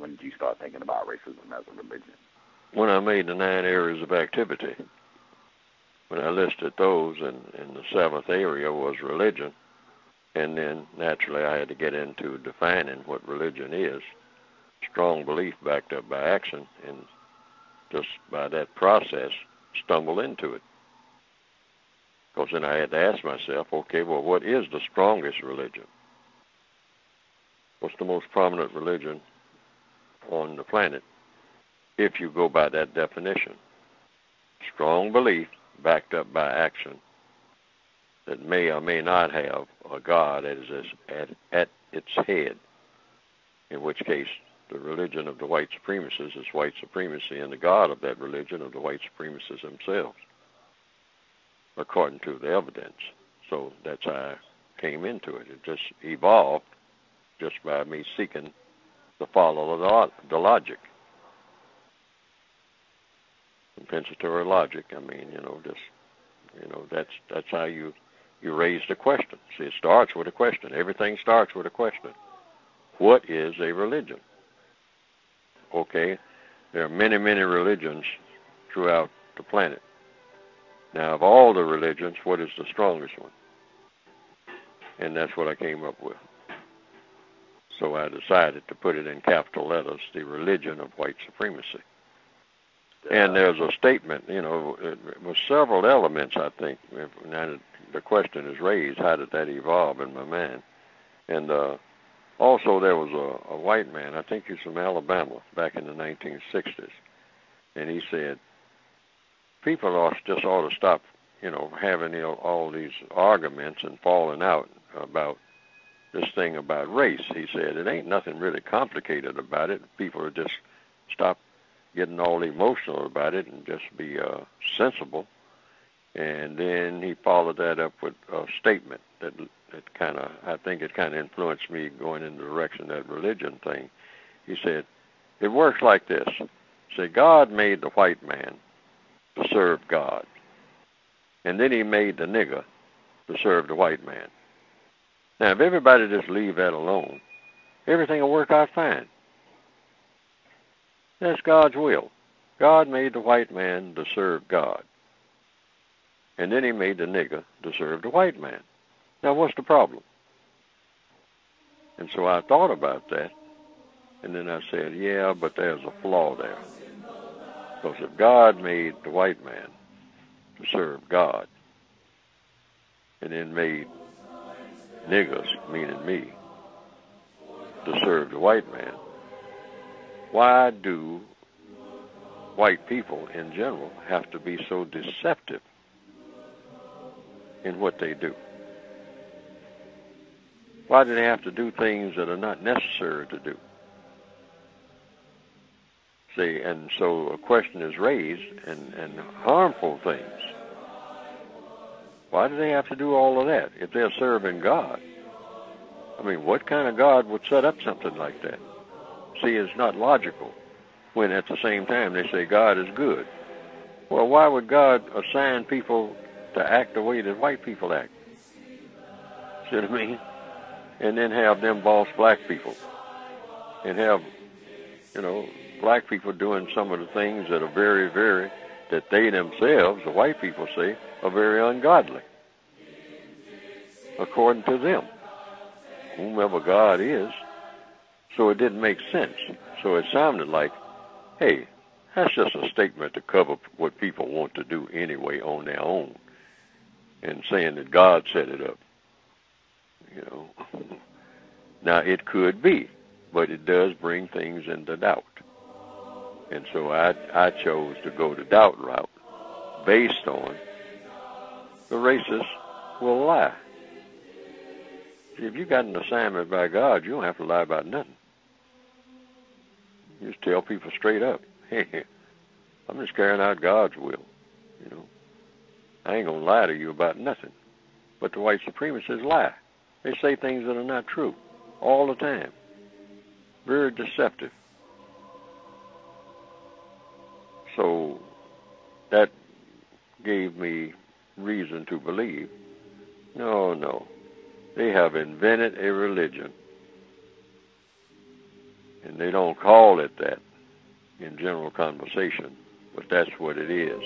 when did you start thinking about racism as a religion? When I made the 9 areas of activity. When I listed those, and the 7th area was religion, and then naturally I had to get into defining what religion is. Strong belief backed up by action, and just by that process stumble into it. Because then I had to ask myself, okay, well, what is the strongest religion? What's the most prominent religion on the planet, if you go by that definition? Strong belief backed up by action that may or may not have a God at its head, in which case the religion of the white supremacists is white supremacy, and the God of that religion of the white supremacists themselves, according to the evidence. So that's how I came into it. It just evolved just by me seeking to follow the logic. Compensatory logic. I mean, that's how you raise the question. See, it starts with a question. Everything starts with a question. What is a religion? Okay, there are many, many religions throughout the planet. Now, of all the religions, what is the strongest one? And that's what I came up with. So I decided to put it in capital letters, the religion of white supremacy. And there's a statement, with several elements, I think. Now the question is raised, how did that evolve in my mind? And also there was a white man, I think he's from Alabama, back in the 1960s. And he said, people just ought to stop, having all these arguments and falling out about this thing about race. He said, it ain't nothing really complicated about it. People are just stop getting all emotional about it and just be sensible. And then he followed that up with a statement that I think it kind of influenced me going in the direction of that religion thing. He said, it works like this. Say, God made the white man to serve God. And then he made the nigger to serve the white man. Now, if everybody just leave that alone, everything will work out fine. That's God's will. God made the white man to serve God. And then he made the nigger to serve the white man. Now, what's the problem? And so I thought about that, and then I said, yeah, but there's a flaw there. Because if God made the white man to serve God, and then made niggers, meaning me, to serve the white man, why do white people in general have to be so deceptive in what they do? Why do they have to do things that are not necessary to do? See, and so a question is raised, and harmful things. Why do they have to do all of that if they're serving God? I mean, what kind of God would set up something like that? See, it's not logical when at the same time they say God is good. Well, why would God assign people to act the way that white people act? See what I mean? And then have them boss black people. And have, black people doing some of the things that are very, very, that they themselves, the white people say, are very ungodly. According to them. Whomever God is. So it didn't make sense. So it sounded like, hey, that's just a statement to cover what people want to do anyway on their own. And saying that God set it up. Now, it could be, but it does bring things into doubt. And so I chose to go the doubt route based on the racists will lie. See, if you got an assignment by God, you don't have to lie about nothing. You just tell people straight up, hey, I'm just carrying out God's will. I ain't going to lie to you about nothing. But the white supremacists lie. They say things that are not true all the time. Very deceptive. So that gave me reason to believe, no, they have invented a religion. And they don't call it that in general conversation, but that's what it is.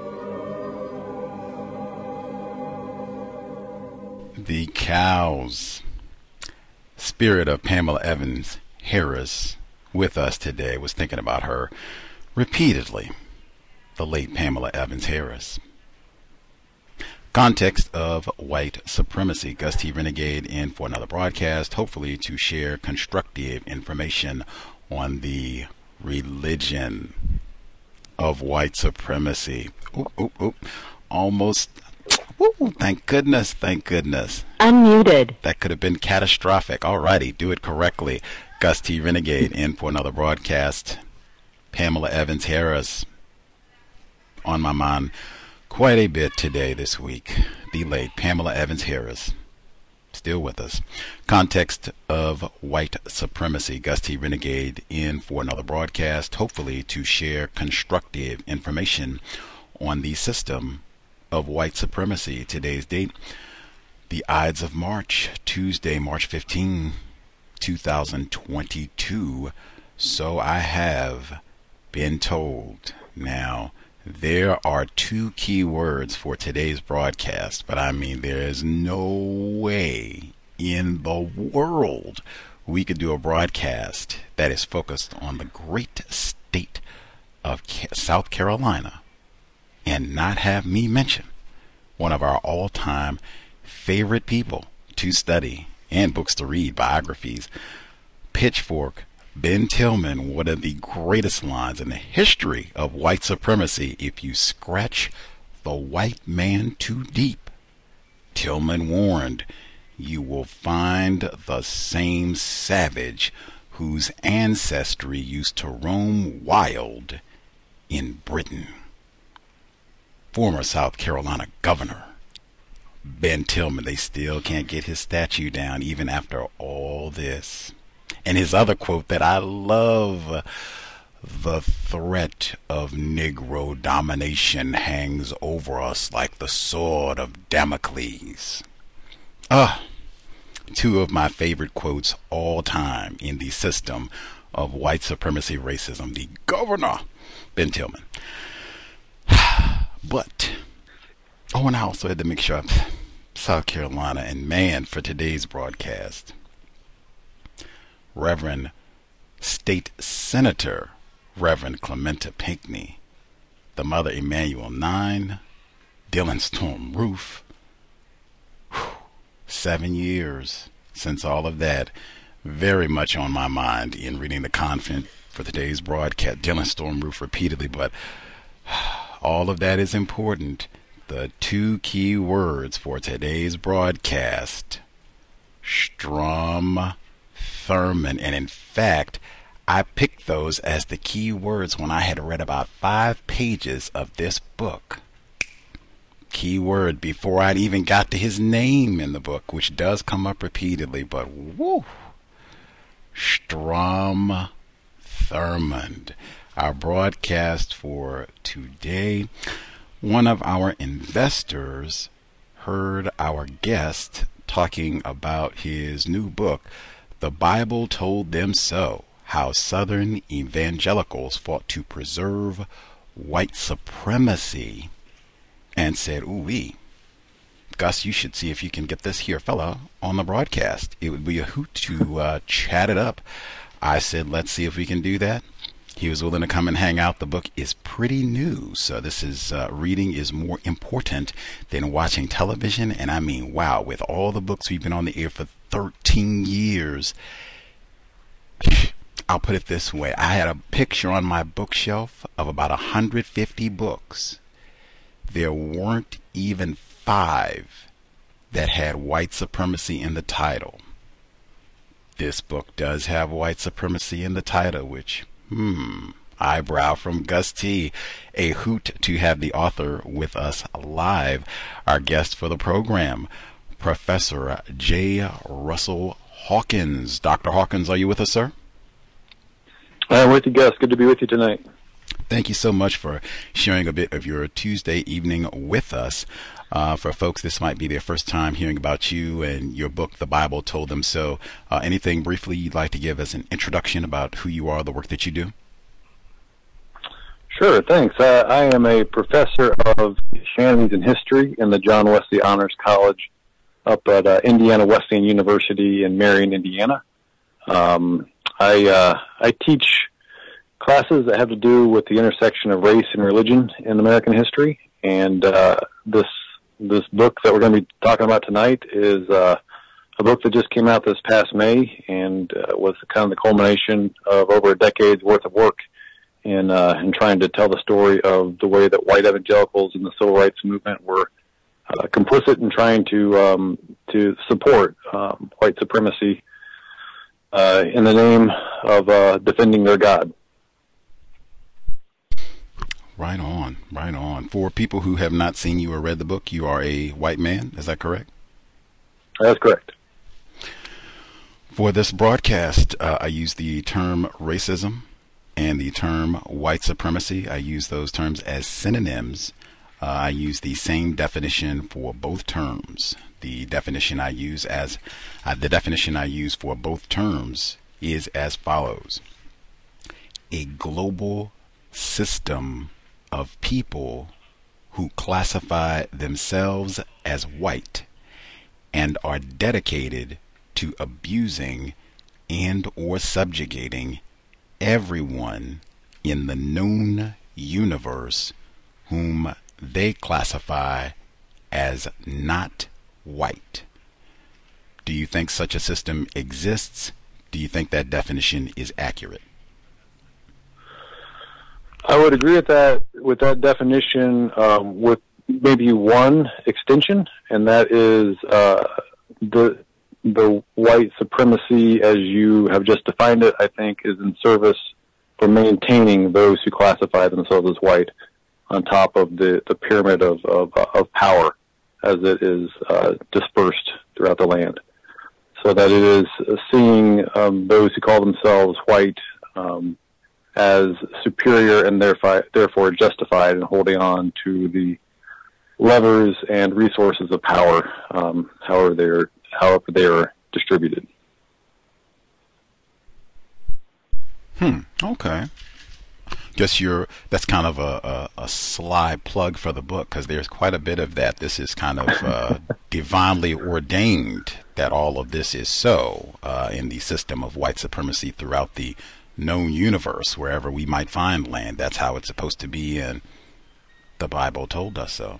The cows. Spirit of Pamela Evans Harris with us today. Was thinking about her repeatedly. The late Pamela Evans Harris. Context of White Supremacy. Gus T. Renegade in for another broadcast, hopefully to share constructive information on the religion of white supremacy. Oop, oop, oop. Almost. Woo, thank goodness, thank goodness. Unmuted. That could have been catastrophic. Alrighty, do it correctly. Gus T. Renegade in for another broadcast. Pamela Evans Harris on my mind quite a bit today, this week. The late Pamela Evans Harris, still with us. Context of White Supremacy. Gus T. Renegade in for another broadcast, hopefully to share constructive information on the system of white supremacy. Today's date, the Ides of March, Tuesday, March 15, 2022. So I have been told. Now, there are two key words for today's broadcast, but I mean, there is no way in the world we could do a broadcast that is focused on the great state of South Carolina and not have me mention one of our all-time favorite people to study and books to read, biographies. Pitchfork, Ben Tillman, one of the greatest lines in the history of white supremacy. If you scratch the white man too deep, Tillman warned, you will find the same savage whose ancestry used to roam wild in Britain. Former South Carolina governor Ben Tillman, they still can't get his statue down even after all this. And his other quote that I love, the threat of Negro domination hangs over us like the sword of Damocles. Two of my favorite quotes all time in the system of white supremacy racism. The governor, Ben Tillman. But, and I also had to make sure I'm South Carolina. And man, for today's broadcast, Reverend State Senator Reverend Clementa Pinckney, the Mother Emanuel 9, Dylan Storm Roof. 7 years since all of that. Very much on my mind in reading the content for today's broadcast. Dylan Storm Roof repeatedly, but all of that is important. The two key words for today's broadcast, Strom Thurmond. And in fact, I picked those as the key words when I had read about 5 pages of this book. Key word before I'd even got to his name in the book, which does come up repeatedly, but woo! Strom Thurmond. Our broadcast for today, one of our investors heard our guest talking about his new book, The Bible Told Them So, How Southern Evangelicals Fought to Preserve White Supremacy, and said, ooh-wee, Gus, you should see if you can get this here fella on the broadcast. It would be a hoot to chat it up. I said, let's see if we can do that. He was willing to come and hang out. The book is pretty new, so this is reading is more important than watching television. And I mean, wow, with all the books we've been on the air for 13 years, I'll put it this way. I had a picture on my bookshelf of about 150 books. There weren't even 5 that had white supremacy in the title. This book does have white supremacy in the title, which, eyebrow from Gus T. A hoot to have the author with us live. Our guest for the program, Professor J. Russell Hawkins. Dr. Hawkins, are you with us, sir? I'm with you, Gus. Good to be with you tonight. Thank you so much for sharing a bit of your Tuesday evening with us. For folks, this might be their first time hearing about you and your book, The Bible Told Them So. Anything briefly you'd like to give as an introduction about who you are, the work that you do? Sure, thanks. I am a professor of Humanities and History in the John Wesley Honors College up at Indiana Wesleyan University in Marion, Indiana. I teach classes that have to do with the intersection of race and religion in American history, and this book that we're going to be talking about tonight is a book that just came out this past May and was kind of the culmination of over a decade's worth of work in trying to tell the story of the way that white evangelicals in the civil rights movement were complicit in trying to support white supremacy in the name of defending their God. Right on, right on. For people who have not seen you or read the book, you are a white man, is that correct? That's correct. For this broadcast, I use the term racism and the term white supremacy. I use those terms as synonyms. I use the same definition for both terms. The definition I use for both terms is as follows: a global system of people who classify themselves as white and are dedicated to abusing and or subjugating everyone in the known universe whom they classify as not white. Do you think such a system exists? Do you think that definition is accurate? I would agree with that definition, with maybe one extension, and that is the white supremacy, as you have just defined it, I think is in service for maintaining those who classify themselves as white on top of the pyramid of power as it is dispersed throughout the land. So that it is seeing those who call themselves white as superior and therefore justified in holding on to the levers and resources of power, however they are distributed. Okay. Guess that's kind of a sly plug for the book, because there's quite a bit of that. This is kind of divinely ordained that all of this is so in the system of white supremacy throughout the known universe, wherever we might find land. That's how it's supposed to be, and the Bible told us so.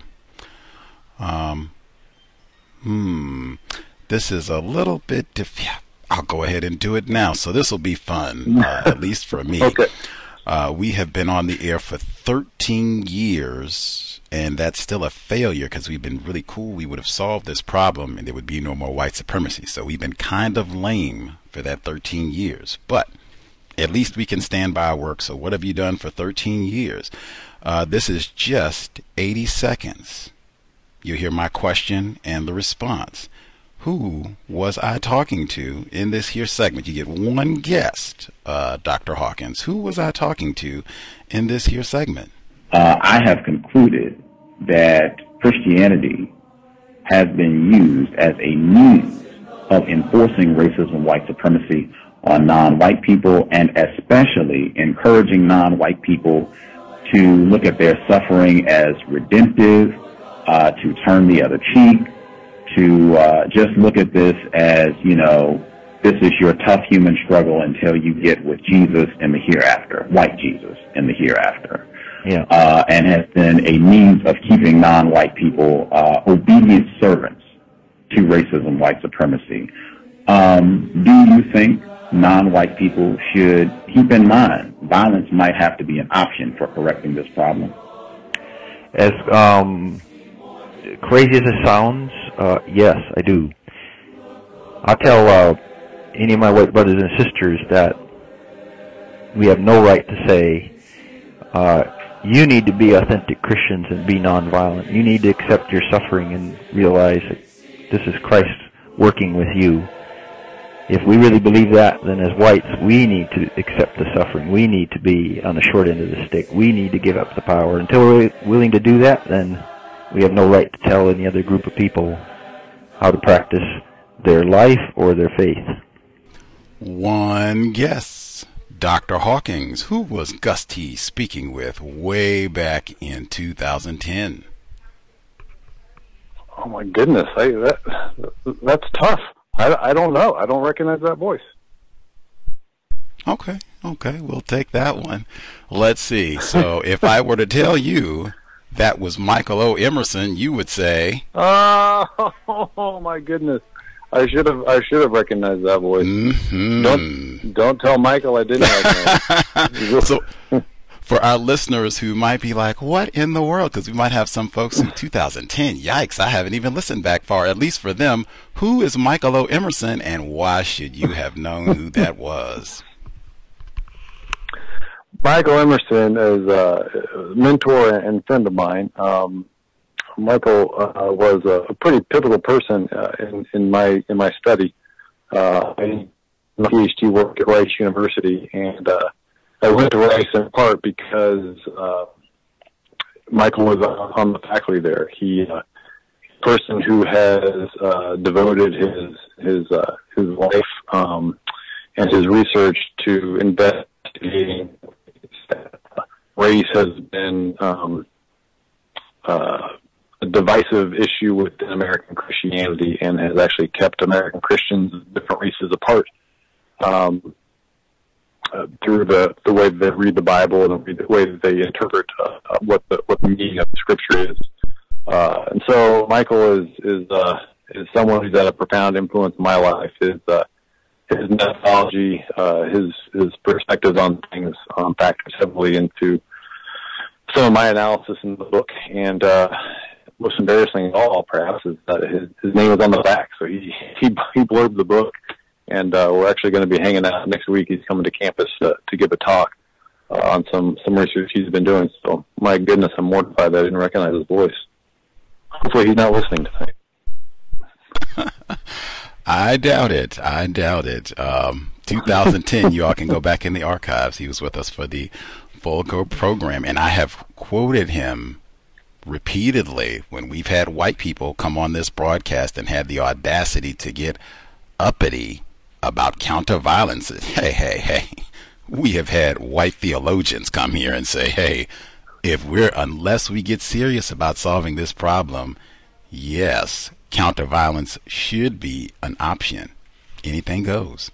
This is a little bit I'll go ahead and do it now, so this will be fun, at least for me. Okay. We have been on the air for 13 years, and that's still a failure, because we've been really cool. We would have solved this problem and there would be no more white supremacy. So we've been kind of lame for that 13 years, but at least we can stand by our work. So what have you done for 13 years? This is just 80 seconds. You hear my question and the response. Who was I talking to in this here segment? You get one guest, Dr. Hawkins. Who was I talking to in this here segment? I have concluded that Christianity has been used as a means of enforcing racism and white supremacy on non-white people, and especially encouraging non-white people to look at their suffering as redemptive, to turn the other cheek, to just look at this as, this is your tough human struggle until you get with Jesus in the hereafter, white Jesus in the hereafter. Yeah. And has been a means of keeping non-white people obedient servants to racism, white supremacy. Do you think non-white people should keep in mind violence might have to be an option for correcting this problem? As crazy as it sounds, yes, I do. I'll tell any of my white brothers and sisters that we have no right to say, you need to be authentic Christians and be nonviolent. You need to accept your suffering and realize that this is Christ working with you. if we really believe that, then as whites, we need to accept the suffering. We need to be on the short end of the stick. We need to give up the power. Until we're willing to do that, then we have no right to tell any other group of people how to practice their life or their faith. One guess, Dr. Hawkins, who was Gus T speaking with way back in 2010? Oh my goodness, that's tough. I don't know. I don't recognize that voice. Okay, we'll take that one. Let's see. So if I were to tell you that was Michael O. Emerson, you would say, "Oh my goodness, I should have recognized that voice." Mm-hmm. Don't tell Michael I didn't recognize. So, for our listeners who might be like, what in the world? Because we might have some folks in 2010. Yikes, I haven't even listened back far. At least for them, who is Michael O. Emerson, and why should you have known who that was? Michael Emerson is a mentor and friend of mine. Michael was a pretty pivotal person in my study. My PhD work at Rice University, and I went to Rice in part because Michael was on the faculty there. He a person who has devoted his life and his research to investigating race has been a divisive issue within American Christianity, and has actually kept American Christians of different races apart. Through the way that they read the Bible and the way that they interpret what the meaning of the Scripture is, and so Michael is someone who's had a profound influence in my life. His methodology, his perspectives on things factors heavily into some of my analysis in the book. And most embarrassing of all, perhaps, is that his name is on the back. So he blurbed the book. And we're actually going to be hanging out next week. He's coming to campus to give a talk on some research he's been doing. So, my goodness, I'm mortified that I didn't recognize his voice. Hopefully he's not listening tonight. I doubt it. 2010, you all can go back in the archives. He was with us for the full program, and I have quoted him repeatedly when we've had white people come on this broadcast and had the audacity to get uppity about counter-violence. Hey, we have had white theologians come here and say, hey, unless we get serious about solving this problem, yes, counter-violence should be an option. Anything goes.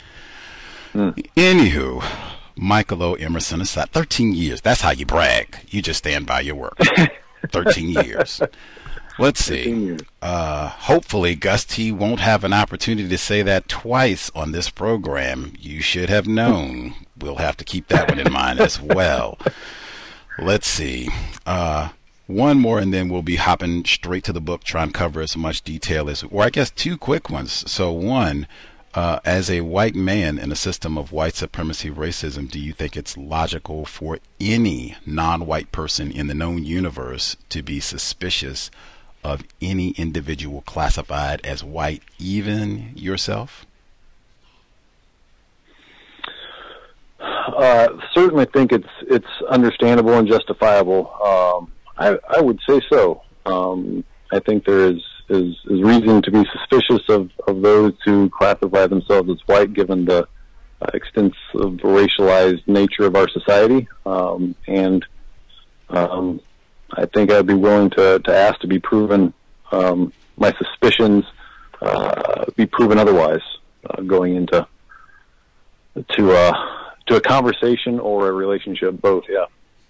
Anywho, Michael O. Emerson aside, 13 years, that's how you brag. You just stand by your work. 13 years. Let's see. Hopefully, Gus T won't have an opportunity to say that twice on this program. You should have known. We'll have to keep that one in mind as well. Let's see. One more, and then we'll be hopping straight to the book, trying to cover as much detail as, or I guess two quick ones. So one, as a white man in a system of white supremacy racism, do you think it's logical for any non-white person in the known universe to be suspicious of any individual classified as white, even yourself? Certainly think it's understandable and justifiable. I would say so. I think there is reason to be suspicious of those who classify themselves as white, given the extensive racialized nature of our society. I think I'd be willing to ask to be proven, my suspicions be proven otherwise, going into a conversation or a relationship, both, yeah.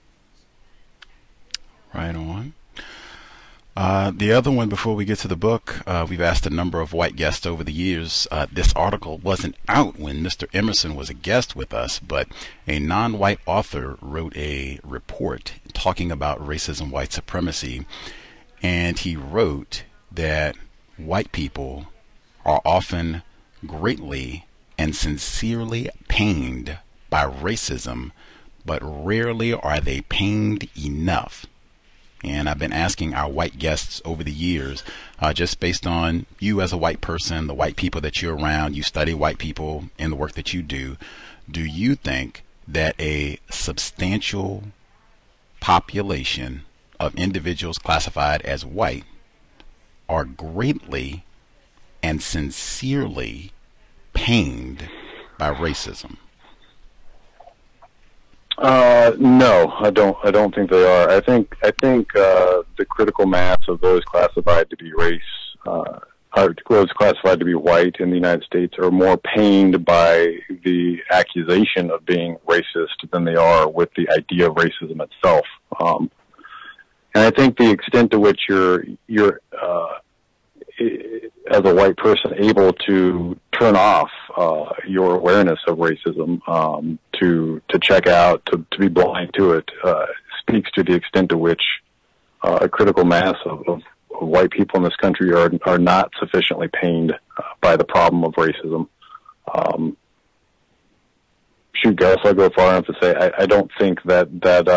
Right on. The other one, before we get to the book, we've asked a number of white guests over the years. This article wasn't out when Mr. Emerson was a guest with us, but a non-white author wrote a report talking about racism, white supremacy, and he wrote that white people are often greatly and sincerely pained by racism, but rarely are they pained enough. and I've been asking our white guests over the years, just based on you as a white person, the white people that you're around, you study white people in the work that you do you think that a substantial population of individuals classified as white are greatly and sincerely pained by racism? No, I don't think they are. I think the critical mass of those classified to be those classified to be white in the United States are more pained by the accusation of being racist than they are with the idea of racism itself. And I think the extent to which you're as a white person able to turn off your awareness of racism, to check out, to be blind to it, speaks to the extent to which a critical mass of white people in this country are not sufficiently pained by the problem of racism. Guess I'll go far enough to say I don't think that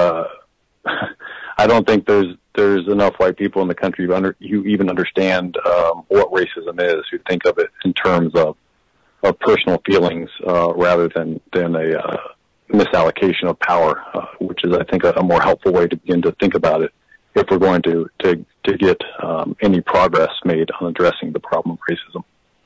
I don't think there's enough white people in the country who even understand what racism is, who think of it in terms of personal feelings rather than a misallocation of power, which is, I think, a more helpful way to begin to think about it if we're going to get any progress made on addressing the problem of racism.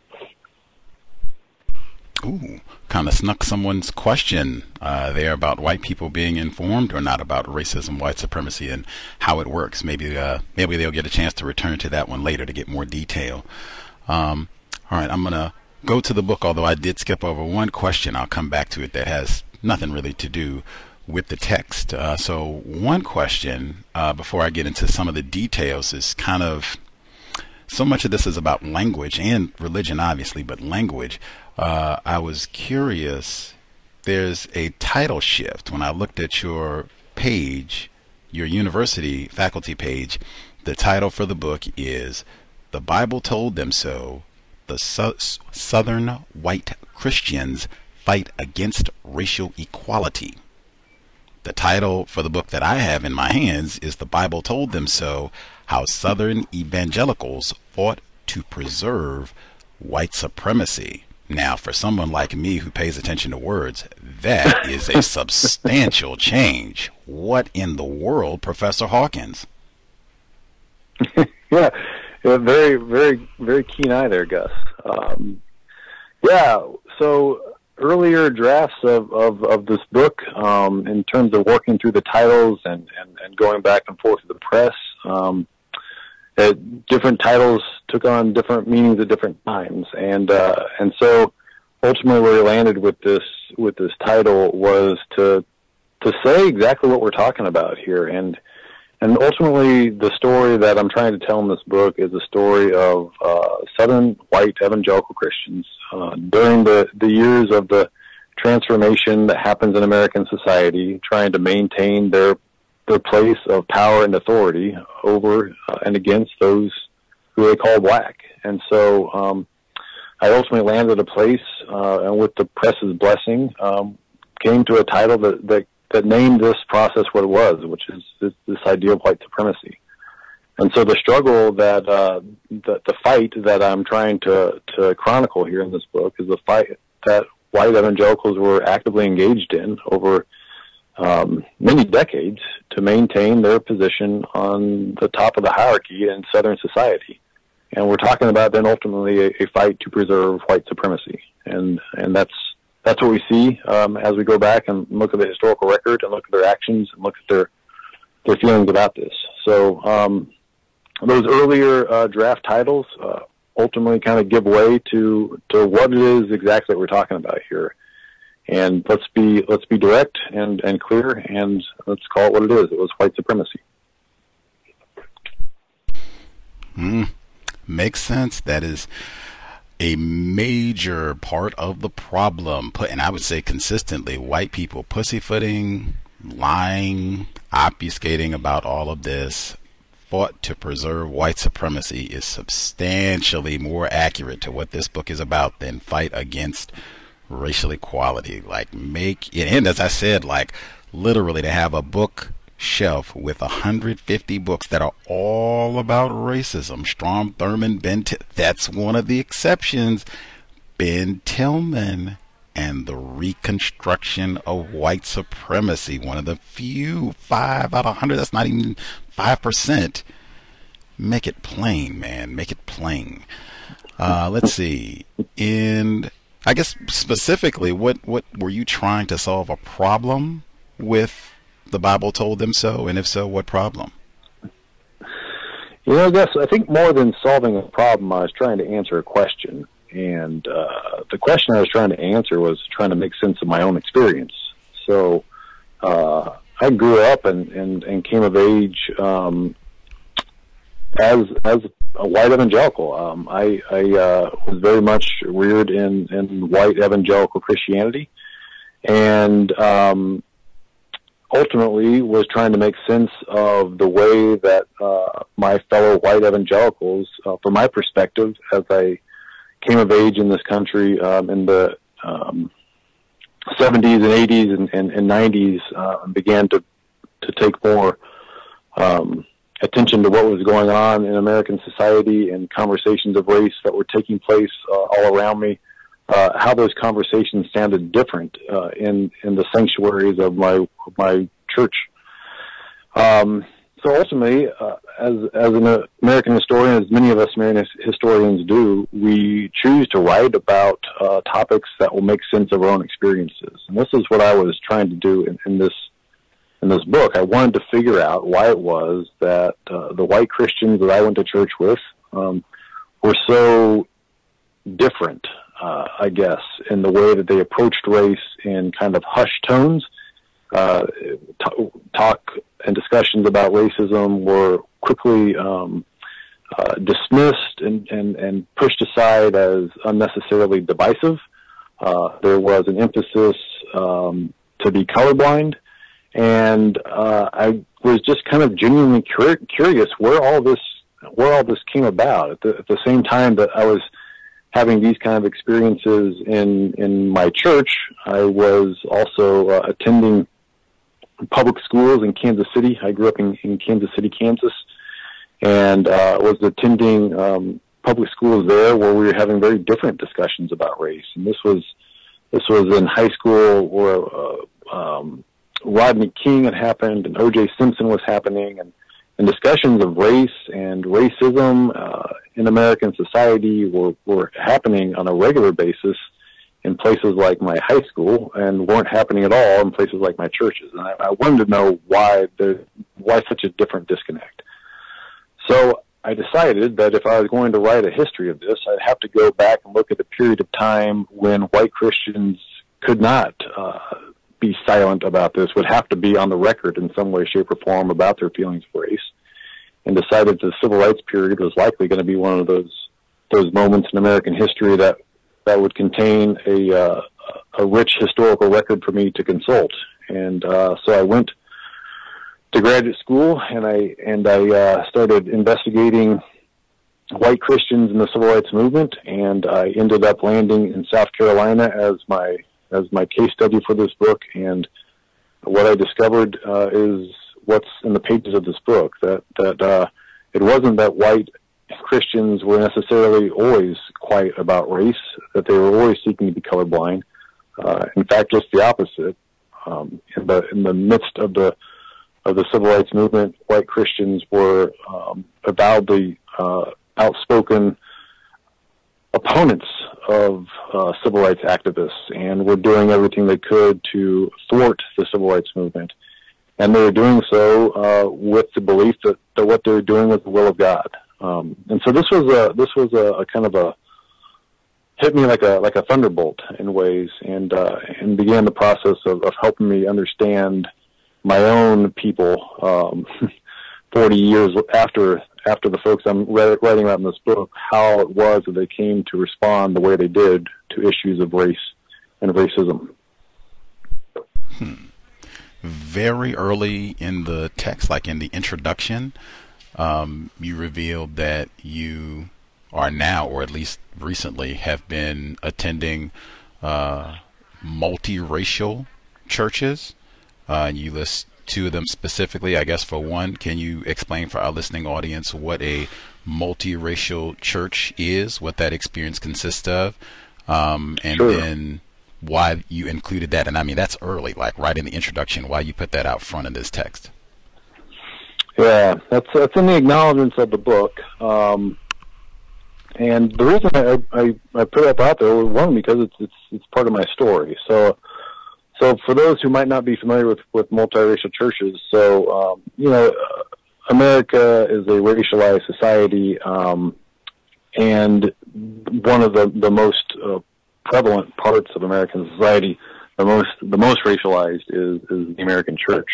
Ooh, kind of snuck someone's question there about white people being informed or not about racism, white supremacy, and how it works. Maybe they'll get a chance to return to that one later to get more detail. All right, I'm going to go to the book, although I did skip over one question. I'll come back to it that has nothing really to do with the text. So one question before I get into some of the details is kind of, so much of this is about language and religion, obviously, but language. I was curious, there's a title shift. When I looked at your page, your university faculty page, the title for the book is "The Bible Told Them So, the Southern White Christians Fight Against Racial Equality." The title for the book that I have in my hands is "The Bible Told Them So, How Southern Evangelicals Fought to Preserve White Supremacy." Now, for someone like me who pays attention to words, that is a substantial change. What in the world, Professor Hawkins? Yeah, very, very, very keen eye there, Gus. So earlier drafts of this book, in terms of working through the titles and going back and forth to the press, different titles took on different meanings at different times, and so ultimately where we landed with this title was to say exactly what we're talking about here, and ultimately the story that I'm trying to tell in this book is a story of Southern white evangelical Christians during the years of the transformation that happens in American society, trying to maintain their place of power and authority over and against those who they call black. And so I ultimately landed a place, and with the press's blessing, came to a title that named this process what it was, which is this idea of white supremacy. And so the struggle that the fight that I'm trying to chronicle here in this book is the fight that white evangelicals were actively engaged in over many decades to maintain their position on the top of the hierarchy in Southern society. And we're talking about then ultimately a fight to preserve white supremacy. And that's what we see as we go back and look at the historical record and look at their actions and look at their feelings about this. So those earlier draft titles ultimately kind of give way to what it is exactly that we're talking about here. And let's be direct and clear, and let's call it what it is. It was white supremacy. Makes sense. That is a major part of the problem. And I would say consistently, white people pussyfooting, lying, obfuscating about all of this. Fought to preserve white supremacy is substantially more accurate to what this book is about than fight against racial equality. Like, make it, and as I said, like literally to have a book shelf with 150 books that are all about racism. Strom Thurmond, that's one of the exceptions. Ben Tillman and the Reconstruction of White Supremacy, one of the few, 5 out of 100, that's not even 5%. Make it plain, man, make it plain. Let's see. And I guess specifically, what were you trying to solve a problem with The Bible Told Them So? And if so, what problem? I think more than solving a problem, I was trying to answer a question. And the question I was trying to answer was trying to make sense of my own experience. So I grew up and came of age as a white evangelical. I was very much reared in white evangelical Christianity, and ultimately was trying to make sense of the way that my fellow white evangelicals, from my perspective, as I came of age in this country in the 70s and 80s and 90s, began to take more attention to what was going on in American society and conversations of race that were taking place all around me, how those conversations sounded different in the sanctuaries of my church. So ultimately, as an American historian, as many of us American historians do, we choose to write about topics that will make sense of our own experiences. And this is what I was trying to do in this book. I wanted to figure out why it was that the white Christians that I went to church with were so different, I guess, in the way that they approached race in kind of hushed tones. Talk and discussions about racism were quickly dismissed and pushed aside as unnecessarily divisive. There was an emphasis to be colorblind, and I was just kind of genuinely curious where all this came about. At the same time that I was having these kind of experiences in my church, I was also attending public schools in Kansas City. I grew up in Kansas City, Kansas, and was attending public schools there where we were having very different discussions about race. And this was in high school where Rodney King had happened and O.J. Simpson was happening, and discussions of race and racism in American society were happening on a regular basis in places like my high school and weren't happening at all in places like my churches. And I wanted to know why such a different disconnect. So I decided that if I was going to write a history of this, I'd have to go back and look at the period of time when white Christians could not be silent about this, would have to be on the record in some way, shape, or form about their feelings of race, and decided the civil rights period was likely going to be one of those moments in American history that would contain a rich historical record for me to consult. And so I went to graduate school, and I started investigating white Christians in the civil rights movement, and I ended up landing in South Carolina as my case study for this book. And what I discovered is what's in the pages of this book, that it wasn't that white Christians were necessarily always quiet about race, that they were always seeking to be colorblind. In fact, just the opposite. In the midst of the civil rights movement, white Christians were avowedly outspoken opponents of civil rights activists, and were doing everything they could to thwart the civil rights movement. And they were doing so with the belief that what they were doing was the will of God. And so this was a kind of a hit me like a thunderbolt in ways, and began the process of helping me understand my own people 40 years after the folks I'm writing about in this book, how it was that they came to respond the way they did to issues of race and racism. Very early in the text, like in the introduction, you revealed that you are now, or at least recently, have been attending multiracial churches. You list two of them specifically. I guess for one, can you explain for our listening audience what a multiracial church is, what that experience consists of, and Sure. then why you included that? And I mean, that's early, like right in the introduction, why you put that out front in this text. Yeah, that's in the acknowledgments of the book. And the reason I put it out there was, one, because it's part of my story. So for those who might not be familiar with multiracial churches, America is a racialized society, and one of the most prevalent parts of American society, the most racialized is the American church.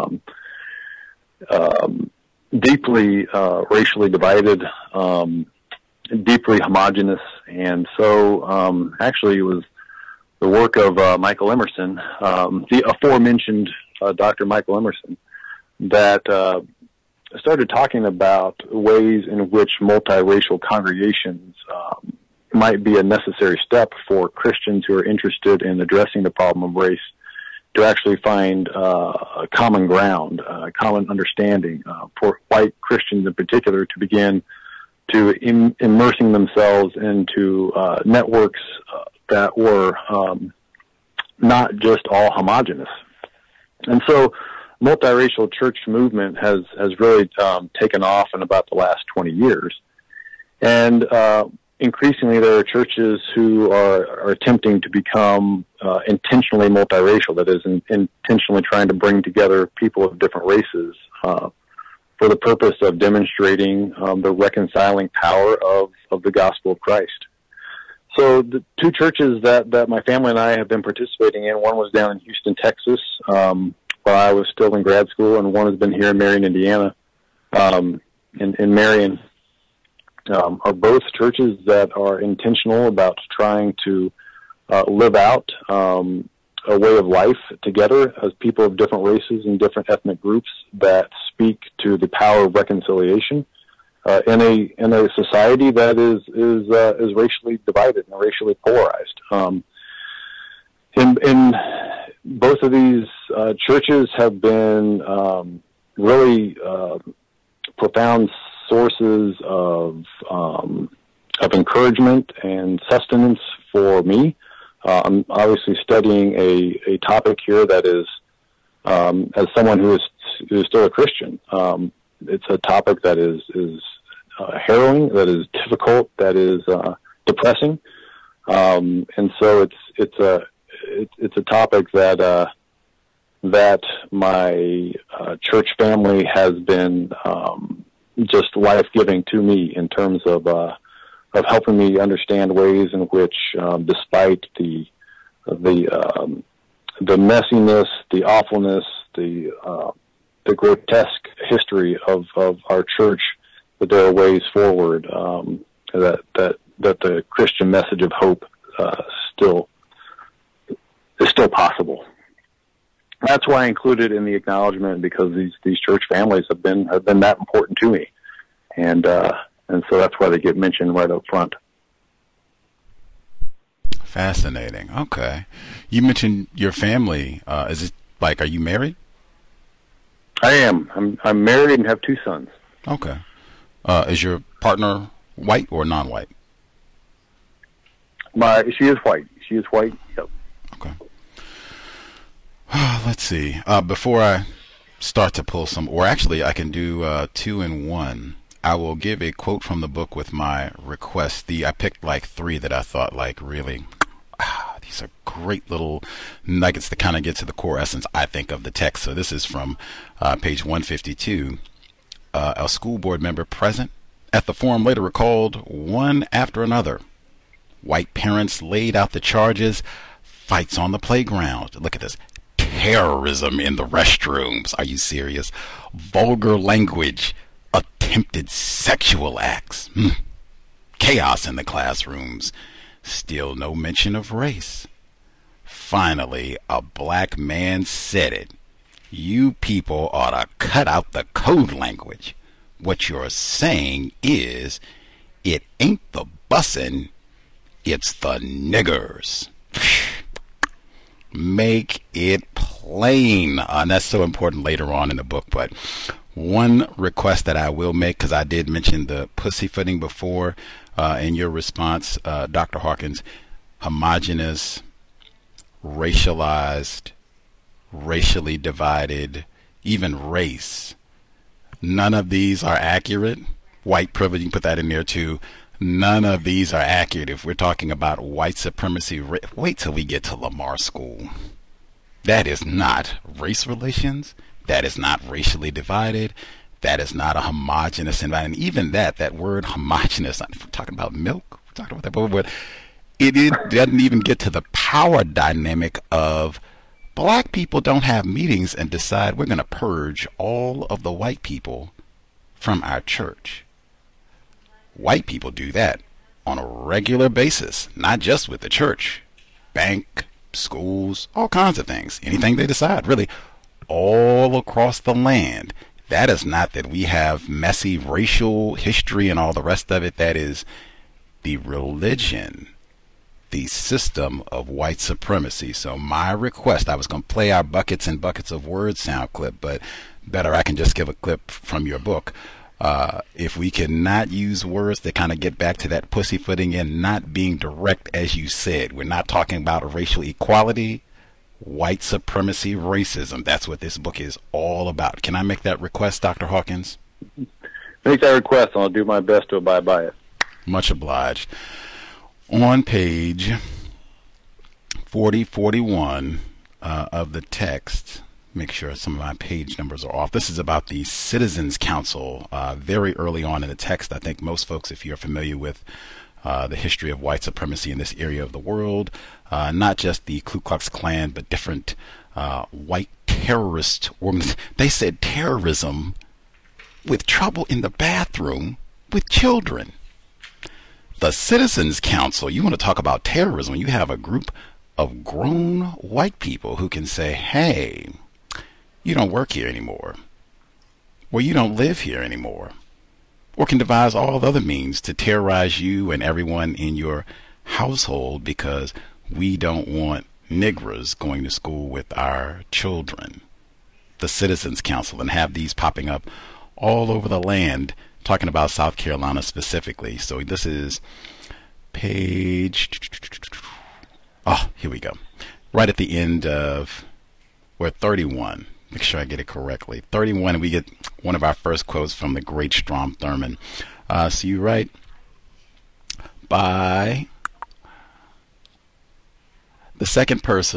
Deeply racially divided, deeply homogenous, and so actually it was the work of Michael Emerson, the aforementioned Dr. Michael Emerson, that started talking about ways in which multiracial congregations might be a necessary step for Christians who are interested in addressing the problem of race to actually find a common ground, a common understanding for white Christians in particular to begin to immersing themselves into networks that were not just all homogenous. And so multiracial church movement has really taken off in about the last 20 years. And increasingly there are churches who are attempting to become intentionally multiracial, that is, intentionally trying to bring together people of different races for the purpose of demonstrating the reconciling power of the gospel of Christ. So the two churches that my family and I have been participating in, one was down in Houston, Texas, while I was still in grad school, and one has been here in Marion, Indiana. In Marion, are both churches that are intentional about trying to live out a way of life together as people of different races and different ethnic groups that speak to the power of reconciliation in a society that is racially divided and racially polarized. In both of these churches have been really profound sources of encouragement and sustenance for me. I'm obviously studying a topic here that is, as someone who is still a Christian, it's a topic that is harrowing, that is difficult, that is depressing, and so it's a topic that my church family has been just life-giving to me in terms of helping me understand ways in which, despite the messiness, the awfulness, the grotesque history of our church, that there are ways forward, that the Christian message of hope is still possible. That's why I included it in the acknowledgement, because these church families have been that important to me, and so that's why they get mentioned right up front. Fascinating. Okay, you mentioned your family. Is it like, are you married? I am. I'm married and have two sons. Okay. Is your partner white or non-white? She is white. She is white. Yep. Okay. Let's see. Before I start to pull some, or actually I can do 2 in 1. I will give a quote from the book with my request. I picked like 3 that I thought like really, these are great little nuggets that kind of get to the core essence, I think, of the text. So this is from page 152. A school board member present at the forum later recalled, one after another, white parents laid out the charges: fights on the playground. Look at this. Terrorism in the restrooms. Are you serious? Vulgar language. Attempted sexual acts. Chaos in the classrooms. Still no mention of race. Finally, a black man said it. You people ought to cut out the code language. What you're saying is, it ain't the bussin', it's the niggers. Make it plain. And that's so important later on in the book. But one request that I will make, because I did mention the pussyfooting before in your response, Dr. Hawkins, homogenous, racialized, racially divided, even race. None of these are accurate. White privilege, you can put that in there too. None of these are accurate. If we're talking about white supremacy, wait till we get to Lamar School. That is not race relations. That is not racially divided. That is not a homogenous environment. And even that word homogenous, we're talking about milk, we're talking about that, but it doesn't even get to the power dynamic of black people don't have meetings and decide we're going to purge all of the white people from our church. White people do that on a regular basis, not just with the church, bank, schools, all kinds of things, anything they decide, really, all across the land. That is not that we have messy racial history and all the rest of it. That is the religion, the system of white supremacy. So my request, I was going to play our buckets and buckets of words sound clip, but better I can just give a clip from your book. If we cannot use words that kind of get back to that pussyfooting and not being direct, as you said, we're not talking about racial equality, white supremacy, racism. That's what this book is all about. Can I make that request, Dr. Hawkins? Make that request, and I'll do my best to abide by it. Much obliged. On page 41 of the text, make sure some of my page numbers are off. This is about the Citizens Council. Very early on in the text, I think most folks, if you're familiar with the history of white supremacy in this area of the world, not just the Ku Klux Klan, but different white terrorist organizations. They said terrorism with trouble in the bathroom with children. The Citizens Council, you want to talk about terrorism, you have a group of grown white people who can say, hey, you don't work here anymore, or you don't live here anymore, or can devise all other means to terrorize you and everyone in your household because we don't want niggras going to school with our children. The Citizens Council, and have these popping up all over the land, talking about South Carolina specifically. So this is page, here we go. Right at the end of, we're 31. Make sure I get it correctly. 31, and we get one of our first quotes from the great Strom Thurmond. So you write, by the second purpose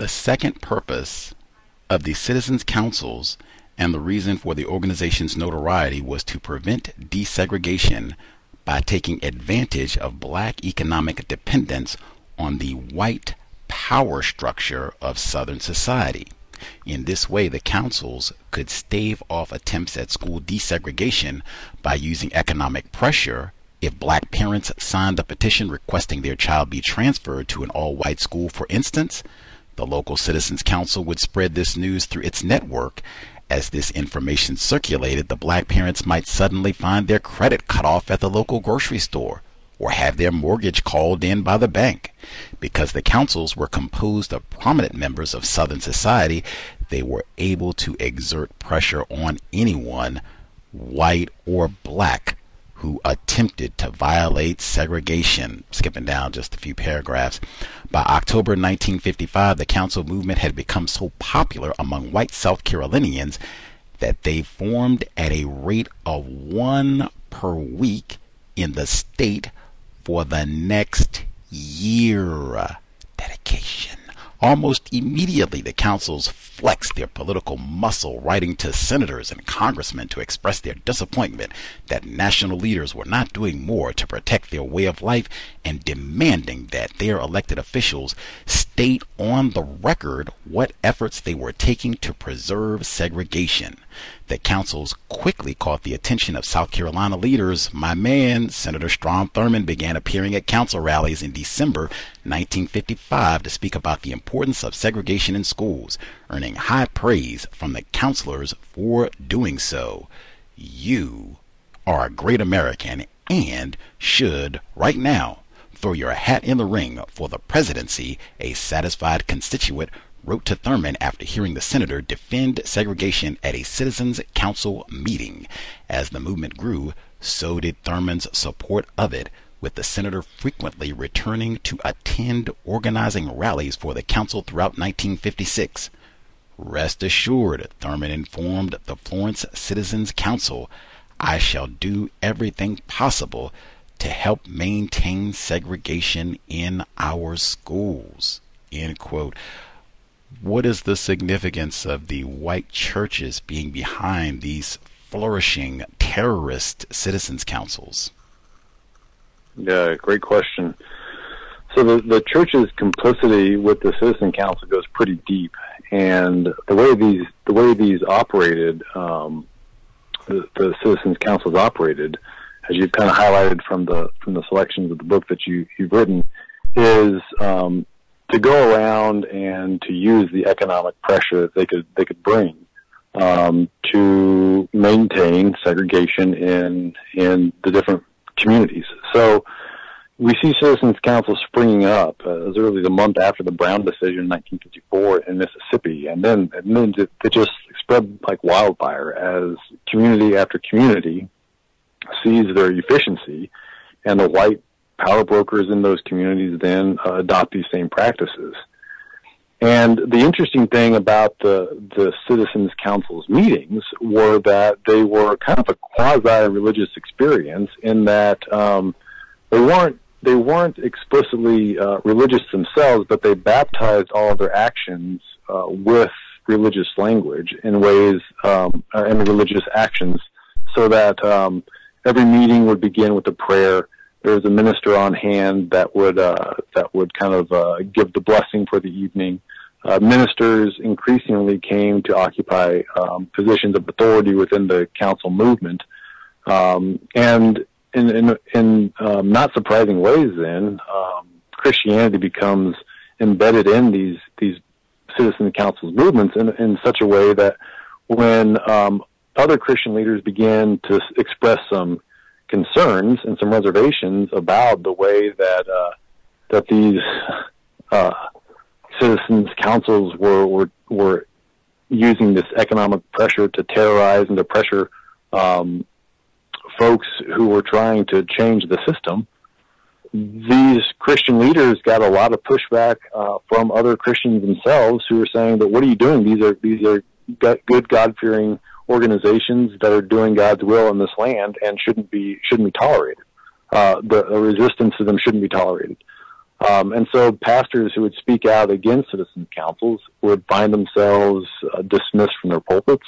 of the Citizens Councils and the reason for the organization's notoriety was to prevent desegregation by taking advantage of black economic dependence on the white power structure of Southern society. In this way, the councils could stave off attempts at school desegregation by using economic pressure. If black parents signed a petition requesting their child be transferred to an all-white school, for instance, the local Citizens Council would spread this news through its network. As this information circulated, the black parents might suddenly find their credit cut off at the local grocery store or have their mortgage called in by the bank. Because the councils were composed of prominent members of Southern society, they were able to exert pressure on anyone, white or black, who attempted to violate segregation. Skipping down just a few paragraphs. By October 1955, the council movement had become so popular among white South Carolinians that they formed at a rate of 1 per week in the state for the next year. Dedication. Almost immediately, the councils flexed their political muscle, writing to senators and congressmen to express their disappointment that national leaders were not doing more to protect their way of life, and demanding that their elected officials state on the record what efforts they were taking to preserve segregation. The councils quickly caught the attention of South Carolina leaders. My man, Senator Strom Thurmond, began appearing at council rallies in December 1955 to speak about the importance of segregation in schools, earning high praise from the counselors for doing so. You are a great American and should, right now, throw your hat in the ring for the presidency, a satisfied constituent wrote to Thurmond after hearing the senator defend segregation at a Citizens Council meeting. As the movement grew, so did Thurmond's support of it, with the senator frequently returning to attend organizing rallies for the council throughout 1956. Rest assured, Thurmond informed the Florence Citizens Council, I shall do everything possible to help maintain segregation in our schools. End quote. What is the significance of the white churches being behind these flourishing terrorist citizens councils? Yeah, great question. So the church's complicity with the Citizen Council goes pretty deep, and the way these operated, the Citizens Councils operated, as you've kind of highlighted from the selections of the book that you've written, is to go around and to use the economic pressure that they could bring to maintain segregation in the different communities. So we see Citizens Council springing up as early as a month after the Brown decision in 1954 in Mississippi, and then it just spread like wildfire as community after community sees their efficiency, and the white power brokers in those communities then adopt these same practices. And the interesting thing about the Citizens Council's meetings were that they were kind of a quasi-religious experience in that they weren't explicitly religious themselves, but they baptized all of their actions with religious language in ways and religious actions, so that every meeting would begin with a prayer. There was a minister on hand that would kind of give the blessing for the evening. Ministers increasingly came to occupy positions of authority within the council movement, and in not surprising ways, then Christianity becomes embedded in these citizen councils movements in such a way that when other Christian leaders began to express some concerns and some reservations about the way that these citizens councils were using this economic pressure to terrorize and to pressure folks who were trying to change the system, these Christian leaders got a lot of pushback from other Christians themselves who were saying that, what are you doing? These are good God-fearing organizations that are doing God's will in this land and shouldn't be tolerated. The resistance to them shouldn't be tolerated. And so pastors who would speak out against citizen councils would find themselves dismissed from their pulpits,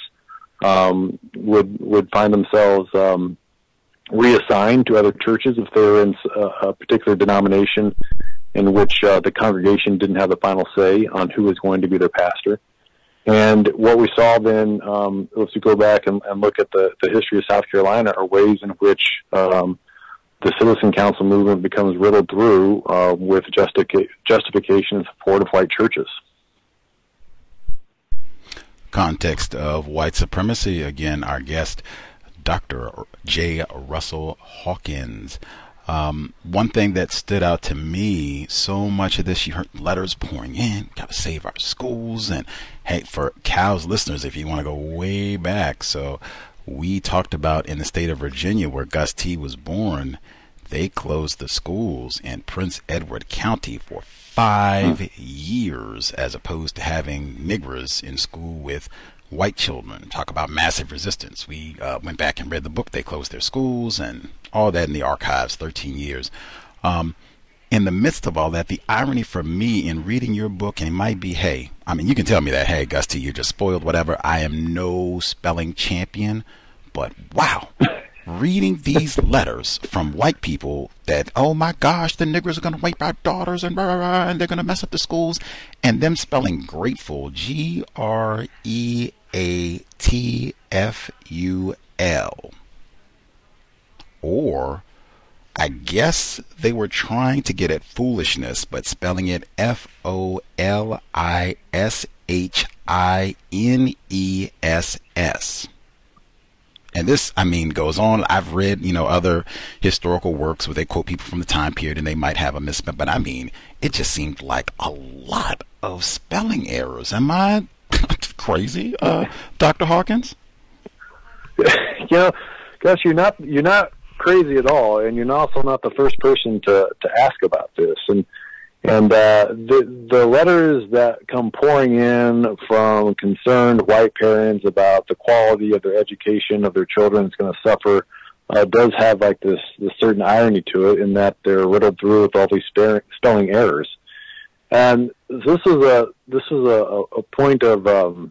would find themselves reassigned to other churches if they were in a particular denomination in which the congregation didn't have the final say on who was going to be their pastor. And what we saw then, if we go back and look at the history of South Carolina, are ways in which the citizen council movement becomes riddled through with justification and support of white churches. Context of White Supremacy. Again, our guest, Dr. J. Russell Hawkins. One thing that stood out to me, so much of this, you heard letters pouring in, got to save our schools. And hey, for Cal's listeners, if you want to go way back, so we talked about in the state of Virginia where Gus T was born, they closed the schools in Prince Edward County for 5 years, as opposed to having niggras in school with white children. Talk about massive resistance. We went back and read the book. They closed their schools and all that in the archives, 13 years. In the midst of all that, the irony for me in reading your book, and it might be, hey, I mean, you can tell me that, hey, Gus T, you're just spoiled, whatever. I am no spelling champion, but wow. Reading these letters from white people that, oh my gosh, the niggers are going to rape our daughters and they're going to mess up the schools, and them spelling grateful, Greatful, or I guess they were trying to get at foolishness, but spelling it Folishines. And this, I mean, goes on. I've read, other historical works where they quote people from the time period and they might have a misspell, but I mean, it just seemed like a lot of spelling errors. Am I crazy, Dr. Hawkins? Gus, you're not crazy at all, and you're also not the first person to ask about this. And the letters that come pouring in from concerned white parents about the quality of their education of their children is going to suffer does have like this certain irony to it, in that they're riddled through with all these spelling errors. And this is a point of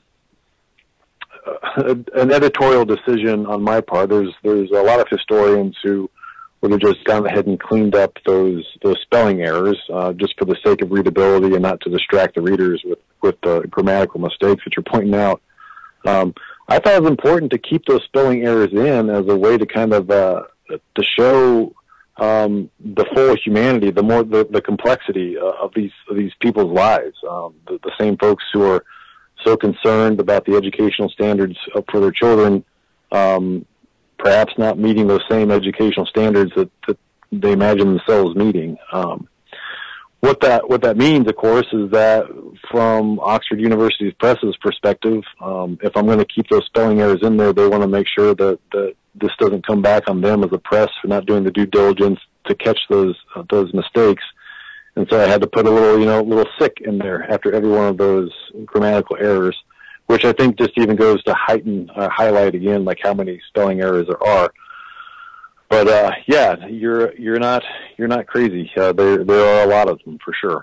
an editorial decision on my part. There's a lot of historians who would have just gone ahead and cleaned up those spelling errors just for the sake of readability and not to distract the readers with the grammatical mistakes that you're pointing out. I thought it was important to keep those spelling errors in as a way to kind of to show the full humanity, the complexity of these people's lives. The same folks who are so concerned about the educational standards for their children, perhaps not meeting those same educational standards that they imagine themselves meeting. What that means, of course, is that from Oxford University Press's perspective, if I'm going to keep those spelling errors in there, they want to make sure that this doesn't come back on them as a press for not doing the due diligence to catch those mistakes. And so I had to put a little sick in there after every one of those grammatical errors, which I think just even goes to highlight again, like how many spelling errors there are. But yeah, you're not crazy. There are a lot of them for sure.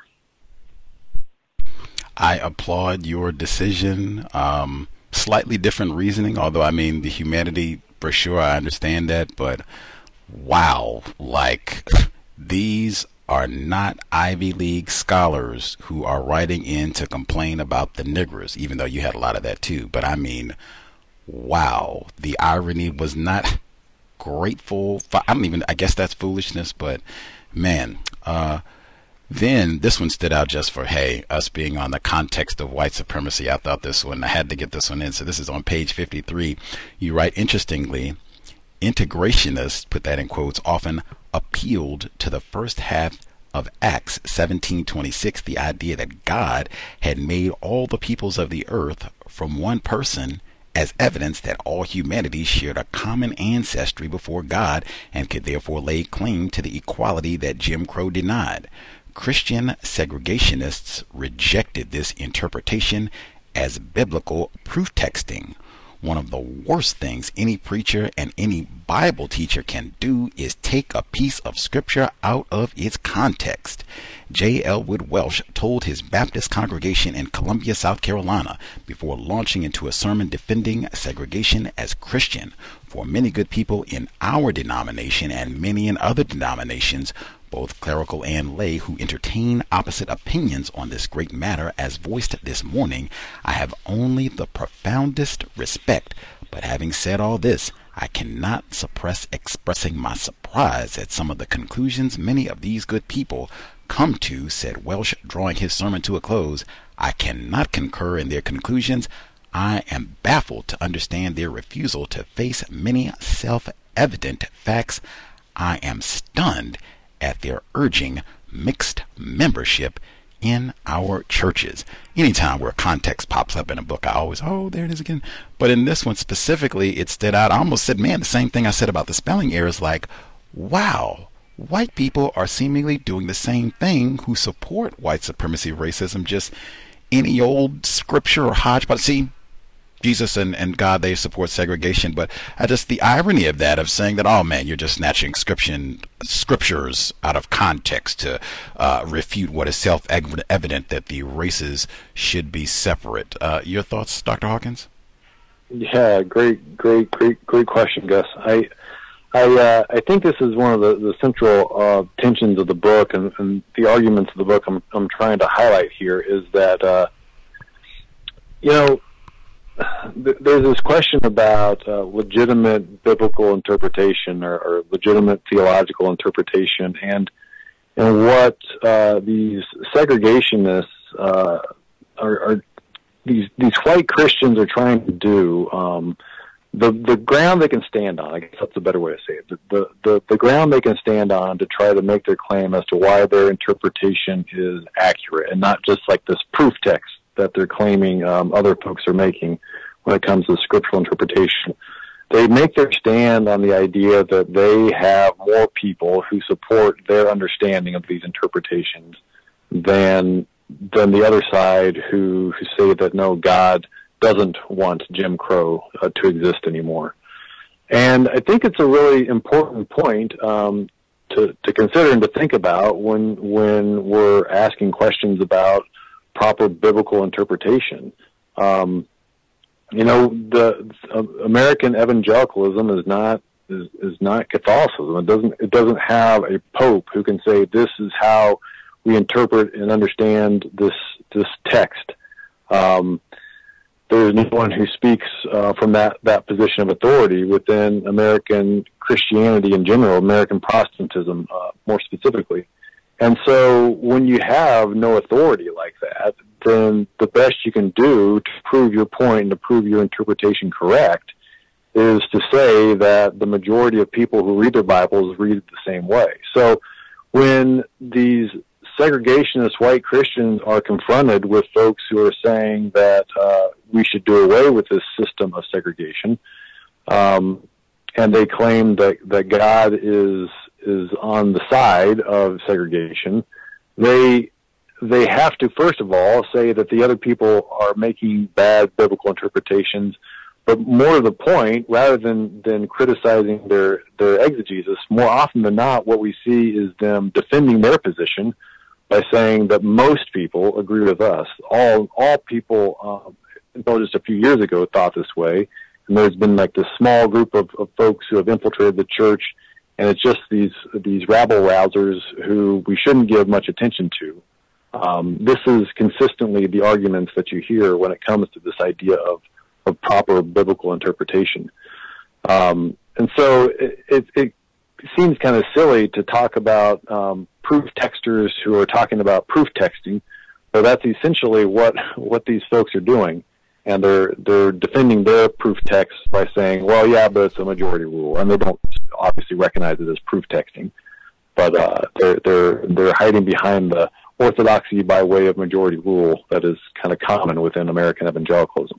I applaud your decision. Slightly different reasoning, although I mean the humanity for sure, I understand that. But wow, like these are not Ivy League scholars who are writing in to complain about the niggras, even though you had a lot of that too. But I mean, wow, the irony was not grateful. I guess that's foolishness, but man, then this one stood out just for, hey, us being on the context of white supremacy. I thought this one, I had to get this one in. So this is on page 53. You write, interestingly, integrationists, put that in quotes, often appealed to the first half of Acts 17:26, the idea that God had made all the peoples of the earth from one person, as evidence that all humanity shared a common ancestry before God and could therefore lay claim to the equality that Jim Crow denied. Christian segregationists rejected this interpretation as biblical proof texting. One of the worst things any preacher and any Bible teacher can do is take a piece of scripture out of its context. J. Elwood Welsh told his Baptist congregation in Columbia, South Carolina, before launching into a sermon defending segregation as Christian. For many good people in our denomination and many in other denominations, both clerical and lay, who entertain opposite opinions on this great matter as voiced this morning, I have only the profoundest respect. But having said all this, I cannot suppress expressing my surprise at some of the conclusions many of these good people come to, said Welsh, drawing his sermon to a close. I cannot concur in their conclusions. I am baffled to understand their refusal to face many self-evident facts. I am stunned at their urging mixed membership in our churches. Anytime where context pops up in a book, I always, there it is again. But in this one specifically, it stood out. I almost said, man, the same thing I said about the spelling errors, like, wow, white people are seemingly doing the same thing who support white supremacy, racism, just any old scripture or hodgepodge. See, Jesus and God, they support segregation, but just the irony of that, of saying that, oh man, you're just snatching scriptures out of context to refute what is self-evident, that the races should be separate. Your thoughts, Dr. Hawkins? Yeah, great question, Gus. I think this is one of the central tensions of the book, and the arguments of the book I'm trying to highlight here is that there's this question about legitimate biblical interpretation or legitimate theological interpretation, and what these segregationists are these white Christians are trying to do. the ground they can stand on, I guess that's a better way to say it, the ground they can stand on to try to make their claim as to why their interpretation is accurate, and not just like this proof text that they're claiming other folks are making when it comes to scriptural interpretation. They make their stand on the idea that they have more people who support their understanding of these interpretations than the other side who say that no, God doesn't want Jim Crow to exist anymore. And I think it's a really important point to consider and to think about when we're asking questions about proper biblical interpretation. The American evangelicalism is not Catholicism. It doesn't have a pope who can say this is how we interpret and understand this text. There's no one who speaks from that position of authority within American Christianity in general, American Protestantism more specifically. And so when you have no authority like that, then the best you can do to prove your point and to prove your interpretation correct is to say that the majority of people who read their Bibles read it the same way. So when these segregationist white Christians are confronted with folks who are saying that we should do away with this system of segregation, and they claim that God is on the side of segregation, they have to, first of all, say that the other people are making bad biblical interpretations. But more to the point, rather than criticizing their exegesis, more often than not, what we see is them defending their position by saying that most people agree with us. All people, until just a few years ago, thought this way. And there's been like this small group of folks who have infiltrated the church, and it's just these rabble-rousers who we shouldn't give much attention to. This is consistently the arguments that you hear when it comes to this idea of proper biblical interpretation. And so it seems kind of silly to talk about proof texters who are talking about proof texting, but that's essentially what these folks are doing. And they're defending their proof text by saying, well, yeah, but it's a majority rule. And they don't obviously recognize it as proof texting, but they're hiding behind the orthodoxy by way of majority rule that is kind of common within American evangelicalism.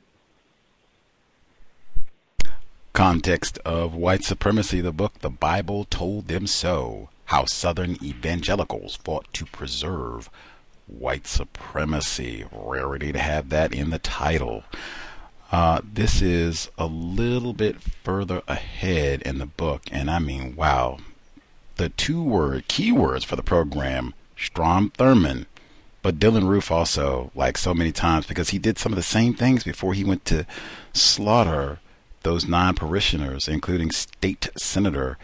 Context of White Supremacy, the book The Bible Told Them So, How Southern Evangelicals Fought to Preserve White Supremacy. Rarity to have that in the title. This is a little bit further ahead in the book, and I mean, wow. The keywords for the program, Strom Thurmond, but Dylan Roof also, like so many times, because he did some of the same things before he went to slaughter those non-parishioners, including State Senator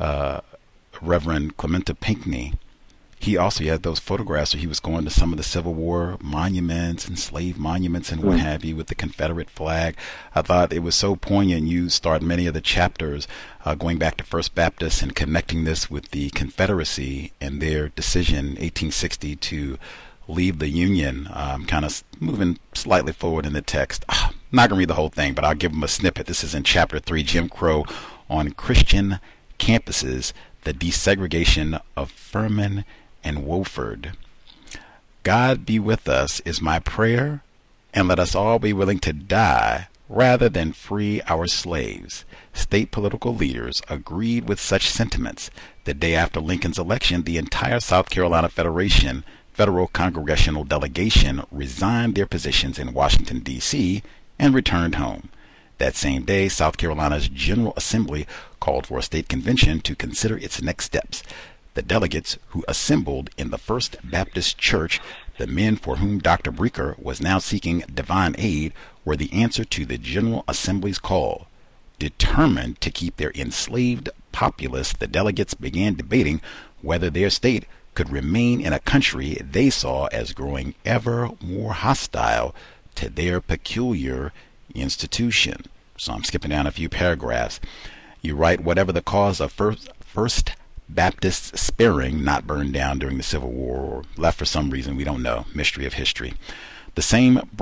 Reverend Clementa Pinckney. He also had those photographs where he was going to some of the Civil War monuments and slave monuments and what have you with the Confederate flag. I thought it was so poignant. You start many of the chapters going back to First Baptist and connecting this with the Confederacy and their decision 1860 to leave the Union, kind of moving slightly forward in the text. I'm not going to read the whole thing, but I'll give them a snippet. This is in Chapter 3, Jim Crow on Christian Campuses, the Desegregation of Furman and Wofford. God be with us is my prayer, and let us all be willing to die rather than free our slaves. State political leaders agreed with such sentiments. The day after Lincoln's election, the entire South Carolina Federal Congressional Delegation resigned their positions in Washington, D.C., and returned home. That same day, South Carolina's General Assembly called for a state convention to consider its next steps. The delegates who assembled in the First Baptist Church, the men for whom Dr. Breaker was now seeking divine aid, were the answer to the General Assembly's call. Determined to keep their enslaved populace, the delegates began debating whether their state could remain in a country they saw as growing ever more hostile to their peculiar institution. So I'm skipping down a few paragraphs. You write, whatever the cause of First Baptists sparing, not burned down during the Civil War, or left for some reason we don't know, mystery of history. The same brick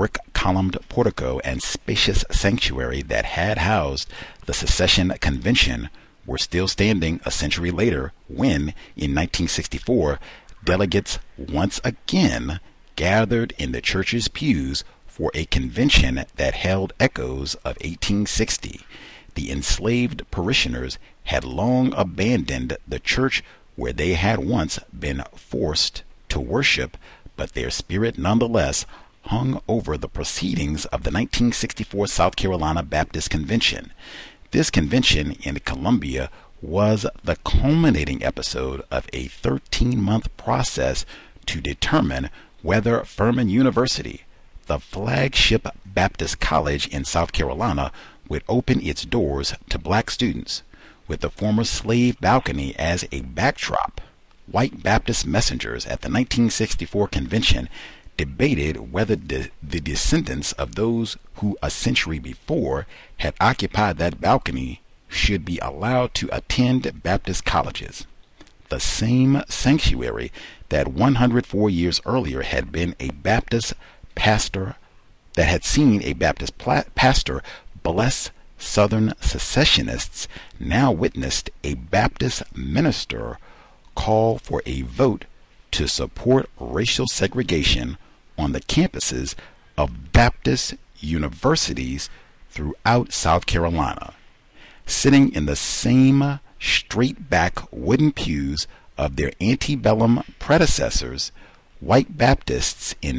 columned portico and spacious sanctuary that had housed the secession convention were still standing a century later when, in 1964, delegates once again gathered in the church's pews for a convention that held echoes of 1860. The enslaved parishioners had long abandoned the church where they had once been forced to worship, but their spirit nonetheless hung over the proceedings of the 1964 South Carolina Baptist Convention. This convention in Columbia was the culminating episode of a 13-month process to determine whether Furman University, the flagship Baptist college in South Carolina, would open its doors to black students. With the former slave balcony as a backdrop, white Baptist messengers at the 1964 convention debated whether the descendants of those who a century before had occupied that balcony should be allowed to attend Baptist colleges. The same sanctuary that 104 years earlier had been a Baptist pastor, that had seen a Baptist pastor bless Southern secessionists, now witnessed a Baptist minister call for a vote to support racial segregation on the campuses of Baptist universities throughout South Carolina. Sitting in the same straight-back wooden pews of their antebellum predecessors, white Baptists in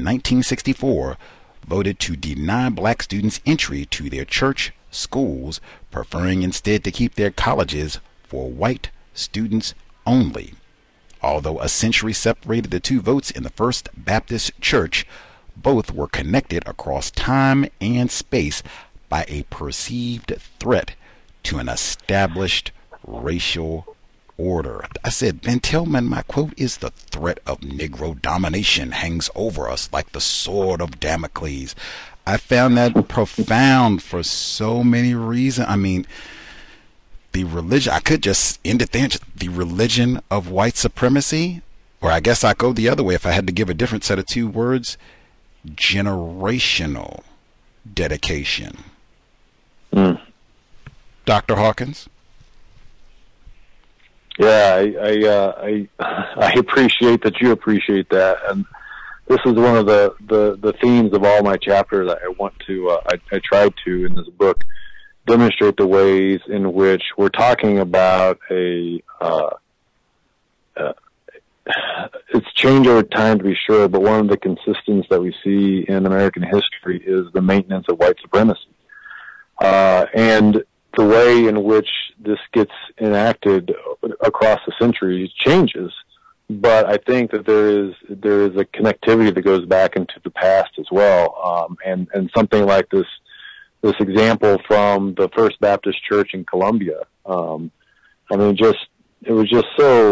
1964 voted to deny black students entry to their church schools, preferring instead to keep their colleges for white students only. Although a century separated the two votes in the First Baptist Church, both were connected across time and space by a perceived threat to an established racial order. I said, Ben Tillman, my quote is, "The threat of Negro domination hangs over us like the sword of Damocles." I found that profound for so many reasons. I mean, the religion, I could just end it there, the religion of white supremacy, or I guess I go the other way if I had to give a different set of two words, generational dedication. Dr. Hawkins? Yeah, I appreciate that you appreciate that, and this is one of the themes of all my chapters. I want to I tried to in this book demonstrate the ways in which we're talking about it's changed over time, to be sure, but one of the consistencies that we see in American history is the maintenance of white supremacy, and the way in which this gets enacted across the centuries changes. But I think that there is a connectivity that goes back into the past as well, and something like this example from the First Baptist Church in Columbia. I mean, it was just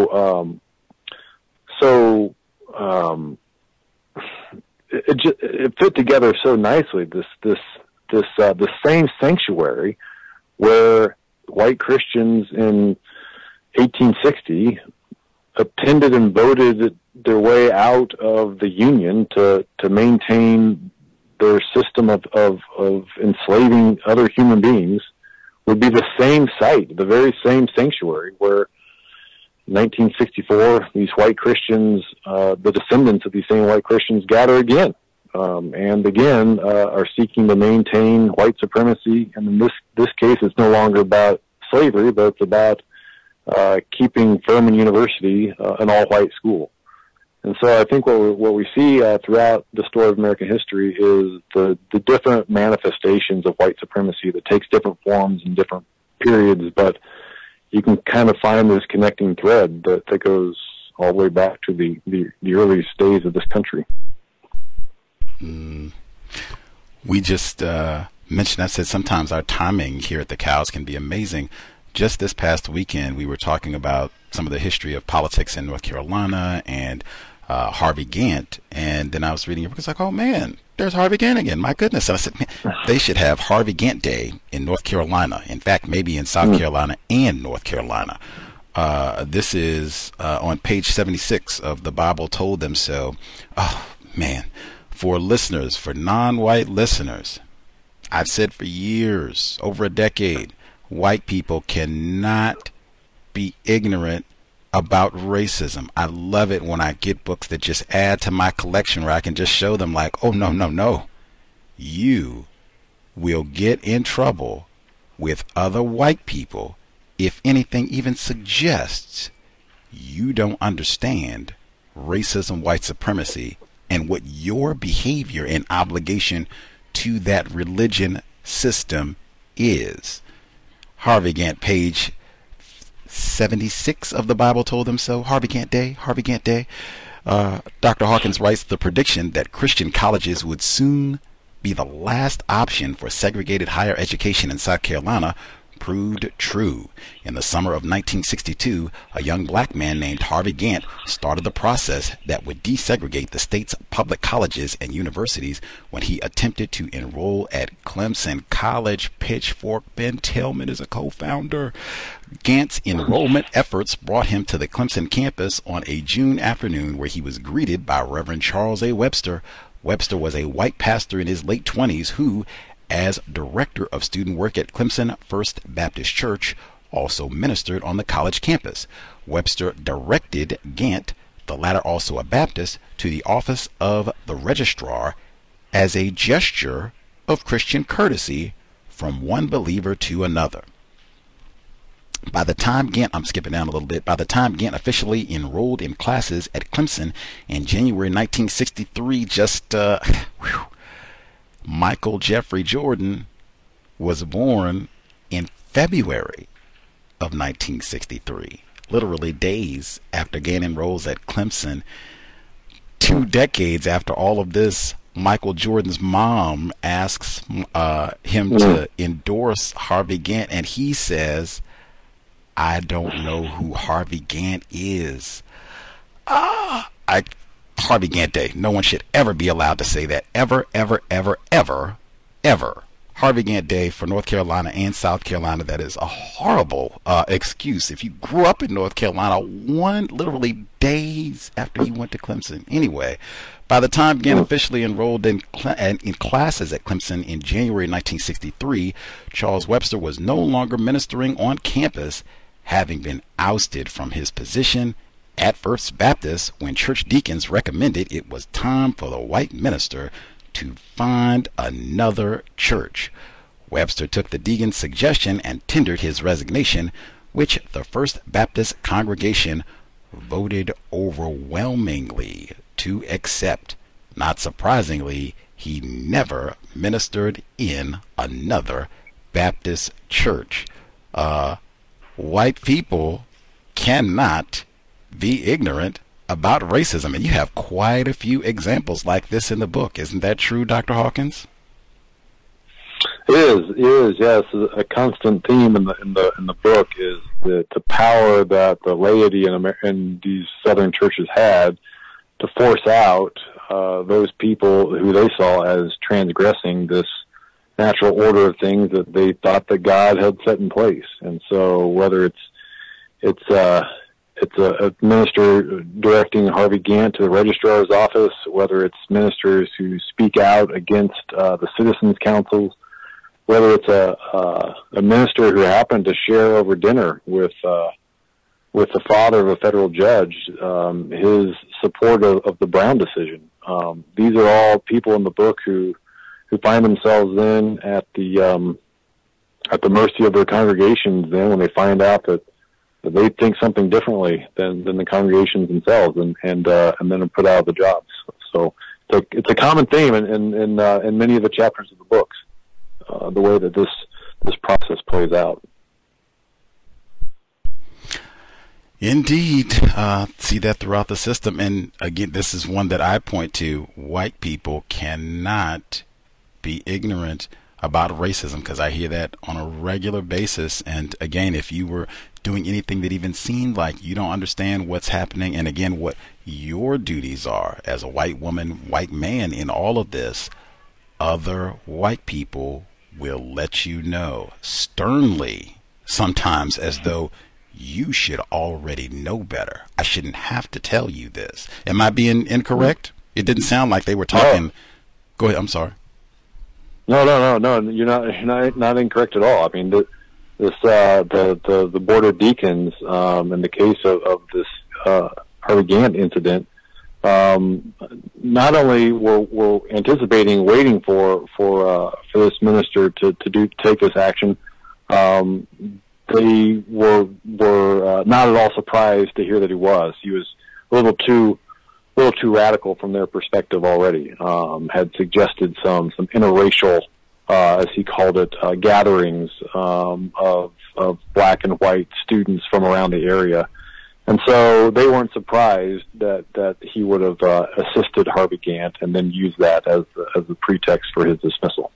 it fit together so nicely. The same sanctuary where white Christians in 1860 attended and voted their way out of the Union to maintain their system of enslaving other human beings, would be the same site, the very same sanctuary where in 1964 these white Christians, the descendants of these same white Christians, gather again, and again are seeking to maintain white supremacy. And in this case, it's no longer about slavery, but it's about keeping Furman University an all-white school. And so I think what we see throughout the story of American history is the different manifestations of white supremacy that takes different forms in different periods, but you can kind of find this connecting thread that goes all the way back to the earliest days of this country. We just mentioned, I said sometimes our timing here at the Cows can be amazing. Just this past weekend, we were talking about some of the history of politics in North Carolina and Harvey Gantt, and then I was reading it because like, oh man, there's Harvey Gantt again. My goodness. And I said, man, they should have Harvey Gantt Day in North Carolina. In fact, maybe in South Carolina and North Carolina. This is on page 76 of The Bible Told Them So. Oh man, for listeners, for non-white listeners, I've said for years, over a decade, white people cannot be ignorant about racism. I love it when I get books that just add to my collection where I can just show them like, oh, no. You will get in trouble with other white people if anything even suggests you don't understand racism, white supremacy, and what your behavior and obligation to that religion system is. Harvey Gantt, page 76 of the Bible told them so. Harvey Gantt Day. Dr. Hawkins writes, the prediction that Christian colleges would soon be the last option for segregated higher education in South Carolina proved true. In the summer of 1962, a young black man named Harvey Gantt started the process that would desegregate the state's public colleges and universities when he attempted to enroll at Clemson College. Pitchfork Ben Tillman is a co-founder. Gantt's enrollment efforts brought him to the Clemson campus on a June afternoon where he was greeted by Reverend Charles A. Webster. Webster was a white pastor in his late 20s who, as director of student work at Clemson First Baptist Church, also ministered on the college campus. Webster directed Gantt, the latter also a Baptist, to the office of the registrar as a gesture of Christian courtesy from one believer to another. By the time Gantt, I'm skipping down a little bit, by the time Gantt officially enrolled in classes at Clemson in January 1963, Michael Jeffrey Jordan was born in February of 1963, literally days after Gantt enrolls at Clemson. 2 decades after all of this, Michael Jordan's mom asks him to endorse Harvey Gantt, and he says, I don't know who Harvey Gantt is. Harvey Gantt Day. No one should ever be allowed to say that. Ever. Harvey Gantt Day for North Carolina and South Carolina. That is a horrible excuse. If you grew up in North Carolina, literally days after he went to Clemson. Anyway, by the time Gantt officially enrolled in classes at Clemson in January 1963, Charles Webster was no longer ministering on campus, having been ousted from his position at First Baptist when church deacons recommended it was time for the white minister to find another church. Webster took the deacon's suggestion and tendered his resignation, which the First Baptist congregation voted overwhelmingly to accept. Not surprisingly, he never ministered in another Baptist church. White people cannot be ignorant about racism, and you have quite a few examples like this in the book. Isn't that true, Dr. Hawkins? It is, yes. A constant theme in the book is the power that the laity in these Southern churches had to force out those people who they saw as transgressing this natural order of things that they thought that God had set in place. And so whether it's a minister directing Harvey Gantt to the registrar's office, whether it's ministers who speak out against the citizens' councils, whether it's a minister who happened to share over dinner with the father of a federal judge his support of the Brown decision. These are all people in the book who find themselves then at the mercy of their congregations then when they find out that they think something differently than the congregations themselves, and then are put out of the jobs. So it's a common theme in many of the chapters of the books, the way that this process plays out. Indeed, see that throughout the system. And again, this is one that I point to. White people cannot be ignorant about racism, because I hear that on a regular basis. And again, if you were doing anything that even seemed like you don't understand what's happening, and again, what your duties are as a white woman, white man in all of this, other white people will let you know sternly, sometimes as though you should already know better. I shouldn't have to tell you this. Am I being incorrect? It didn't sound like they were talking. No. Go ahead. I'm sorry. No. You're not incorrect at all. I mean, the Board of Deacons, in the case of this Harvey Gantt incident, not only were anticipating, waiting for this minister to take this action, they were not at all surprised to hear that he was. He was a little too radical from their perspective already. Had suggested some interracial, as he called it, gatherings of black and white students from around the area. And so they weren't surprised that he would have assisted Harvey Gantt and then used that as the pretext for his dismissal.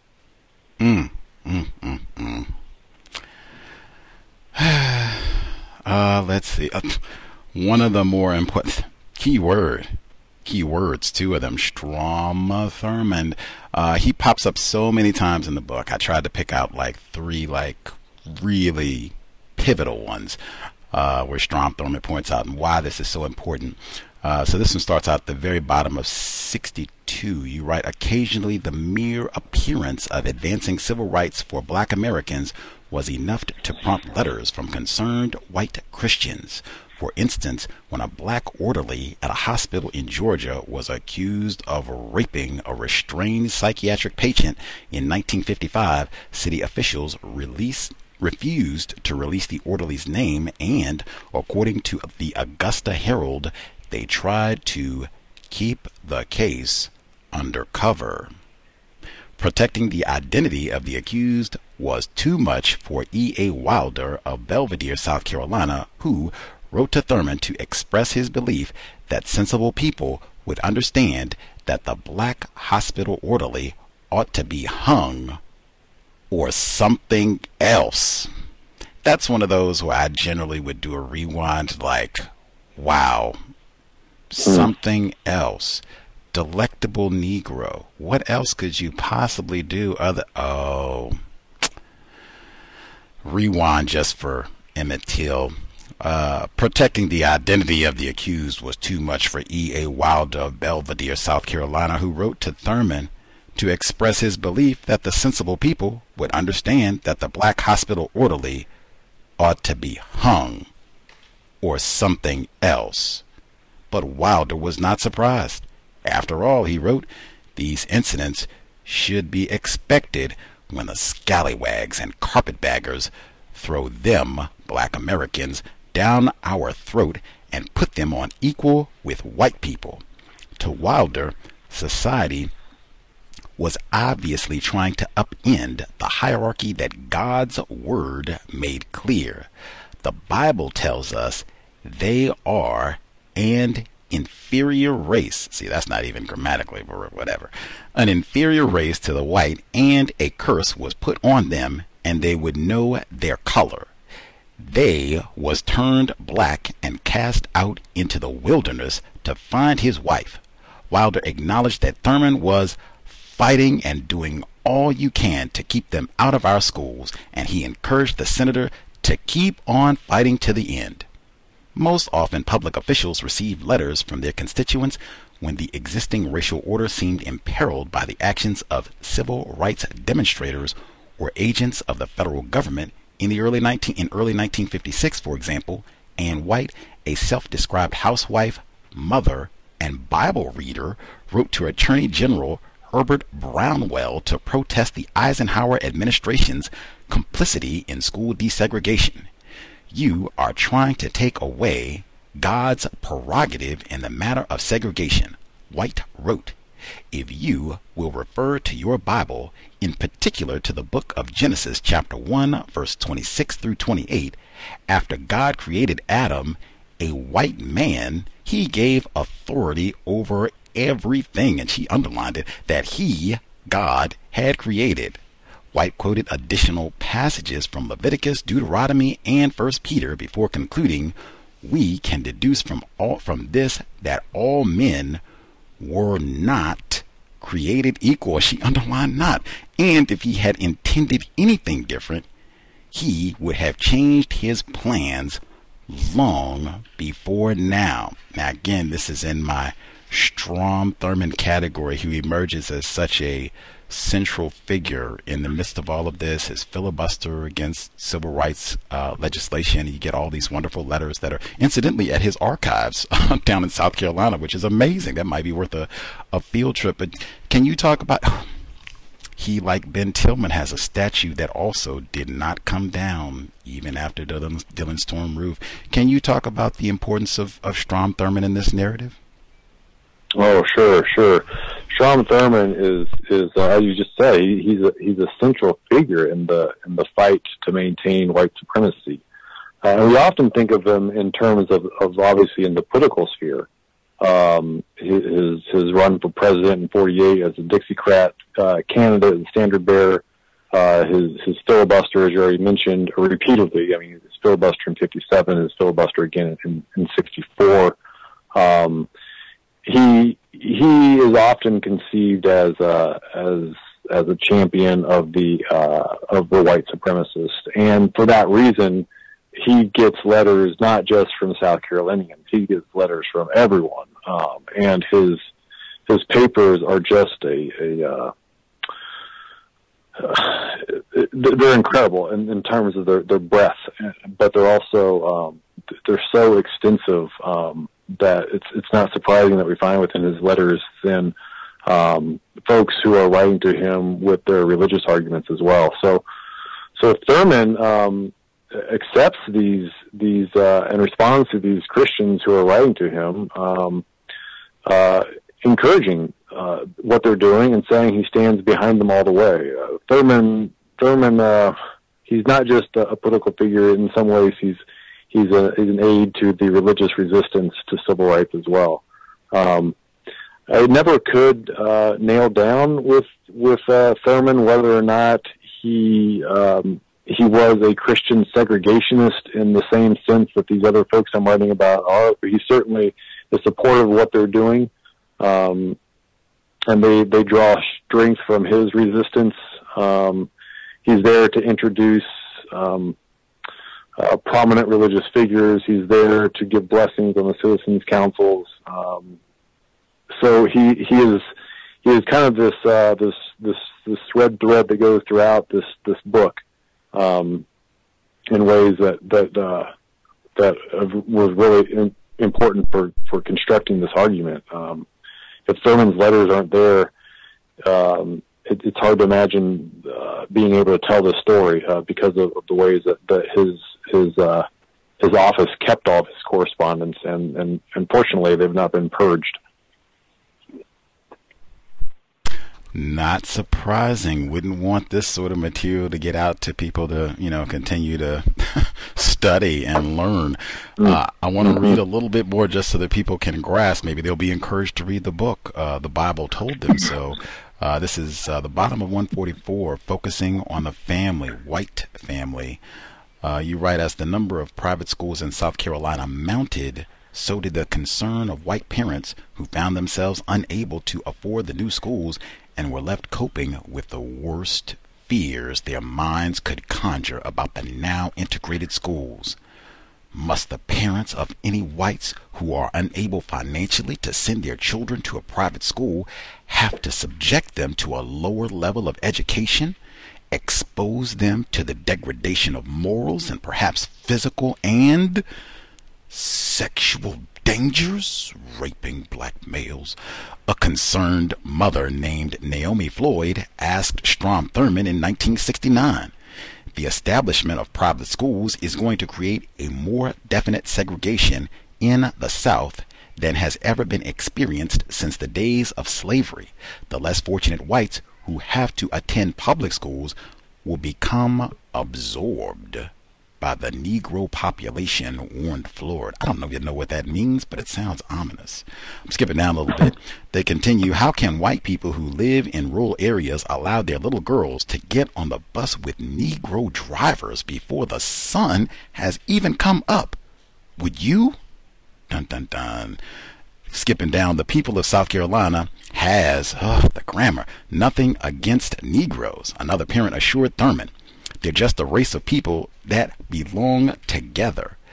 Let's see. One of the more important keywords, two of them, Strom Thurmond. He pops up so many times in the book. I tried to pick out like three really pivotal ones. Where Strom Thurmond points out and why this is so important. So this one starts out at the very bottom of 62. You write, occasionally the mere appearance of advancing civil rights for black Americans was enough to prompt letters from concerned white Christians. For instance, when a black orderly at a hospital in Georgia was accused of raping a restrained psychiatric patient in 1955, city officials refused to release the orderly's name, and, according to the Augusta Herald, they tried to keep the case undercover. Protecting the identity of the accused was too much for E.A. Wilder of Belvidere, South Carolina, who wrote to Thurmond to express his belief that sensible people would understand that the black hospital orderly ought to be hung or something else. That's one of those where I generally would do a rewind like, wow, something else. Delectable Negro. What else could you possibly do rewind just for Emmett Till. Protecting the identity of the accused was too much for E.A. Wilder of Belvidere, South Carolina, who wrote to Thurmond to express his belief that the sensible people would understand that the black hospital orderly ought to be hung or something else. But Wilder was not surprised. After all, he wrote, these incidents should be expected when the scallywags and carpetbaggers throw them, black Americans, down our throat and put them on equal with white people. To Wilder, society was obviously trying to upend the hierarchy that God's word made clear. The Bible tells us they are an inferior race. See, that's not even grammatically, but whatever. An inferior race to the white, and a curse was put on them, and they would know their color. They was turned black and cast out into the wilderness to find his wife. Wilder acknowledged that Thurmond was fighting and doing all you can to keep them out of our schools, and he encouraged the senator to keep on fighting to the end. Most often, public officials received letters from their constituents when the existing racial order seemed imperiled by the actions of civil rights demonstrators or agents of the federal government. In early 1956, for example, Ann White, a self-described housewife, mother, and Bible reader, wrote to Attorney General Herbert Brownwell to protest the Eisenhower administration's complicity in school desegregation. You are trying to take away God's prerogative in the matter of segregation, White wrote. If you will refer to your Bible, in particular to the book of Genesis, chapter 1, verse 26 through 28, after God created Adam, a white man, he gave authority over everything, and she underlined it, that he, God, had created. White quoted additional passages from Leviticus, Deuteronomy, and 1 Peter before concluding, we can deduce from this that all men were not created equal. She underlined not. And if he had intended anything different, he would have changed his plans long before now. Now again, this is in my Strom Thurmond category, who emerges as such a central figure in the midst of all of this, his filibuster against civil rights legislation. You get all these wonderful letters that are incidentally at his archives down in South Carolina, which is amazing. That might be worth a field trip. But can you talk about, he, like Ben Tillman, has a statue that also did not come down even after Dylan Storm Roof. Can you talk about the importance of Strom Thurmond in this narrative? Oh, sure. Strom Thurmond is as you just say, he's a central figure in the fight to maintain white supremacy. And we often think of him in terms of obviously in the political sphere. His run for president in '48 as a Dixiecrat candidate and standard bearer, his filibuster, as you already mentioned, repeatedly. I mean, his filibuster in '57, his filibuster again in '64. He is often conceived as a champion of the white supremacists, and for that reason, he gets letters not just from South Carolinians. He gets letters from everyone, and his papers are just they're incredible in terms of their breadth, but they're also they're so extensive that it's not surprising that we find within his letters then folks who are writing to him with their religious arguments as well. So Thurmond accepts these and responds to these Christians who are writing to him, encouraging what they're doing and saying he stands behind them all the way. Thurmond, he's not just a political figure. In some ways, he's an aid to the religious resistance to civil rights as well. I never could nail down with Thurmond whether or not he was a Christian segregationist in the same sense that these other folks I'm writing about are, but he certainly is supportive of what they're doing, and they draw strength from his resistance. He's there to introduce prominent religious figures. He's there to give blessings on the citizens' councils. So he is kind of this thread that goes throughout this book, in ways that was really important for constructing this argument. If Thurmond's letters aren't there, it's hard to imagine being able to tell this story because of the ways that his office kept all of his correspondence, and unfortunately they've not been purged. Not surprising. Wouldn't want this sort of material to get out to people to, continue to study and learn. I want to read a little bit more just so that people can grasp. Maybe they'll be encouraged to read the book. The Bible told them so. This is the bottom of 144, focusing on the family, white family. You write, as the number of private schools in South Carolina mounted, so did the concern of white parents who found themselves unable to afford the new schools and were left coping with the worst fears their minds could conjure about the now integrated schools. Must the parents of any whites who are unable financially to send their children to a private school have to subject them to a lower level of education, expose them to the degradation of morals and perhaps physical and sexual dangers, raping black males? A concerned mother named Naomi Floyd asked Strom Thurmond in 1969. The establishment of private schools is going to create a more definite segregation in the South than has ever been experienced since the days of slavery. The less fortunate whites who have to attend public schools will become absorbed by the Negro population, warned Floyd. I don't know if you know what that means, but it sounds ominous. I'm skipping down a little bit. They continue, how can white people who live in rural areas allow their little girls to get on the bus with Negro drivers before the sun has even come up? Would you? Dun, dun, dun. Skipping down, the people of South Carolina has, the grammar, nothing against Negroes. Another parent assured Thurmond, they're just a race of people that belong together.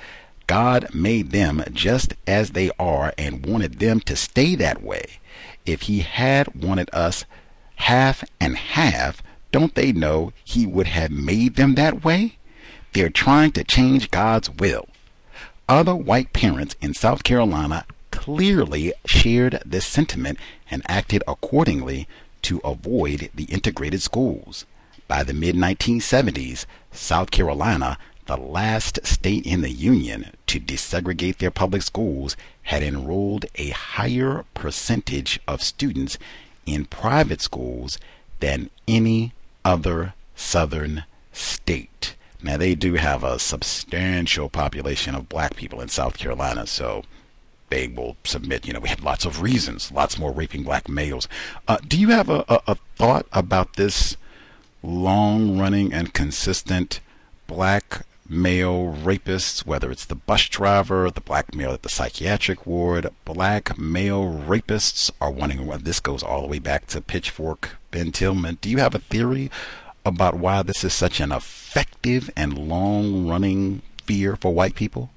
God made them just as they are and wanted them to stay that way. If he had wanted us half and half, don't they know he would have made them that way? They're trying to change God's will. Other white parents in South Carolina clearly shared this sentiment and acted accordingly to avoid the integrated schools. By the mid-1970s, South Carolina, the last state in the Union to desegregate their public schools, had enrolled a higher percentage of students in private schools than any other Southern state. Now, they do have a substantial population of black people in South Carolina, so they will submit, we have lots of reasons, lots more raping black males. Do you have a thought about this long-running and consistent black male rapists, whether it's the bus driver, the black male at the psychiatric ward? Black male rapists are wanting, this goes all the way back to Pitchfork, Ben Tillman. Do you have a theory about why this is such an effective and long-running fear for white people?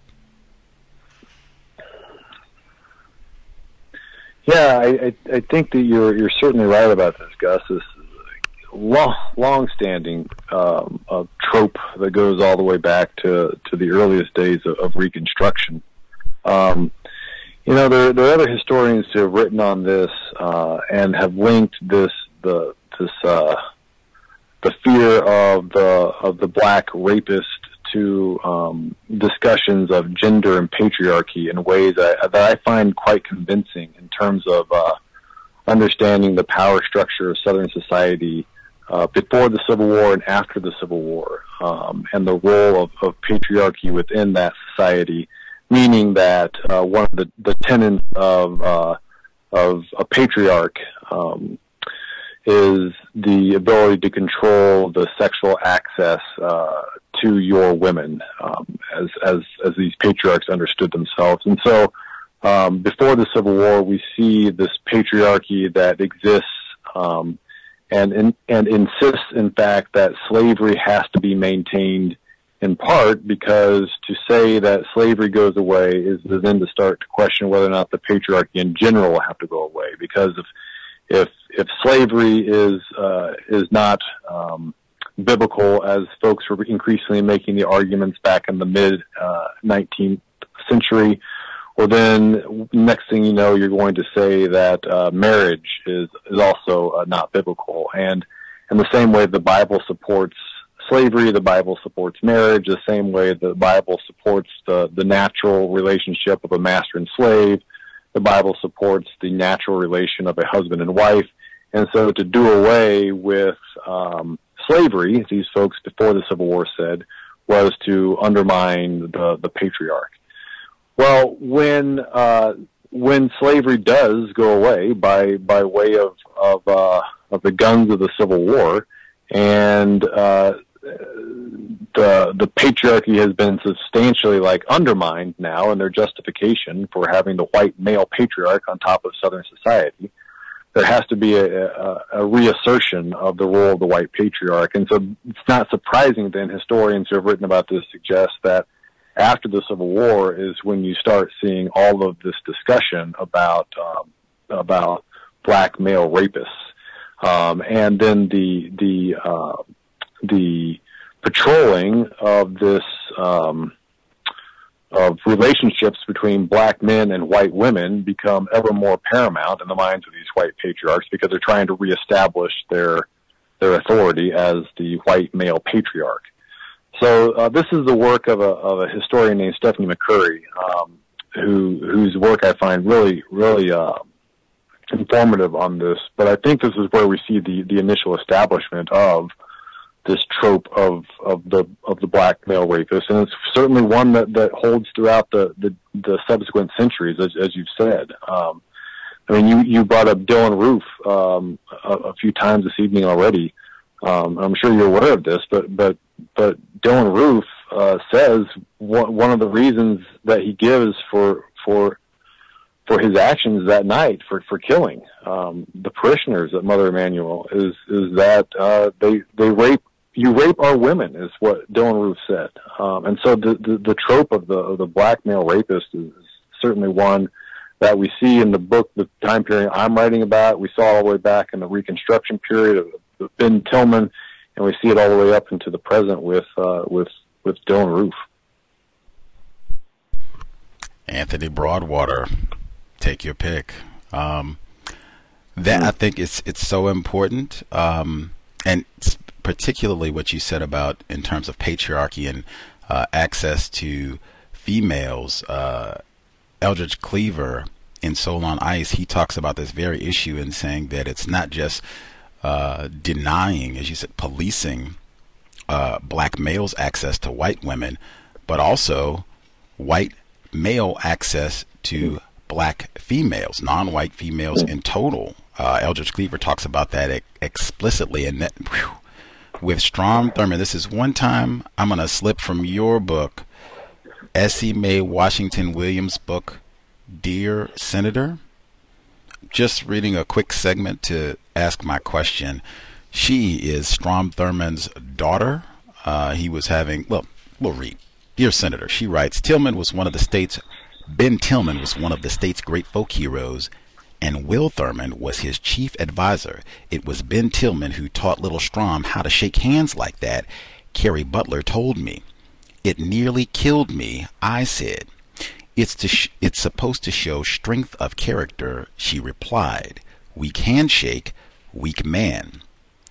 Yeah, I think that you're certainly right about this, Gus. This long-standing trope that goes all the way back to the earliest days of Reconstruction. There are other historians who have written on this and have linked the fear of the black rapist to discussions of gender and patriarchy in ways that I find quite convincing in terms of understanding the power structure of Southern society before the Civil War and after the Civil War, and the role of patriarchy within that society, meaning that one of the tenets of a patriarch is the ability to control the sexual access to your women, as these patriarchs understood themselves. And so before the Civil War, we see this patriarchy that exists and insists, in fact, that slavery has to be maintained in part because to say that slavery goes away is then to start to question whether or not the patriarchy in general will have to go away. Because if slavery is not biblical, as folks were increasingly making the arguments back in the mid 19th century, well, then next thing you know, you're going to say that marriage is also not biblical. And in the same way the Bible supports slavery, the Bible supports marriage, the same way the Bible supports the natural relationship of a master and slave, the Bible supports the natural relation of a husband and wife. And so to do away with slavery, these folks before the Civil War said, was to undermine the patriarch. Well, when slavery does go away by way of the guns of the Civil War, and the patriarchy has been substantially undermined now in their justification for having the white male patriarch on top of Southern society, there has to be a reassertion of the role of the white patriarch. And so it's not surprising then historians who have written about this suggest that after the Civil War is when you start seeing all of this discussion about black male rapists, and then the patrolling of this of relationships between black men and white women become ever more paramount in the minds of these white patriarchs because they're trying to reestablish their authority as the white male patriarch. So this is the work of a historian named Stephanie McCurry, whose work I find really informative on this. But I think this is where we see the initial establishment of this trope of the black male rapist, and it's certainly one that holds throughout the subsequent centuries, as you've said. I mean, you brought up Dylan Roof a few times this evening already. I'm sure you're aware of this, but Dylan Roof says one of the reasons that he gives for his actions that night for killing the parishioners at Mother Emanuel is that they rape you rape our women, is what Dylan Roof said. And so the trope of the black male rapist is certainly one that we see in the book, the time period I'm writing about. We saw all the way back in the Reconstruction period of Ben Tillman, and we see it all the way up into the present with Dylan Roof. Anthony Broadwater, take your pick. That I think it's so important, and particularly what you said about in terms of patriarchy and access to females. Eldridge Cleaver in Soul on Ice, he talks about this very issue and saying that it's not just denying, as you said, policing black males' access to white women, but also white male access to black females, non-white females in total. Eldridge Cleaver talks about that explicitly, and that, with Strom Thurmond, this is one time I'm going to slip from your book, Essie Mae Washington Williams' book, Dear Senator. Just reading a quick segment to ask my question. She is Strom Thurmond's daughter. He was having, well, we'll read. Dear Senator, she writes, Ben Tillman was one of the state's great folk heroes, and Will Thurmond was his chief advisor. It was Ben Tillman who taught little Strom how to shake hands like that. Carie Butler told me. It nearly killed me, I said. It's supposed to show strength of character, she replied. Weak handshake, weak man.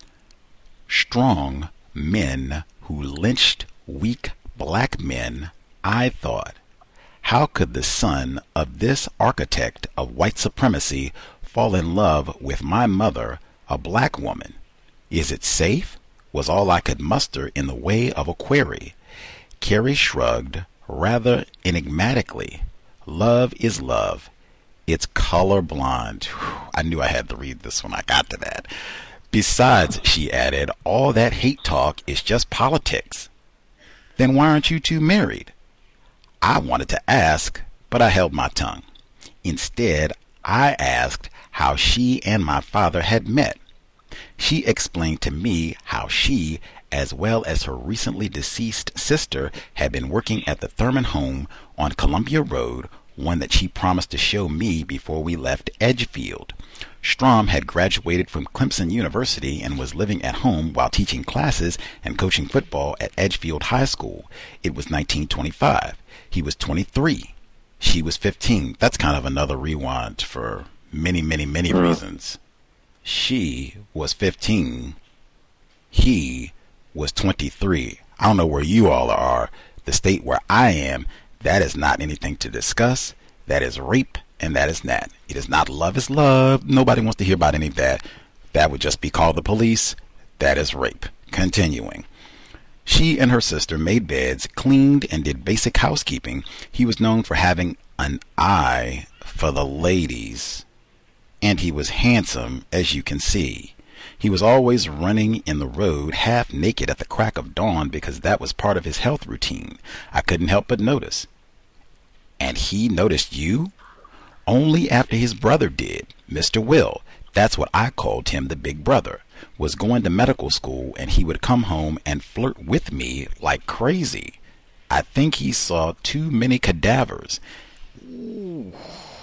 Strong men who lynched weak black men, I thought. How could the son of this architect of white supremacy fall in love with my mother, a black woman? Is it safe? Was all I could muster in the way of a query. Carie shrugged, rather enigmatically. Love is love. It's colorblind. I knew I had to read this when I got to that. Besides, she added, all that hate talk is just politics. Then why aren't you two married? I wanted to ask, but I held my tongue. Instead, I asked how she and my father had met. She explained to me how she, as well as her recently deceased sister, had been working at the Thurmond home on Columbia Road, one that she promised to show me before we left Edgefield. Strom had graduated from Clemson University and was living at home while teaching classes and coaching football at Edgefield High School. It was 1925. He was 23. She was 15. That's kind of another rewind for many reasons. She was 15. He was 23. I don't know where you all are. The state where I am, that is not anything to discuss. That is rape, and that is that. It is not love is love. Nobody wants to hear about any of that. That would just be called the police. That is rape. Continuing. She and her sister made beds, cleaned, and did basic housekeeping. He was known for having an eye for the ladies. And he was handsome, as you can see. He was always running in the road half naked at the crack of dawn because that was part of his health routine. I couldn't help but notice. And he noticed you? Only after his brother did, Mr. Will. That's what I called him, the big brother. Was going to medical school, and he would come home and flirt with me like crazy. I think he saw too many cadavers. Ooh.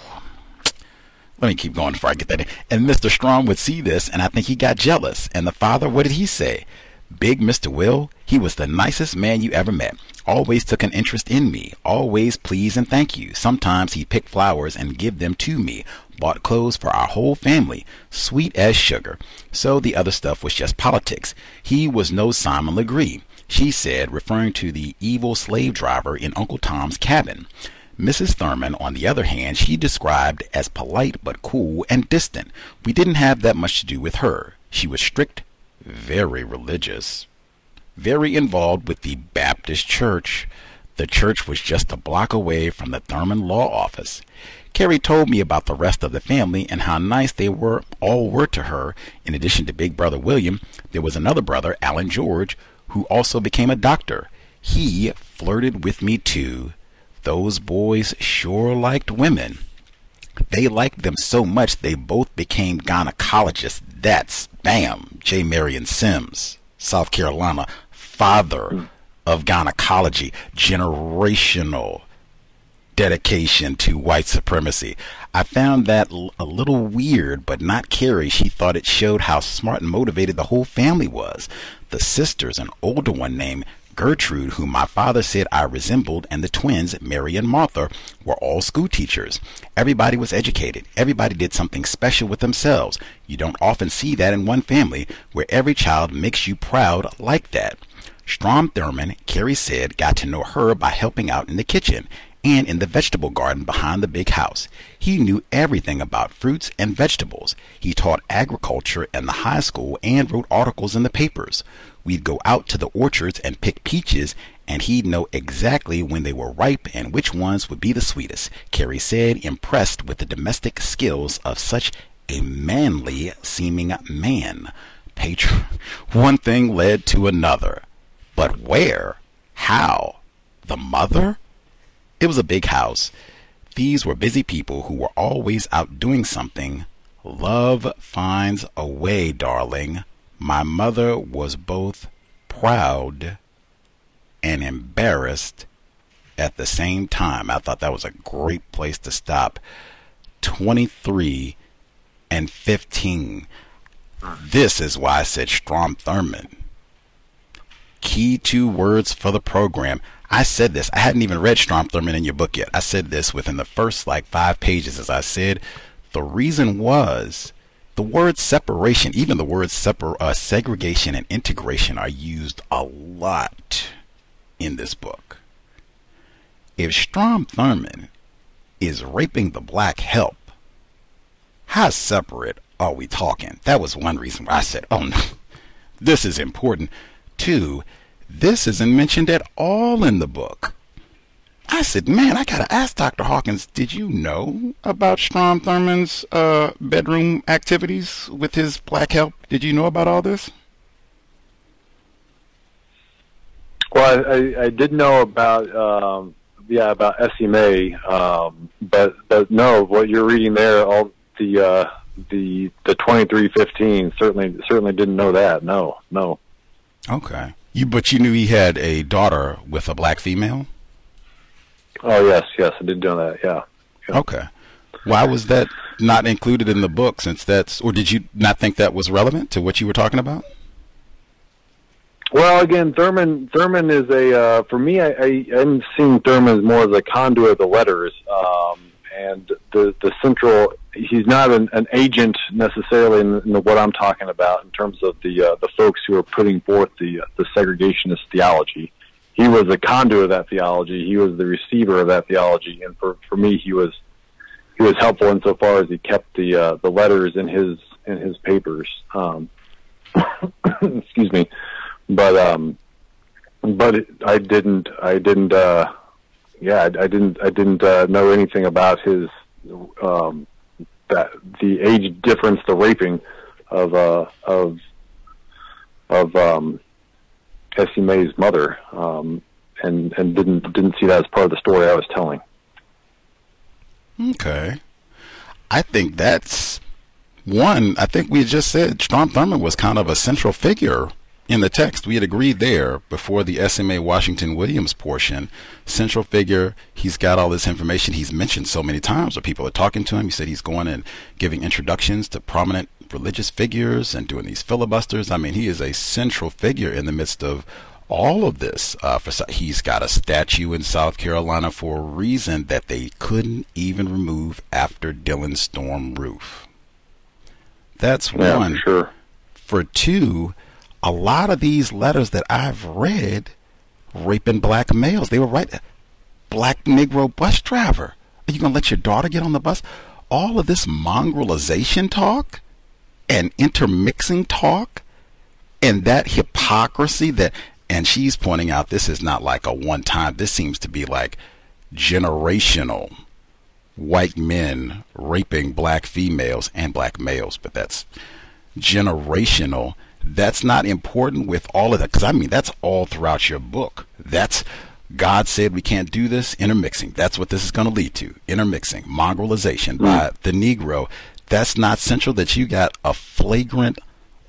Let me keep going before I get that in. And Mr. Strom would see this, and I think he got jealous. And the father, what did he say? Big Mr. Will, he was the nicest man you ever met. Always took an interest in me. Always please and thank you. Sometimes he'd pick flowers and give them to me. Bought clothes for our whole family. Sweet as sugar. So the other stuff was just politics. He was no Simon Legree, she said, referring to the evil slave driver in Uncle Tom's Cabin. Mrs. Thurmond, on the other hand, she described as polite but cool and distant. We didn't have that much to do with her. She was strict, very religious, very involved with the Baptist church. The church was just a block away from the Thurmond law office. Carie told me about the rest of the family and how nice they all were to her. In addition to Big Brother William, there was another brother, Alan George, who also became a doctor. He flirted with me too. Those boys sure liked women. They liked them so much they both became gynecologists. That's, bam, J. Marion Sims. South Carolina, father of gynecology, generational dedication to white supremacy. I found that a little weird, but not Carie. She thought it showed how smart and motivated the whole family was. The sisters, an older one named Gertrude, whom my father said I resembled, and the twins, Mary and Martha, were all school teachers. Everybody was educated. Everybody did something special with themselves. You don't often see that in one family, where every child makes you proud like that. Strom Thurmond, Carie said, got to know her by helping out in the kitchen and in the vegetable garden behind the big house. He knew everything about fruits and vegetables. He taught agriculture in the high school and wrote articles in the papers. We'd go out to the orchards and pick peaches, and he'd know exactly when they were ripe and which ones would be the sweetest, Carie said, impressed with the domestic skills of such a manly-seeming man. One thing led to another. But where? How? The mother? It was a big house. These were busy people who were always out doing something. Love finds a way, darling. My mother was both proud and embarrassed at the same time. I thought that was a great place to stop. 23 and 15. This is why I said Strom Thurmond. Key 2 words for the program. I said this. I hadn't even read Strom Thurmond in your book yet. I said this within the first 5 pages. As I said, the reason was the word separation, even the words segregation and integration are used a lot in this book. If Strom Thurmond is raping the black help, how separate are we talking? That was one reason why I said, oh no, this is important. 2, this isn't mentioned at all in the book. I said, man, I gotta ask Dr. Hawkins, did you know about Strom Thurmond's bedroom activities with his black help? Did you know about all this? Well, I did know about about SMA, but no, what you're reading there, all the 2315 certainly didn't know that. No. Okay. But you knew he had a daughter with a black female? Oh, yes, I did know that, yeah. Okay. Why was that not included in the book, or did you not think that was relevant to what you were talking about? Well, again, Thurmond is for me, I'm seeing Thurmond as more as a conduit of the letters, and the central, he's not an agent necessarily in what I'm talking about in terms of the folks who are putting forth the segregationist theology. He was a conduit of that theology. He was the receiver of that theology, and for me, he was helpful insofar as he kept the letters in his papers. Excuse me, but I didn't know anything about his that the age difference, the raping of Essie Mae's mother, and didn't see that as part of the story I was telling. Okay, I think that's one. I think we just said Strom Thurmond was kind of a central figure in the text. We had agreed there before the SMA Washington Williams portion. Central figure. He's got all this information. He's mentioned so many times where people are talking to him. He said he's going and giving introductions to prominent religious figures and doing these filibusters. I mean, he is a central figure in the midst of all of this. He's got a statue in South Carolina for a reason that they couldn't even remove after Dylan's storm roof. That's one. For sure. For 2, a lot of these letters that I've read, raping black males, they were right. Black Negro bus driver. Are you going to let your daughter get on the bus? All of this mongrelization talk and intermixing talk and that hypocrisy and she's pointing out this is not like a one-time. This seems to be like generational. White men raping black females and black males, but that's generational. That's not important with all of that, because I mean that's all throughout your book. That's God said we can't do this. Intermixing. That's what this is going to lead to. Intermixing, mongrelization by the Negro. That's not central. That you got a flagrant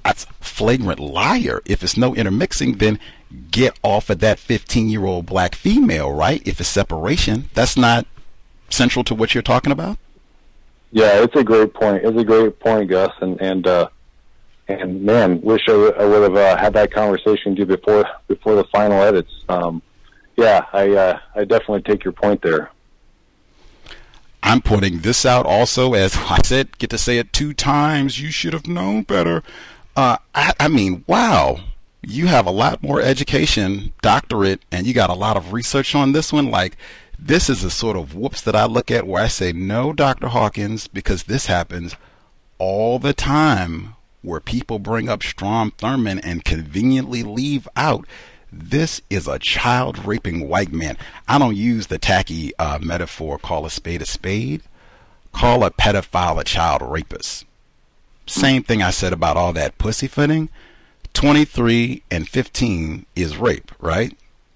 that's flagrant liar. If it's no intermixing, then get off of that 15-year-old black female, right? If it's separation, that's not central to what you're talking about. Yeah, it's a great point. It's a great point, Gus. And man, wish I would have had that conversation with you before the final edits. Yeah, I definitely take your point there. I'm putting this out also, as I said, get to say it 2 times. You should have known better. I mean, wow. You have a lot more education, doctorate, and you got a lot of research on this one. Like, this is a sort of whoops that I look at where I say, no, Dr. Hawkins, because this happens all the time where people bring up Strom Thurmond and conveniently leave out, this is a child raping white man. I don't use the tacky metaphor, call a spade, call a pedophile a child rapist. Same thing I said about all that pussyfooting. 23 and 15 is rape, right?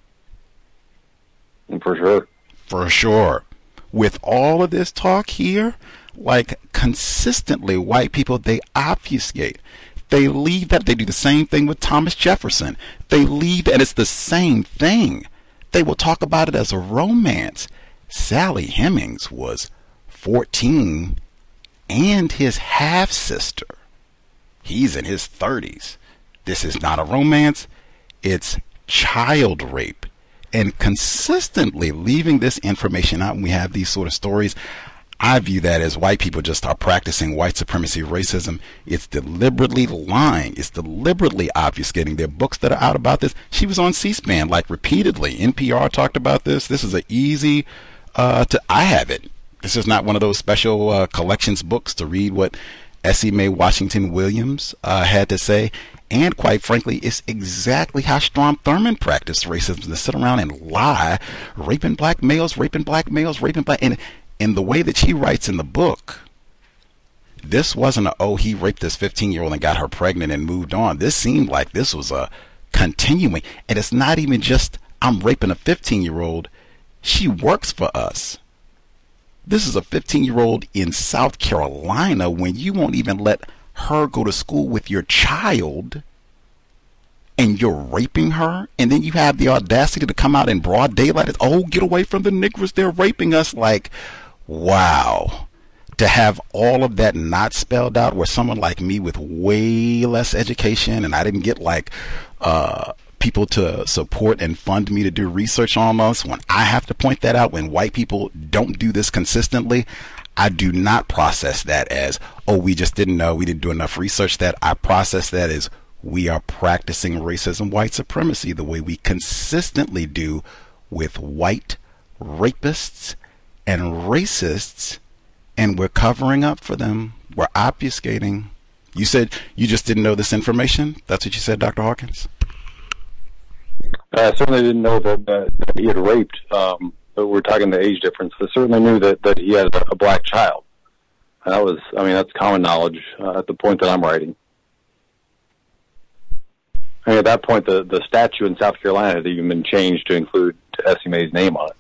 For sure. For sure. With all of this talk here, like consistently white people, they obfuscate. They leave that. They do the same thing with Thomas Jefferson. They leave, and it's the same thing. They will talk about it as a romance. Sally Hemings was 14 and his half-sister. He's in his 30s. This is not a romance. It's child rape. And consistently leaving this information out when we have these sort of stories, I view that as white people just are practicing white supremacy racism. It's deliberately lying. It's deliberately obfuscating. There are books that are out about this. She was on C-SPAN like repeatedly. NPR talked about this. This is an easy I have it. This is not one of those special collections books to read what Essie Mae Washington Williams had to say. And quite frankly, it's exactly how Strom Thurmond practiced racism, to sit around and lie, raping black males, raping black males, raping black. And in the way that she writes in the book, this wasn't he raped this 15-year-old and got her pregnant and moved on. This seemed like this was a continuing. And it's not even just, I'm raping a 15-year-old. She works for us. This is a 15-year-old in South Carolina when you won't even let her go to school with your child, and you're raping her, and then you have the audacity to come out in broad daylight and, oh, get away from the niggras, they're raping us. Like, wow. To have all of that not spelled out, where someone like me with way less education, and I didn't get like people to support and fund me to do research on us, when I have to point that out, when white people don't do this consistently, I do not process that as, oh, we just didn't know, we didn't do enough research. That I process that as, we are practicing racism, white supremacy, the way we consistently do with white rapists and racists, and we're covering up for them. We're obfuscating. You said you just didn't know this information? That's what you said, Dr. Hawkins? I certainly didn't know that he had raped. But we're talking the age difference. I certainly knew that he had a black child. And that was, I mean, that's common knowledge at the point that I'm writing. I mean, at that point, the statute in South Carolina had even been changed to include Essie Mae's name on it.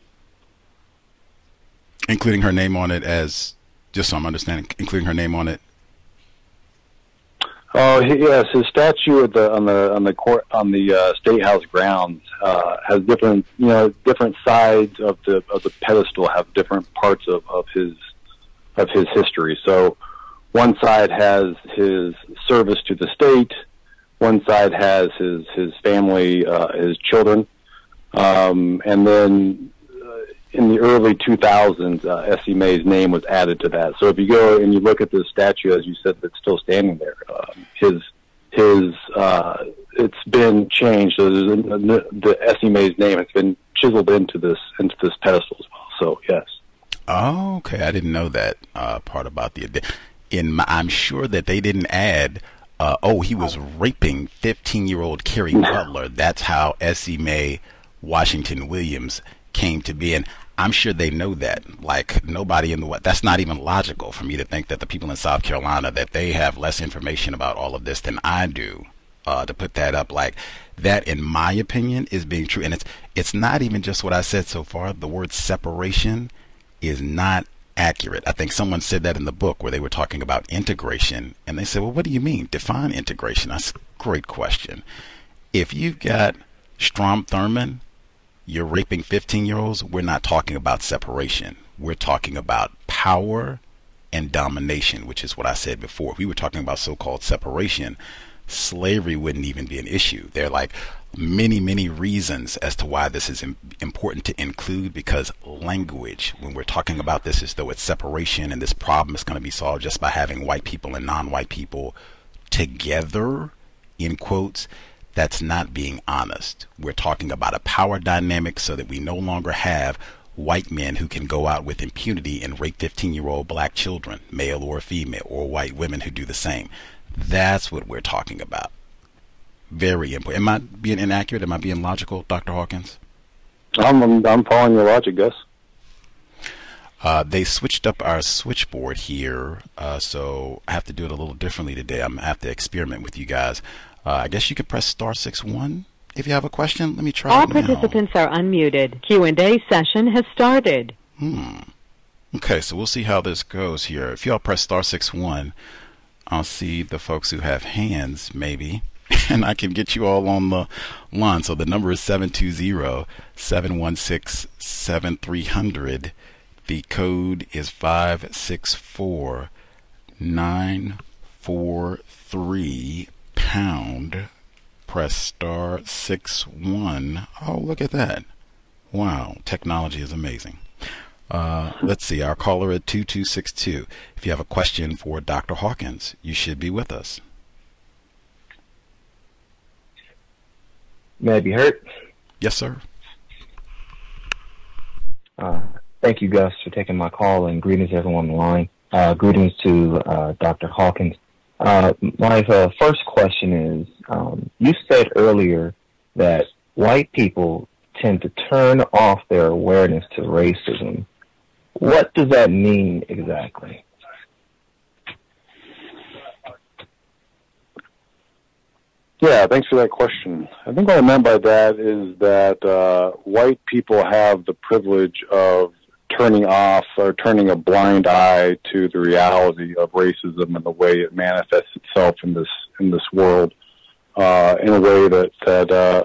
Including her name on it as, just so I'm understanding, including her name on it. Oh yes, his statue on the State House grounds has different sides of the pedestal have different parts of his history. So one side has his service to the state, one side has his family, his children, and then in the early 2000s, Essie Mae's name was added to that. So if you go and you look at the statue, as you said, that's still standing there, it's been changed. So the Essie Mae's name has been chiseled into this pedestal as well. So yes. Oh, okay. I didn't know that part about I'm sure that they didn't add. He was raping 15-year-old Carie Butler. That's how Essie Mae Washington Williams came to be, and I'm sure they know that. Like, nobody in the West, that's not even logical for me to think that the people in South Carolina, that they have less information about all of this than I do, to put that up. Like, that, in my opinion, is being true. And it's not even just what I said so far. The word separation is not accurate. I think someone said that in the book where they were talking about integration, and they said, well, what do you mean? Define integration. That's a great question. If you've got Strom Thurmond, you're raping 15-year-olds, we're not talking about separation. We're talking about power and domination, which is what I said before. If we were talking about so-called separation, slavery wouldn't even be an issue. There are like many reasons as to why this is important to include, because language, when we're talking about this as though it's separation and this problem is going to be solved just by having white people and non-white people together, in quotes, that's not being honest. We're talking about a power dynamic so that we no longer have white men who can go out with impunity and rape 15-year-old black children, male or female, or white women who do the same. That's what we're talking about. Very important. Am I being inaccurate? Am I being logical, Dr. Hawkins? I'm following your logic, Gus. They switched up our switchboard here, so I have to do it a little differently today. I'm going to have to experiment with you guys. I guess you could press *61 if you have a question. Let me try All it now. participants are unmuted. Q&A session has started. Okay, so we'll see how this goes here. If y'all press *61, I'll see the folks who have hands, maybe, and I can get you all on the line. So the number is 720-716-7300. The code is 564-943#. Press *61. Oh, look at that. Wow, technology is amazing. Let's see, our caller at 2262. If you have a question for Dr. Hawkins, you should be with us. May I be heard? Yes, sir. Thank you, Gus, for taking my call, and greetings to everyone on the line. Greetings to Dr. Hawkins. My first question is, you said earlier that white people tend to turn off their awareness to racism. What does that mean exactly? Yeah, thanks for that question. I think what I meant by that is that white people have the privilege of turning off or turning a blind eye to the reality of racism and the way it manifests itself in this world, in a way that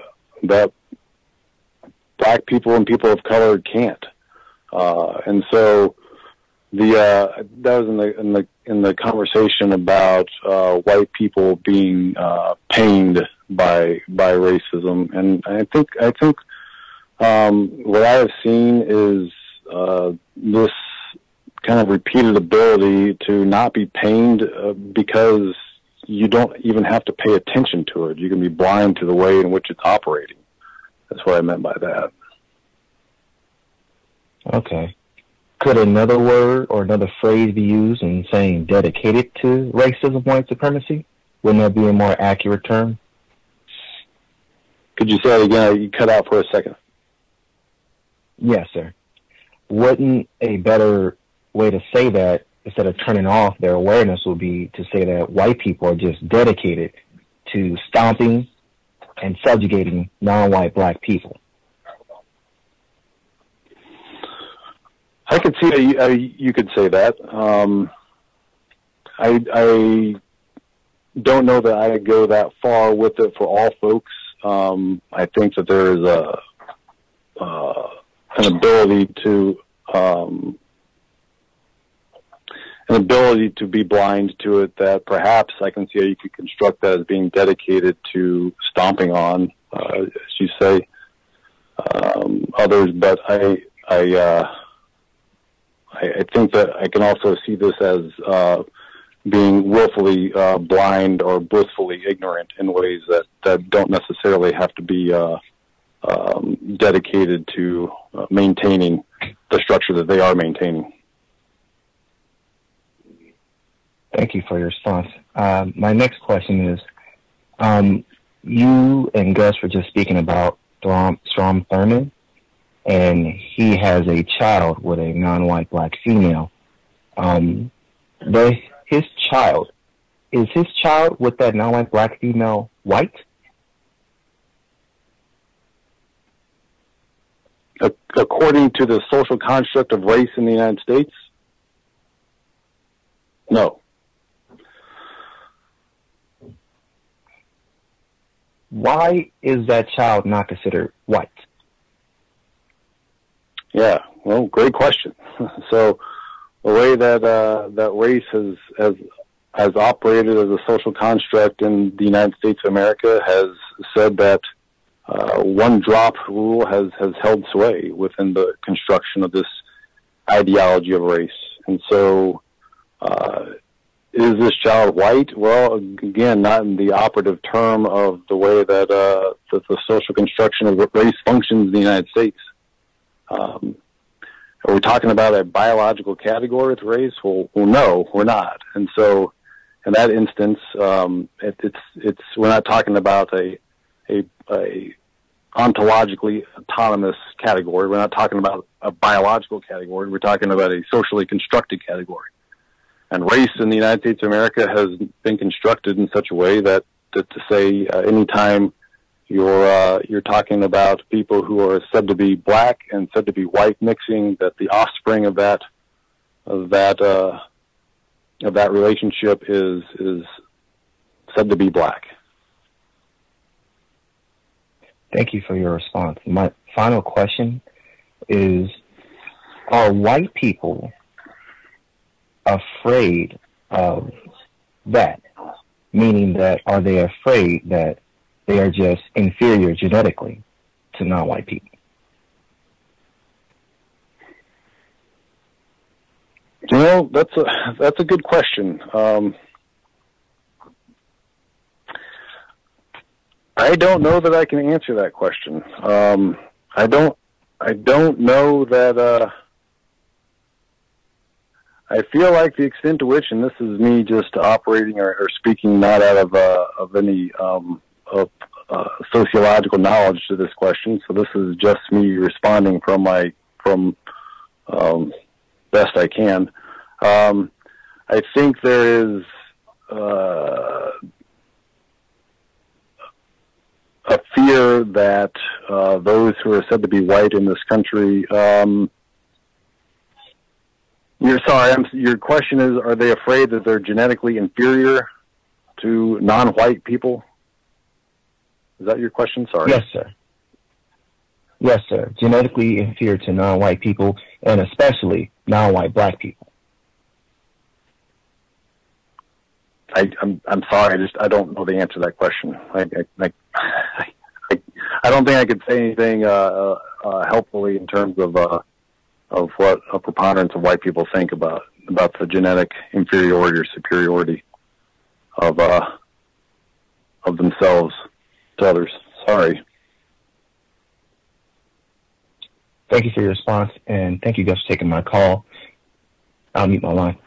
black people and people of color can't. And so that was in the conversation about white people being pained by racism, and I think what I have seen is this kind of repeated ability to not be pained because you don't even have to pay attention to it. You can be blind to the way in which it's operating. That's what I meant by that. Okay. Could another word or another phrase be used in saying dedicated to racism, white supremacy? Wouldn't that be a more accurate term? Could you say it again? You cut out for a second. Yes, sir. Wouldn't a better way to say that, instead of turning off their awareness, would be to say that white people are just dedicated to stomping and subjugating non-white black people? I could see how you could say that. I don't know that I go that far with it for all folks. I think that there is an ability to be blind to it that perhaps I can see how you could construct that as being dedicated to stomping on, as you say, others. But I think that I can also see this as being willfully blind or blissfully ignorant in ways that don't necessarily have to be dedicated to maintaining the structure that they are maintaining. Thank you for your response. My next question is, you and Gus were just speaking about Strom Thurmond, and he has a child with a non-white black female. Is his child with that non-white black female white? According to the social construct of race in the United States? No. Why is that child not considered white? Yeah, well, great question. So the way that that race has operated as a social construct in the United States of America has said that one drop rule has held sway within the construction of this ideology of race. And so is this child white? Well, again, not in the operative term of the way that the social construction of race functions in the United States. Are we talking about a biological category with race? Well, no, we're not. And so, in that instance, it's we're not talking about a ontologically autonomous category. We're not talking about a biological category. We're talking about a socially constructed category. And race in the United States of America has been constructed in such a way that to say anytime you're talking about people who are said to be black and said to be white mixing, that the offspring of that relationship is said to be black. Thank you for your response. My final question is, are white people afraid of that? Meaning that, are they afraid that they are just inferior genetically to non-white people? You know, that's a good question. I don't know that I can answer that question. I don't know that. I feel like the extent to which, and this is me just operating or speaking not out of any sociological knowledge to this question. So this is just me responding from best I can. I think there is a fear that those who are said to be white in this country. Your question is, are they afraid that they're genetically inferior to non-white people? Is that your question? Sorry. Yes, sir. Yes, sir. Genetically inferior to non-white people, and especially non-white black people. I'm sorry. I don't know the answer to that question. I don't think I could say anything helpfully in terms of what a preponderance of white people think about the genetic inferiority or superiority of themselves to others. Sorry. Thank you for your response, and thank you guys for taking my call. I'll mute my line.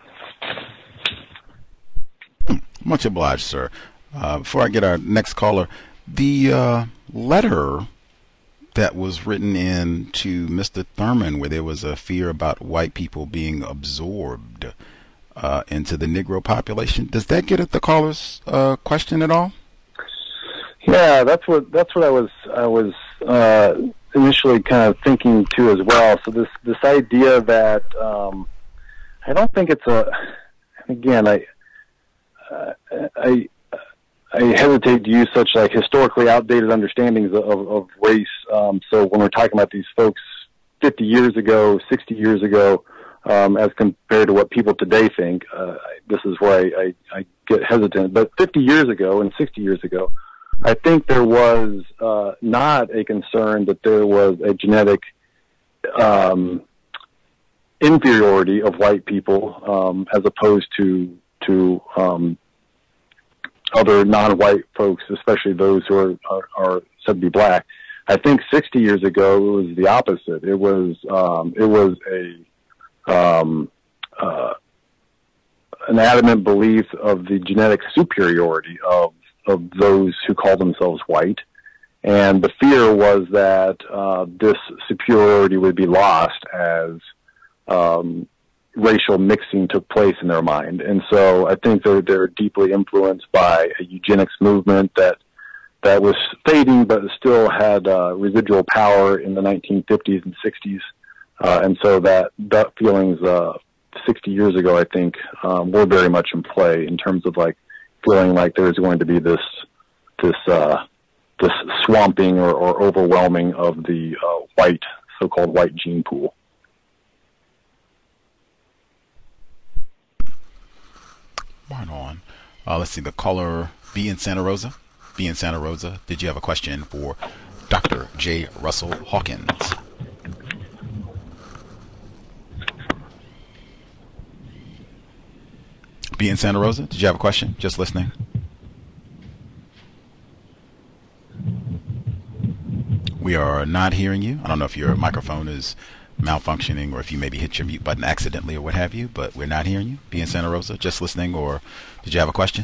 Much obliged, sir. Before I get our next caller, the letter that was written in to Mr. Thurmond, where there was a fear about white people being absorbed into the Negro population, does that get at the caller's question at all? Yeah, that's what I was initially kind of thinking too as well. So this idea that I don't think it's again I hesitate to use such like historically outdated understandings of race. So when we're talking about these folks 50 years ago, 60 years ago, as compared to what people today think, this is where I get hesitant. But 50 years ago and 60 years ago, I think there was not a concern that there was a genetic inferiority of white people as opposed to other non-white folks, especially those who are said to be black. I think 60 years ago it was the opposite. It was an adamant belief of the genetic superiority of those who call themselves white, and the fear was that this superiority would be lost as racial mixing took place in their mind. And so I think they're deeply influenced by a eugenics movement that was fading but still had residual power in the 1950s and 60s. And so that feelings 60 years ago, I think, were very much in play in terms of like feeling like there was going to be this swamping or overwhelming of the so-called white gene pool. Right on. Let's see, the caller B in Santa Rosa. B in Santa Rosa, did you have a question for Dr. J. Russell Hawkins? B in Santa Rosa, did you have a question? Just listening. We are not hearing you. I don't know if your microphone is malfunctioning or if you maybe hit your mute button accidentally or what have you, but we're not hearing you. B in Santa Rosa, just listening, or did you have a question?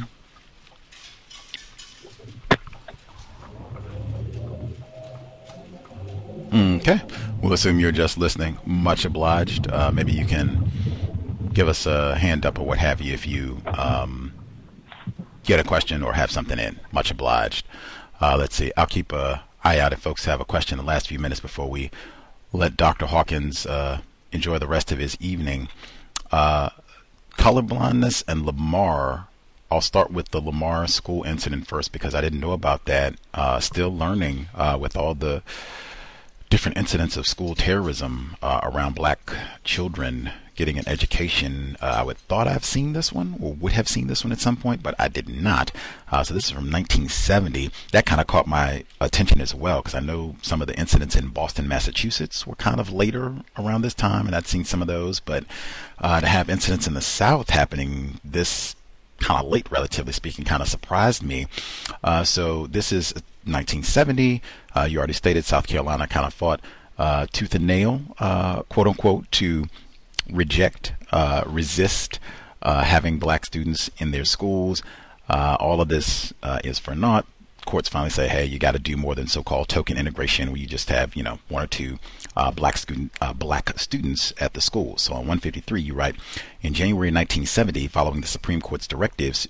Okay, we'll assume you're just listening. Much obliged. Maybe you can give us a hand up or what have you if you get a question or have something in. Much obliged. Let's see. I'll keep an eye out if folks have a question in the last few minutes before we let Dr. Hawkins enjoy the rest of his evening. Colorblindness and Lamar. I'll start with the Lamar school incident first because I didn't know about that. Still learning with all the different incidents of school terrorism around black children getting an education. I would thought I've seen this one or would have seen this one at some point, but I did not. So this is from 1970. That kind of caught my attention as well because I know some of the incidents in Boston, Massachusetts were kind of later around this time, and I'd seen some of those. But to have incidents in the South happening this kind of late, relatively speaking, kind of surprised me. So this is 1970. You already stated South Carolina kind of fought tooth and nail, quote unquote, to resist having black students in their schools. All of this is for naught. Courts finally say, hey, you got to do more than so-called token integration where you just have, one or two black students at the school. So on 153, you write, in January 1970, following the Supreme Court's directives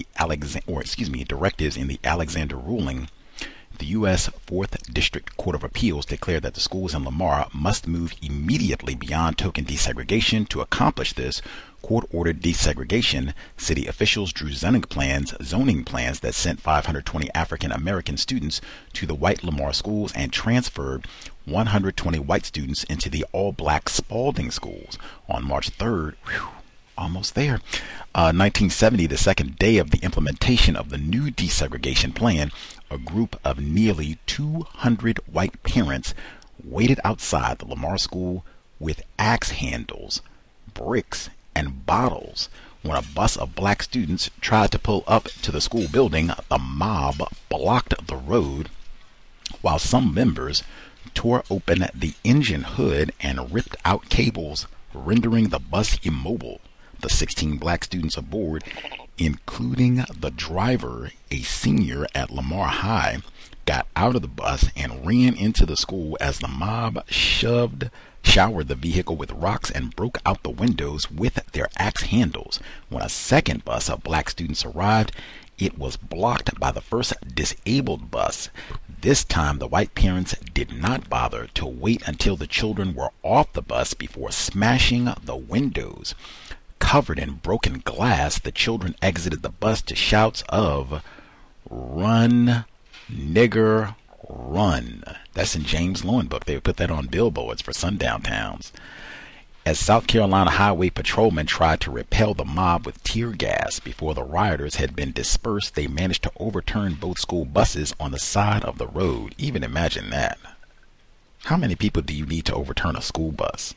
directives in the Alexander ruling, the U.S. 4th District Court of Appeals declared that the schools in Lamar must move immediately beyond token desegregation. To accomplish this, court-ordered desegregation. City officials drew zoning plans that sent 520 African-American students to the white Lamar schools and transferred 120 white students into the all-black Spalding schools. On March 3rd, almost there, 1970, the second day of the implementation of the new desegregation plan, a group of nearly 200 white parents waited outside the Lamar school with axe handles, bricks, and bottles. When a bus of black students tried to pull up to the school building, the mob blocked the road while some members tore open the engine hood and ripped out cables, rendering the bus immobile. The 16 black students aboard, including the driver, a senior at Lamar High, got out of the bus and ran into the school as the mob showered the vehicle with rocks and broke out the windows with their axe handles. When a second bus of black students arrived, it was blocked by the first disabled bus. This time, the white parents did not bother to wait until the children were off the bus before smashing the windows. Covered in broken glass, the children exited the bus to shouts of, "Run, nigger, run." That's in James Loewen book. They would put that on billboards for sundown towns. As South Carolina highway patrolmen tried to repel the mob with tear gas before the rioters had been dispersed, they managed to overturn both school buses on the side of the road. Even imagine that. How many people do you need to overturn a school bus?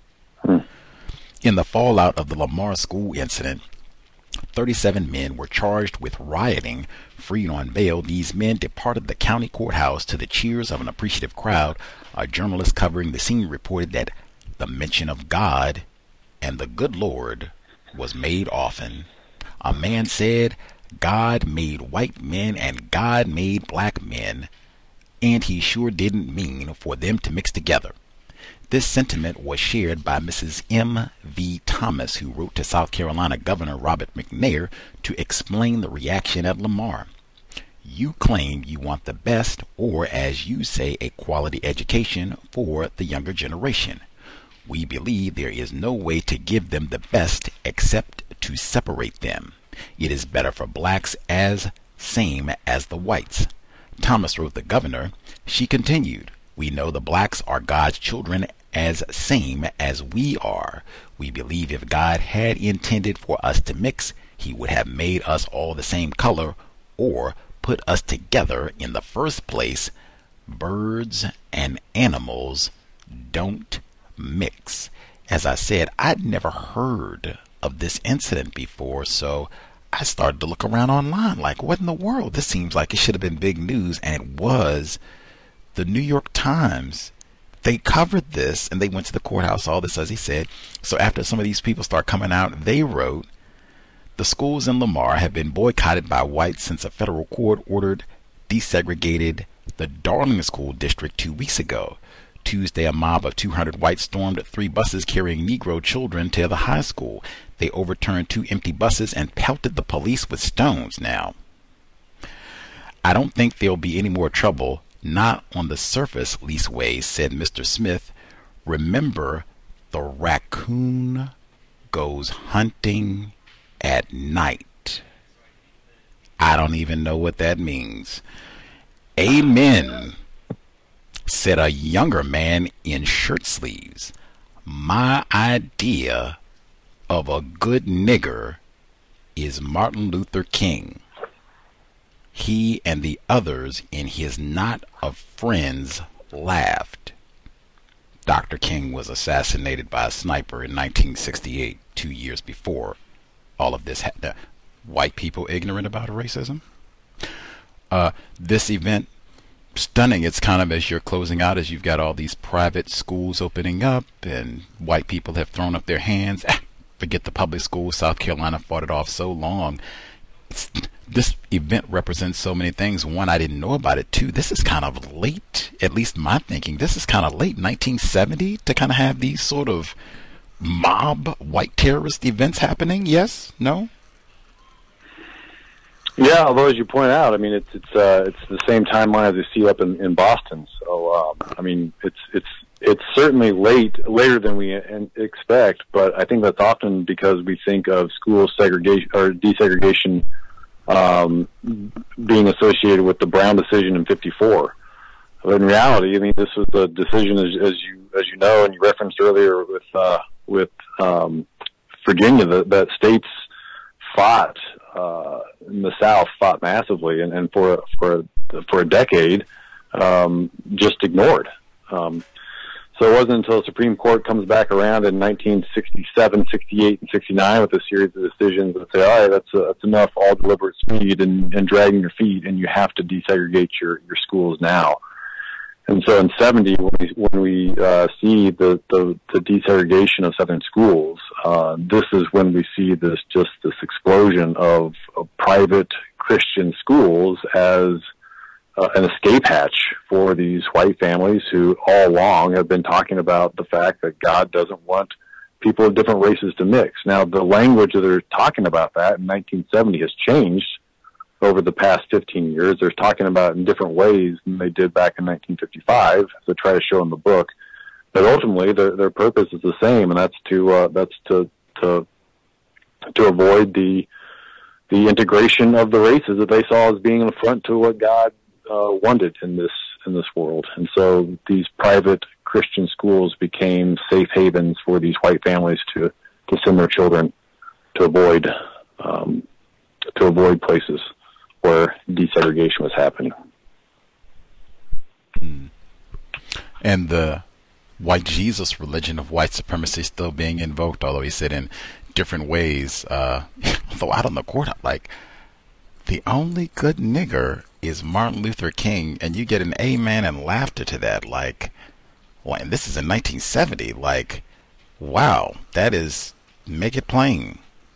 In the fallout of the Lamar school incident, 37 men were charged with rioting. Freed on bail, these men departed the county courthouse to the cheers of an appreciative crowd. A journalist covering the scene reported that the mention of God and the good Lord was made often. A man said, "God made white men and God made black men, and he sure didn't mean for them to mix together." This sentiment was shared by Mrs. M.V. Thomas, who wrote to South Carolina Governor Robert McNair to explain the reaction at Lamar. You claim you want the best, or as you say, a quality education for the younger generation. We believe there is no way to give them the best except to separate them. It is better for blacks as same as the whites. Thomas wrote the governor. She continued, we know the blacks are God's children as same as we are. We believe if God had intended for us to mix, he would have made us all the same color or put us together in the first place. Birds and animals don't mix. As I said, I'd never heard of this incident before, so I started to look around online like, what in the world? This seems like it should have been big news, and it was. The New York Times, they covered this, and they went to the courthouse, all this, as he said. So after some of these people start coming out, they wrote, the schools in Lamar have been boycotted by whites since a federal court ordered desegregated the Darling School District 2 weeks ago. Tuesday, a mob of 200 whites stormed 3 buses carrying Negro children to the high school. They overturned 2 empty buses and pelted the police with stones. Now, I don't think there'll be any more trouble, not on the surface, leastways, said Mr. Smith. Remember, the raccoon goes hunting at night. I don't even know what that means. Amen, said a younger man in shirt sleeves. My idea of a good nigger is Martin Luther King. He and the others in his knot of friends laughed. Dr. King was assassinated by a sniper in 1968, 2 years before all of this happened. White people ignorant about racism? This event, stunning. It's kind of as you're closing out, as you've got all these private schools opening up and white people have thrown up their hands. Forget the public schools. South Carolina fought it off so long. This event represents so many things. One, I didn't know about it. Two, this is kind of late, at least my thinking. This is kind of late, 1970, to kind of have these sort of mob white terrorist events happening. Yes? No? Yeah, although as you point out, I mean, it's the same timeline as you see up in Boston. So, I mean, it's certainly later than we expect, but I think that's often because we think of school segregation or desegregation being associated with the Brown decision in '54. But in reality, I mean, this was a decision, as you know, and you referenced earlier with Virginia, that states fought in the South, fought massively, and for a decade just ignored. So it wasn't until the Supreme Court comes back around in 1967, 68, and 69 with a series of decisions that say, all right, that's enough, all deliberate speed and dragging your feet, and you have to desegregate your schools now. And so in 70, when we see the desegregation of Southern schools, this is when we see this explosion of private Christian schools as an escape hatch for these white families who all along have been talking about the fact that God doesn't want people of different races to mix. Now, the language that they're talking about that in 1970 has changed over the past 15 years. They're talking about it in different ways than they did back in 1955, as I try to show in the book. But ultimately, their purpose is the same, and that's to avoid the integration of the races that they saw as being an affront to what God wanted in this world. And so these private Christian schools became safe havens for these white families to send their children to avoid places where desegregation was happening. And the white Jesus religion of white supremacy still being invoked, although he said in different ways. Although out on the court, like, the only good nigger is Martin Luther King, and you get an amen and laughter to that. Like, well, and this is in 1970. Like, wow, that is, make it plain.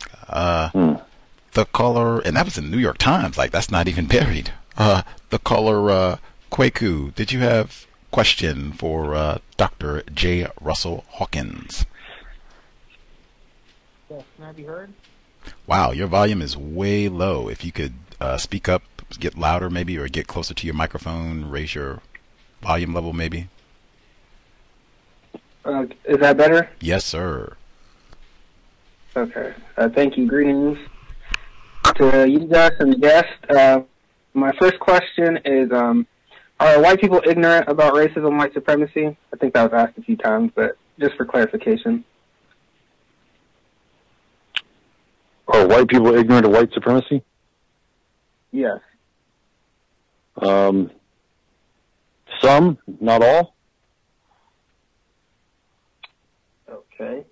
The color, and that was in the New York Times. Like, that's not even buried. The color, Kwaku, did you have a question for Dr. J. Russell Hawkins? Yes, can I be heard? Wow, your volume is way low. If you could speak up, get louder maybe, or get closer to your microphone, raise your volume level maybe. Is that better? Yes, sir. Okay. Thank you. Greetings to you guys and the guest. My first question is, are white people ignorant about racism and white supremacy? I think that was asked a few times, but just for clarification. Are white people ignorant of white supremacy? Yes. Some, not all. Okay.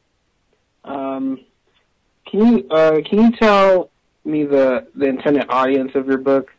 Can you tell me the intended audience of your book?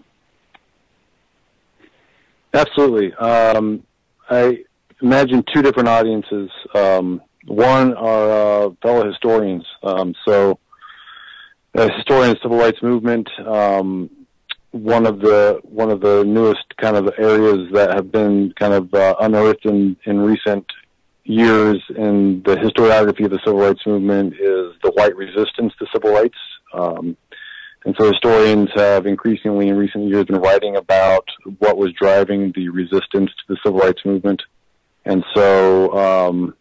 Absolutely. I imagine two different audiences. One are fellow historians. So, historian of the civil rights movement. One of the newest kind of areas that have been kind of unearthed in recent years in the historiography of the civil rights movement is the white resistance to civil rights. And so historians have increasingly in recent years been writing about what was driving the resistance to the civil rights movement. And so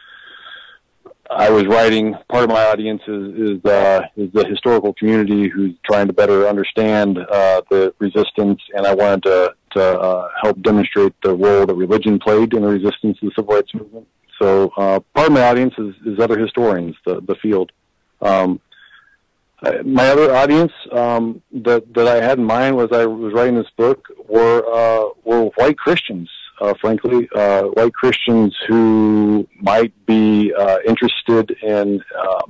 I was writing, part of my audience is the historical community who's trying to better understand the resistance, and I wanted to help demonstrate the role that religion played in the resistance to the civil rights movement. So part of my audience is other historians, the field. My other audience that I had in mind as I was writing this book were white Christians, frankly, white Christians who might be interested in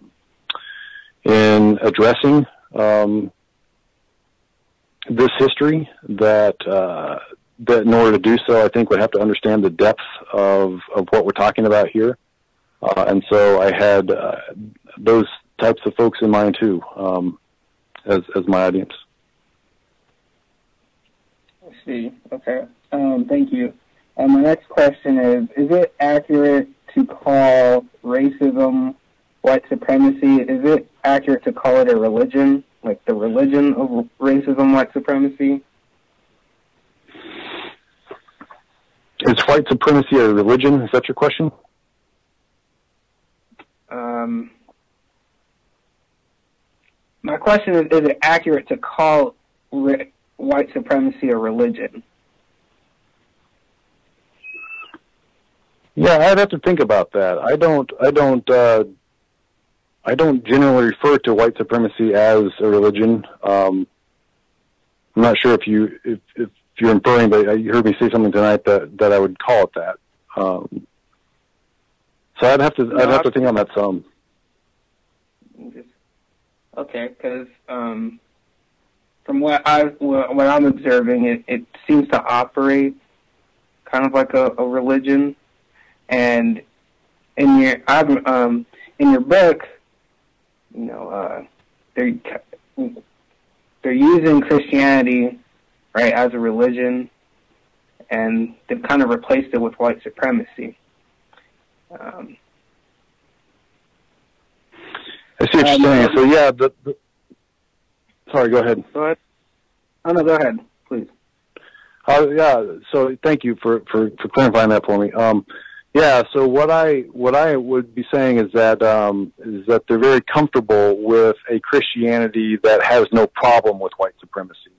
addressing this history. That in order to do so, I think would have to understand the depth of what we're talking about here, and so I had those types of folks in mind too, as my audience. I see. Okay. Thank you. My next question is it accurate to call racism white supremacy? Is it accurate to call it a religion, like the religion of racism, white supremacy? Is white supremacy a religion? Is that your question? My question is it accurate to call white supremacy a religion? Yeah, I'd have to think about that. I don't generally refer to white supremacy as a religion. I'm not sure if you're inferring, but you heard me say something tonight that I would call it that. So I'd have to think on that some. Okay, because from what I'm observing, it seems to operate kind of like a religion. And in your book, you know, they're using Christianity, right, as a religion, and they've kind of replaced it with white supremacy. I see what you're saying. So yeah, sorry, go ahead. Go ahead. Oh no, go ahead, please. Yeah. So thank you for clarifying that for me. Yeah. So what I would be saying is that they're very comfortable with a Christianity that has no problem with white supremacy,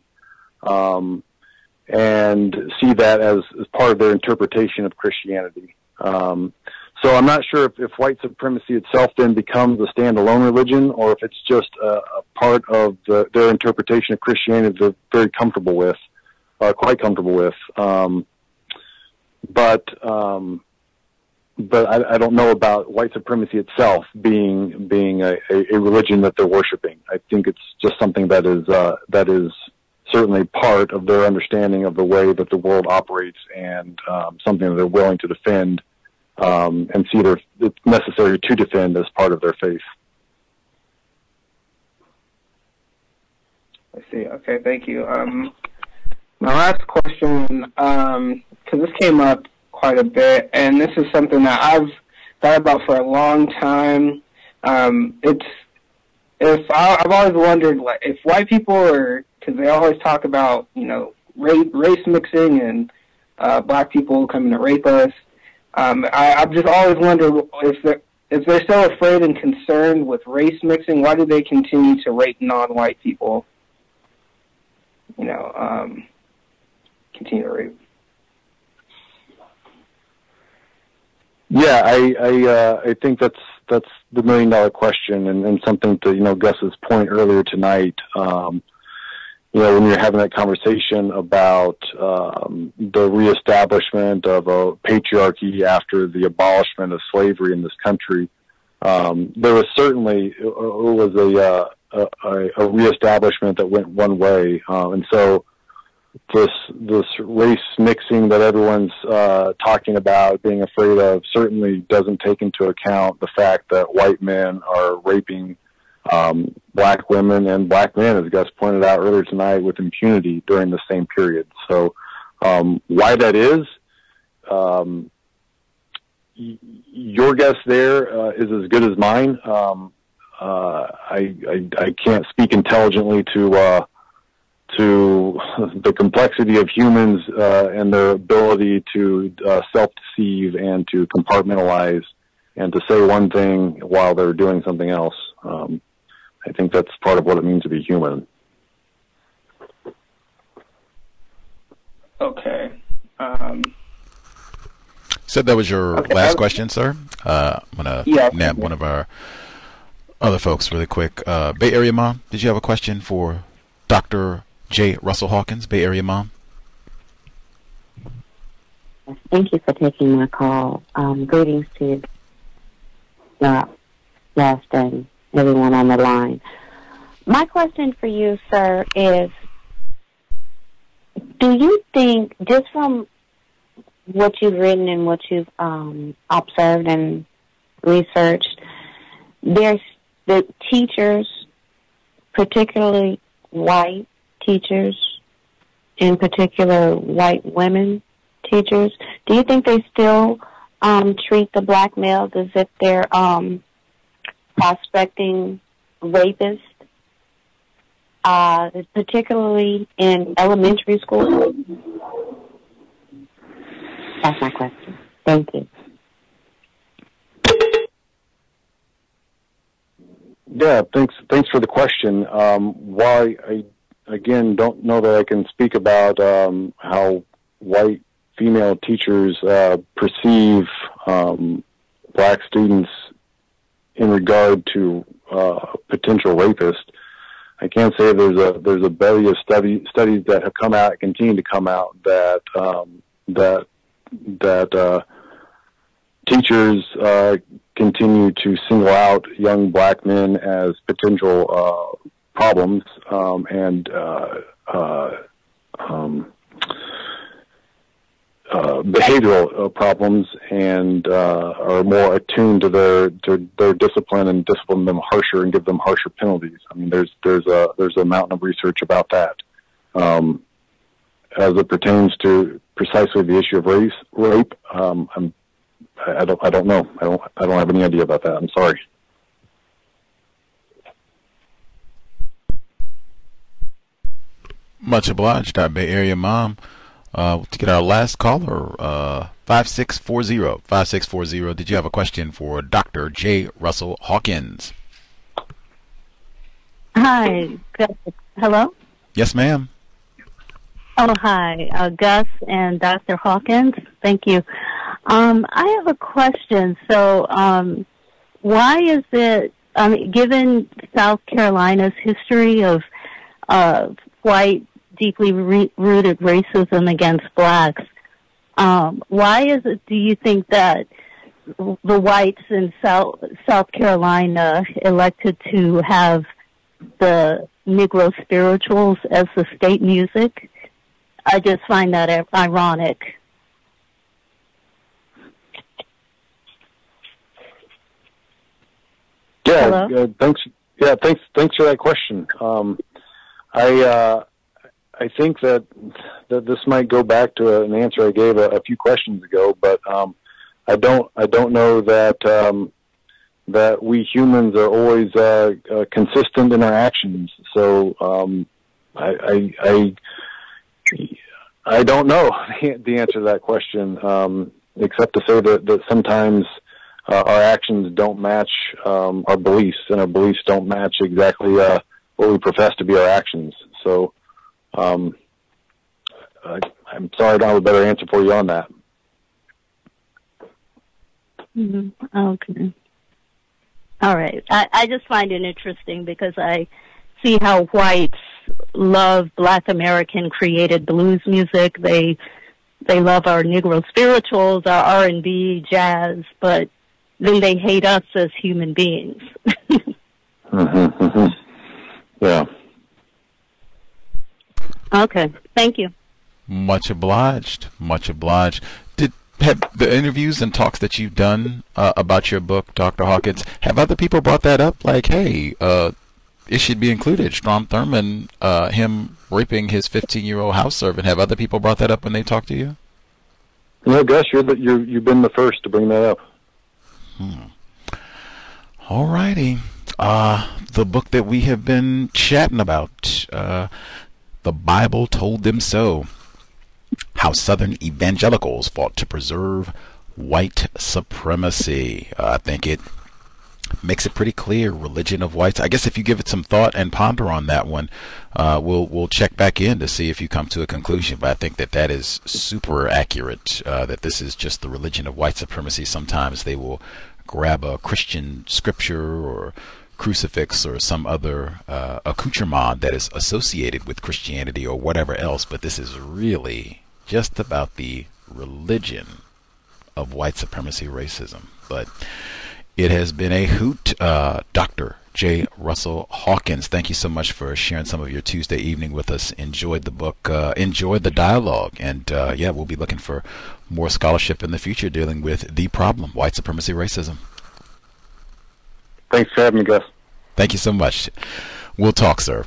and see that as part of their interpretation of Christianity. So I'm not sure if white supremacy itself then becomes a standalone religion, or if it's just a part of their interpretation of Christianity that they're very comfortable with, quite comfortable with. But I don't know about white supremacy itself being a religion that they're worshiping. I think it's just something that is certainly part of their understanding of the way that the world operates, and something that they're willing to defend. And see it's necessary to defend as part of their faith. I see. Okay, thank you. My last question, because this came up quite a bit, and this is something that I've thought about for a long time. I've always wondered, like, if white people are, because they always talk about, you know, race mixing and black people coming to rape us. I've just always wondered if they're so afraid and concerned with race mixing, why do they continue to rape non-white people? Continue to rape. Yeah, I think that's the $1 million question, and something to Gus's point earlier tonight. When you're having that conversation about the reestablishment of a patriarchy after the abolishment of slavery in this country, there was certainly a reestablishment that went one way, and so this race mixing that everyone's talking about, being afraid of, certainly doesn't take into account the fact that white men are raping black women and black men, as Gus pointed out earlier tonight, with impunity during the same period. So why that is, your guess there is as good as mine. I can't speak intelligently to the complexity of humans and their ability to self-deceive and to compartmentalize and to say one thing while they're doing something else. I think that's part of what it means to be human. Okay. Said that was your last question, sir. I'm going to nab one of our other folks really quick. Bay Area Mom, did you have a question for Dr. J. Russell Hawkins, Bay Area Mom? Thank you for taking my call. Greetings to West and everyone on the line. My question for you, sir, is, do you think, just from what you've written and what you've observed and researched, there's the teachers, particularly white teachers, in particular white women teachers, do you think they still treat the black males as if they're prospecting rapists, particularly in elementary school? That's my question. Thank you. Yeah, thanks for the question. While I, again, don't know that I can speak about how white female teachers perceive black students in regard to potential rapists, I can say there's a belly of studies that have come out, continue to come out, that teachers continue to single out young black men as potential problems and behavioral problems, and are more attuned to their discipline and discipline them harsher and give them harsher penalties. I mean, there's a mountain of research about that as it pertains to precisely the issue of rape. I don't know. I don't have any idea about that. I'm sorry. Much obliged, Bay Area Mom. To get our last caller, 5640. 5640. Did you have a question for Dr. J. Russell Hawkins? Hi. Hello? Yes, ma'am. Oh, hi. Gus and Dr. Hawkins. Thank you. I have a question. So, why is it, given South Carolina's history of white, deeply rooted racism against blacks, why is it, do you think, that the whites in South Carolina elected to have the Negro spirituals as the state music? I just find that ironic. Yeah, thanks. Yeah, thanks for that question. I think that this might go back to an answer I gave a few questions ago, but I don't know that that we humans are always consistent in our actions. So I don't know the answer to that question. except to say that sometimes our actions don't match our beliefs, and our beliefs don't match exactly what we profess to be our actions. So I'm sorry I don't have a better answer for you on that. Mm-hmm. Okay. All right. I just find it interesting because I see how whites love Black American created blues music. They love our Negro spirituals, our R&B, jazz, but then they hate us as human beings. Yeah. Okay. Thank you. Much obliged. Much obliged. Have the interviews and talks that you've done about your book, Dr. Hawkins, have other people brought that up? Like, hey, it should be included. Strom Thurmond, him raping his 15-year-old house servant. Have other people brought that up when they talk to you? No, Gus, you've been the first to bring that up. All righty. The book that we have been chatting about, The Bible Told Them So. How Southern Evangelicals Fought to Preserve White Supremacy. I think it makes it pretty clear. Religion of whites. I guess if you give it some thought and ponder on that one, we'll check back in to see if you come to a conclusion. But I think that is super accurate. That this is just the religion of white supremacy. Sometimes they will grab a Christian scripture or crucifix or some other accoutrement that is associated with Christianity or whatever else, but this is really just about the religion of white supremacy racism. But it has been a hoot. Dr. J. Russell Hawkins, thank you so much for sharing some of your Tuesday evening with us. Enjoyed the book, enjoyed the dialogue, and yeah, we'll be looking for more scholarship in the future dealing with the problem, white supremacy racism. Thanks for having me, Gus. Thank you so much. We'll talk, sir.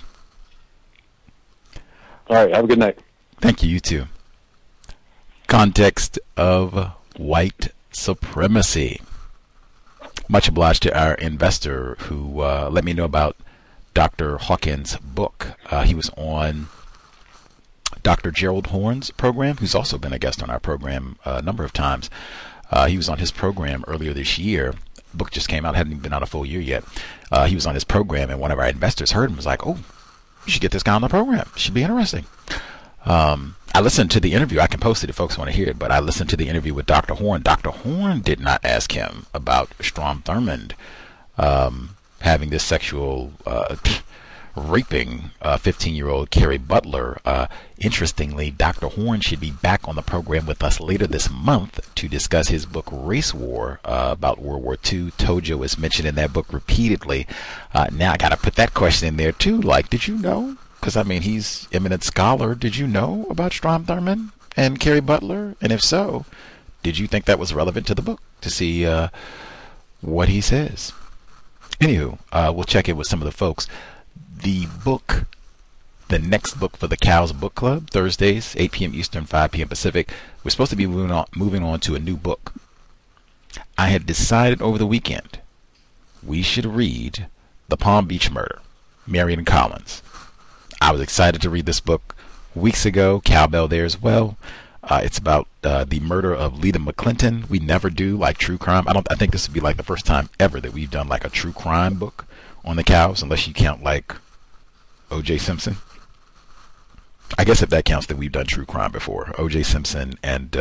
All right. Have a good night. Thank you. You too. Context of White Supremacy. Much obliged to our investor who let me know about Dr. Hawkins' book. He was on Dr. Gerald Horne's program, who's also been a guest on our program a number of times. He was on his program earlier this year. Book just came out, hadn't even been out a full year yet. He was on his program, and one of our investors heard him, was like, oh, you should get this guy on the program. It should be interesting. I listened to the interview. I can post it if folks want to hear it, but I listened to the interview with Dr. Horne. Dr. Horne did not ask him about Strom Thurmond having this sexual raping 15-year-old Carie Butler. Interestingly, Dr. Horne should be back on the program with us later this month to discuss his book Race War about World War II. Tojo is mentioned in that book repeatedly. Now I got to put that question in there too. Like, did you know? Because I mean, he's eminent scholar. Did you know about Strom Thurmond and Carie Butler? And if so, did you think that was relevant to the book to see what he says? Anywho, we'll check in with some of the folks. The book, the next book for the C.O.W.S book club, Thursdays, 8 p.m. Eastern, 5 p.m. Pacific. We're supposed to be moving on to a new book. I had decided over the weekend we should read The Palm Beach Murder, Marion Collins. I was excited to read this book weeks ago. Cowbell there as well. It's about the murder of Lita McClinton. We never do like true crime. I think this would be like the first time ever that we've done like a true crime book on the C.O.W.S, unless you count like O.J. Simpson. I guess if that counts, then we've done true crime before. O.J. Simpson and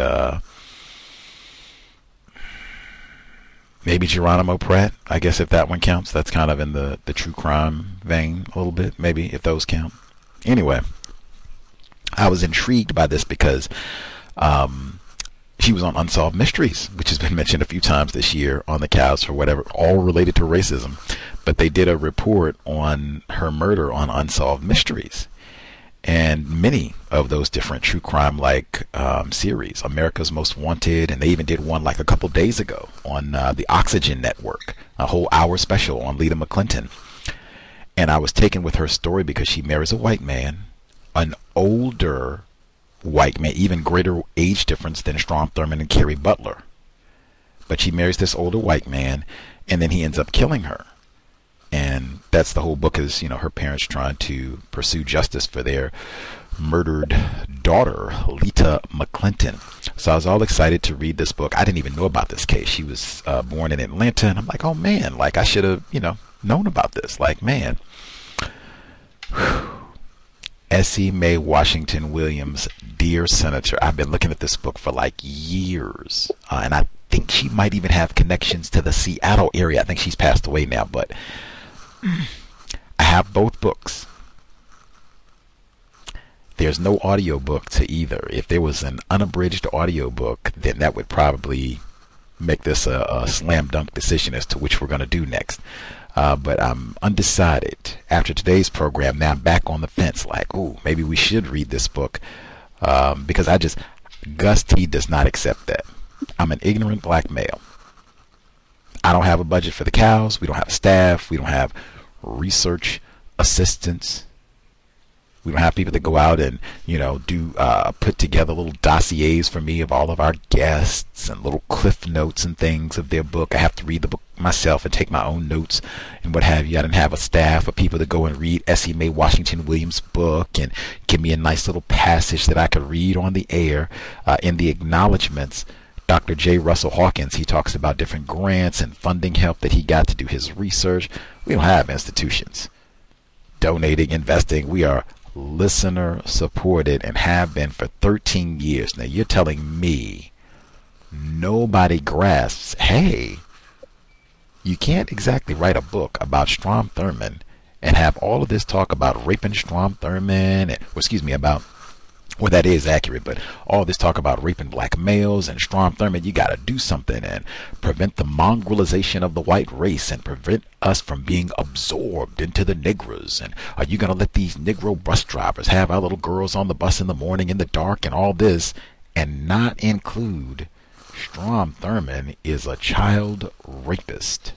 maybe Geronimo Pratt. I guess if that one counts, that's kind of in the true crime vein a little bit, maybe, if those count. Anyway, I was intrigued by this because she was on Unsolved Mysteries, which has been mentioned a few times this year on the C.O.W.S or whatever, all related to racism. But they did a report on her murder on Unsolved Mysteries. And many of those different true crime-like series, America's Most Wanted, and they even did one like a couple days ago on the Oxygen Network, a whole hour special on Lita McClinton. And I was taken with her story because she marries a white man, an older white man, even greater age difference than Strom Thurmond and Carie Butler. But she marries this older white man, and then he ends up killing her. And that's the whole book is, you know, her parents trying to pursue justice for their murdered daughter, Lita McClinton. So I was all excited to read this book. I didn't even know about this case. She was born in Atlanta, and I'm like, oh man, like I should have, known about this. Like, man. S.E. Mae Washington Williams, Dear Senator. I've been looking at this book for like years, and I think she might even have connections to the Seattle area. I think she's passed away now, but I have both books. There's no audiobook to either. If there was an unabridged audiobook, then that would probably make this a slam dunk decision as to which we're going to do next. But I'm undecided. After today's program, now I'm back on the fence, like, ooh, maybe we should read this book, because Gus T does not accept that. I'm an ignorant black male. I don't have a budget for the cows. We don't have staff. We don't have research assistants. We don't have people that go out and, do put together little dossiers for me of all of our guests and little cliff notes and things of their book. I have to read the book myself and take my own notes and what have you. I didn't have a staff of people to go and read S.E. Mae Washington Williams' book and give me a nice little passage that I could read on the air. In the acknowledgments, Dr. J. Russell Hawkins, he talks about different grants and funding help that he got to do his research. We don't have institutions donating, investing. We are listener supported and have been for 13 years. Now you're telling me nobody grasps, hey, you can't exactly write a book about Strom Thurmond and have all of this talk about raping Strom Thurmond, about, well, that is accurate, but all this talk about raping black males and Strom Thurmond, you got to do something and prevent the mongrelization of the white race and prevent us from being absorbed into the niggras. And are you going to let these Negro bus drivers have our little girls on the bus in the morning in the dark and all this, and not include Strom Thurmond is a child rapist?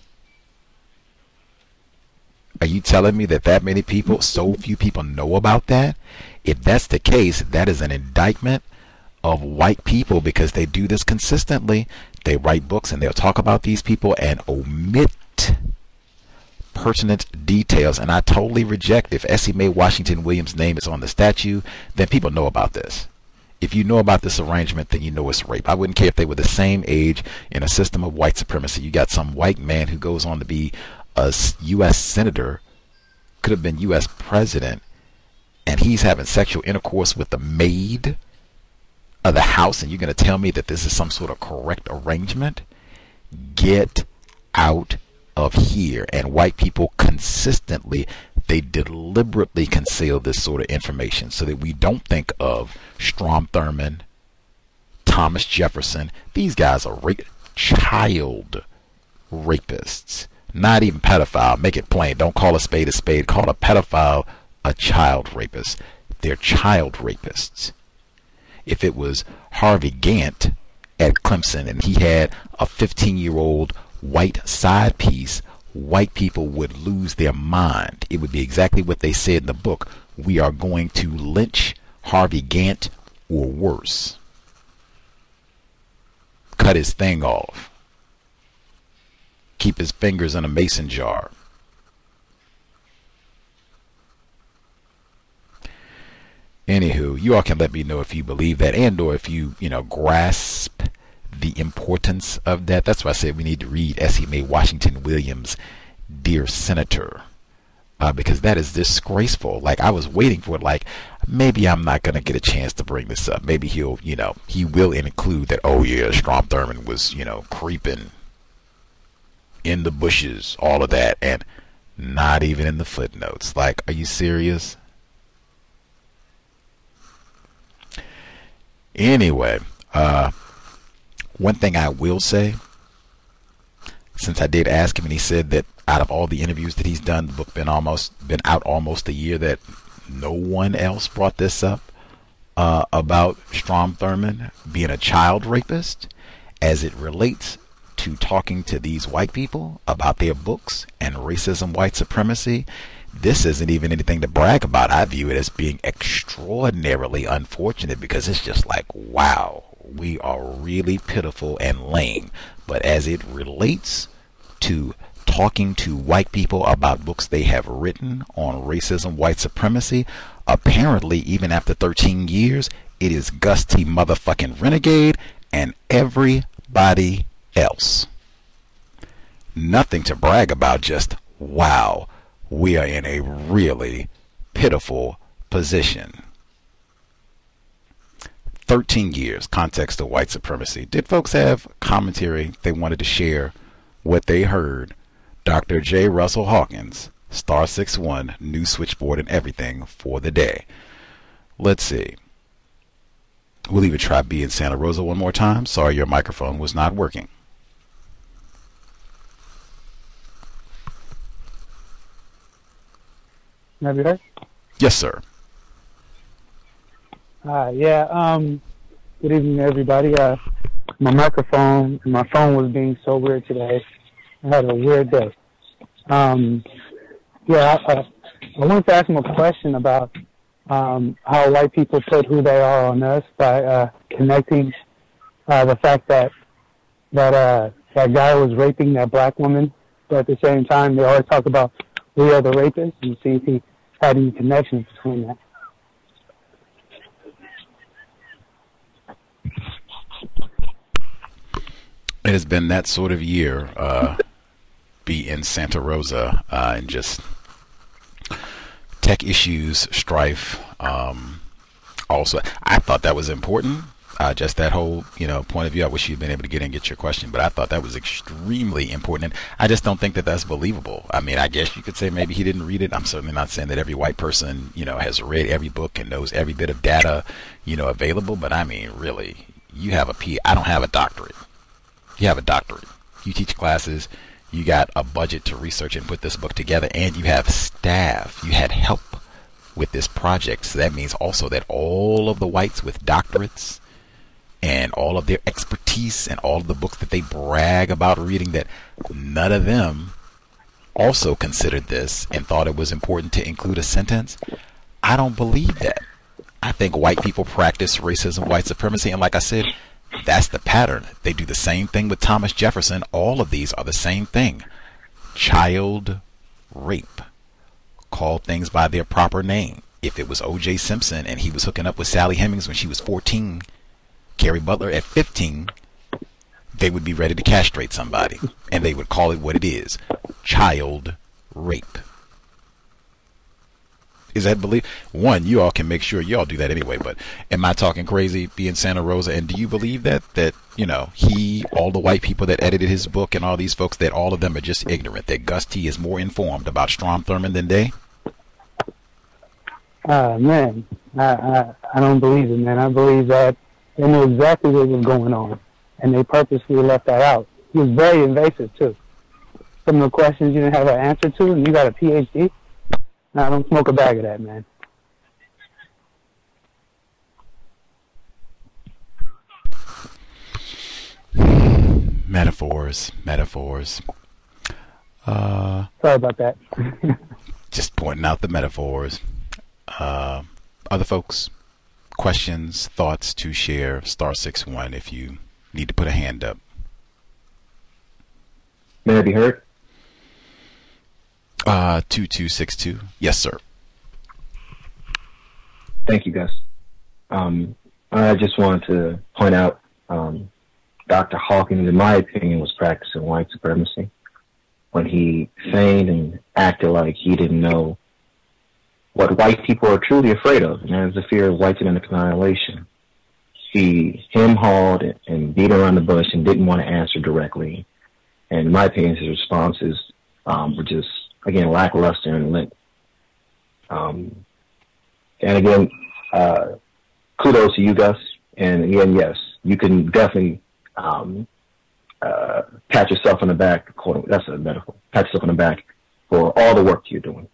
Are you telling me that many people, so few people know about that? If that's the case, that is an indictment of white people, because they do this consistently. They write books and they'll talk about these people and omit pertinent details. And I totally reject, if S.E. Mae Washington Williams' name is on the statue, then people know about this. If you know about this arrangement, then you know it's rape. I wouldn't care if they were the same age in a system of white supremacy. You got some white man who goes on to be a U.S. senator, could have been U.S. president, and he's having sexual intercourse with the maid of the house, and you're going to tell me that this is some sort of correct arrangement? Get out of here. And white people consistently, they deliberately conceal this sort of information so that we don't think of Strom Thurmond, Thomas Jefferson. These guys are child rapists. Not even pedophile. Make it plain. Don't call a spade a spade. Call a pedophile a child rapist. They're child rapists. If it was Harvey Gantt at Clemson and he had a 15-year-old white side piece, white people would lose their mind. It would be exactly what they said in the book. We are going to lynch Harvey Gantt or worse. Cut his thing off. Keep his fingers in a mason jar. Anywho, you all can let me know if you believe that, and or if you, grasp the importance of that. That's why I said we need to read S.E. Mae Washington Williams' Dear Senator, because that is disgraceful. Like, I was waiting for it, like, maybe I'm not going to get a chance to bring this up. Maybe he'll, he will include that, oh yeah, Strom Thurmond was, creeping in the bushes, all of that, and not even in the footnotes. Like, are you serious? Anyway, one thing I will say, since I did ask him and he said that out of all the interviews that he's done, the book been out almost a year, that no one else brought this up about Strom Thurmond being a child rapist as it relates to talking to these white people about their books and racism, white supremacy. This isn't even anything to brag about. I view it as being extraordinarily unfortunate, because it's just like, wow, we are really pitiful and lame. But as it relates to talking to white people about books they have written on racism, white supremacy, apparently even after 13 years, It is Gus T. motherfucking Renegade and everybody else. Nothing to brag about, just wow, we are in a really pitiful position. 13 years, Context of White Supremacy. Did folks have commentary they wanted to share what they heard? Dr. J. Russell Hawkins, star 61, new switchboard and everything for the day. Let's see. We'll even try B in Santa Rosa one more time. Sorry, your microphone was not working. Have you heard? Yes, sir. Good evening, everybody. My microphone and my phone was being so weird today. I had a weird day. I wanted to ask him a question about how white people put who they are on us by connecting the fact that guy was raping that black woman, but at the same time they always talk about we are the rapists, and see if he had any connections between that. It has been that sort of year, be in Santa Rosa, and just tech issues, strife. Also, I thought that was important. Just that whole, point of view. I wish you'd been able to get in and get your question, but I thought that was extremely important. And I just don't think that that's believable. I mean, I guess you could say maybe he didn't read it. I'm certainly not saying that every white person, has read every book and knows every bit of data, available. But I mean, really, you have I don't have a doctorate. You have a doctorate. You teach classes. You got a budget to research and put this book together, and you have staff. You had help with this project. So that means also that all of the whites with doctorates and all of their expertise and all of the books that they brag about reading, that none of them also considered this and thought it was important to include a sentence. I don't believe that. I think white people practice racism, white supremacy, and like I said, that's the pattern. They do the same thing with Thomas Jefferson. All of these are the same thing. Child rape. Call things by their proper name. If it was O.J. Simpson and he was hooking up with Sally Hemings when she was 14, Carie Butler at 15, they would be ready to castrate somebody. And they would call it what it is. Child rape. Is that belief? One, you all can make sure y'all do that anyway, but am I talking crazy being Santa Rosa? And do you believe that all the white people that edited his book and all these folks, that all of them are just ignorant, that Gus T is more informed about Strom Thurmond than they? Man, I don't believe it, man. I believe that they knew exactly what was going on, and they purposely left that out. It was very invasive, too. Some of the questions you didn't have an answer to, and you got a PhD? No, I don't smoke a bag of that, man. Metaphors. Sorry about that. Just pointing out the metaphors. Other folks, questions, thoughts to share, *61 if you need to put a hand up. May I be heard? 2262. Yes, sir. Thank you, Gus. I just wanted to point out Dr. Hawkins, in my opinion, was practicing white supremacy when he feigned and acted like he didn't know what white people are truly afraid of, and that is the fear of white genetic annihilation. He hawed and beat around the bush and didn't want to answer directly. And in my opinion, his responses were just, again, lackluster and limp. And again, kudos to you, Gus. And again, yes, you can definitely pat yourself on the back. That's a metaphor. Pat yourself on the back for all the work you're doing.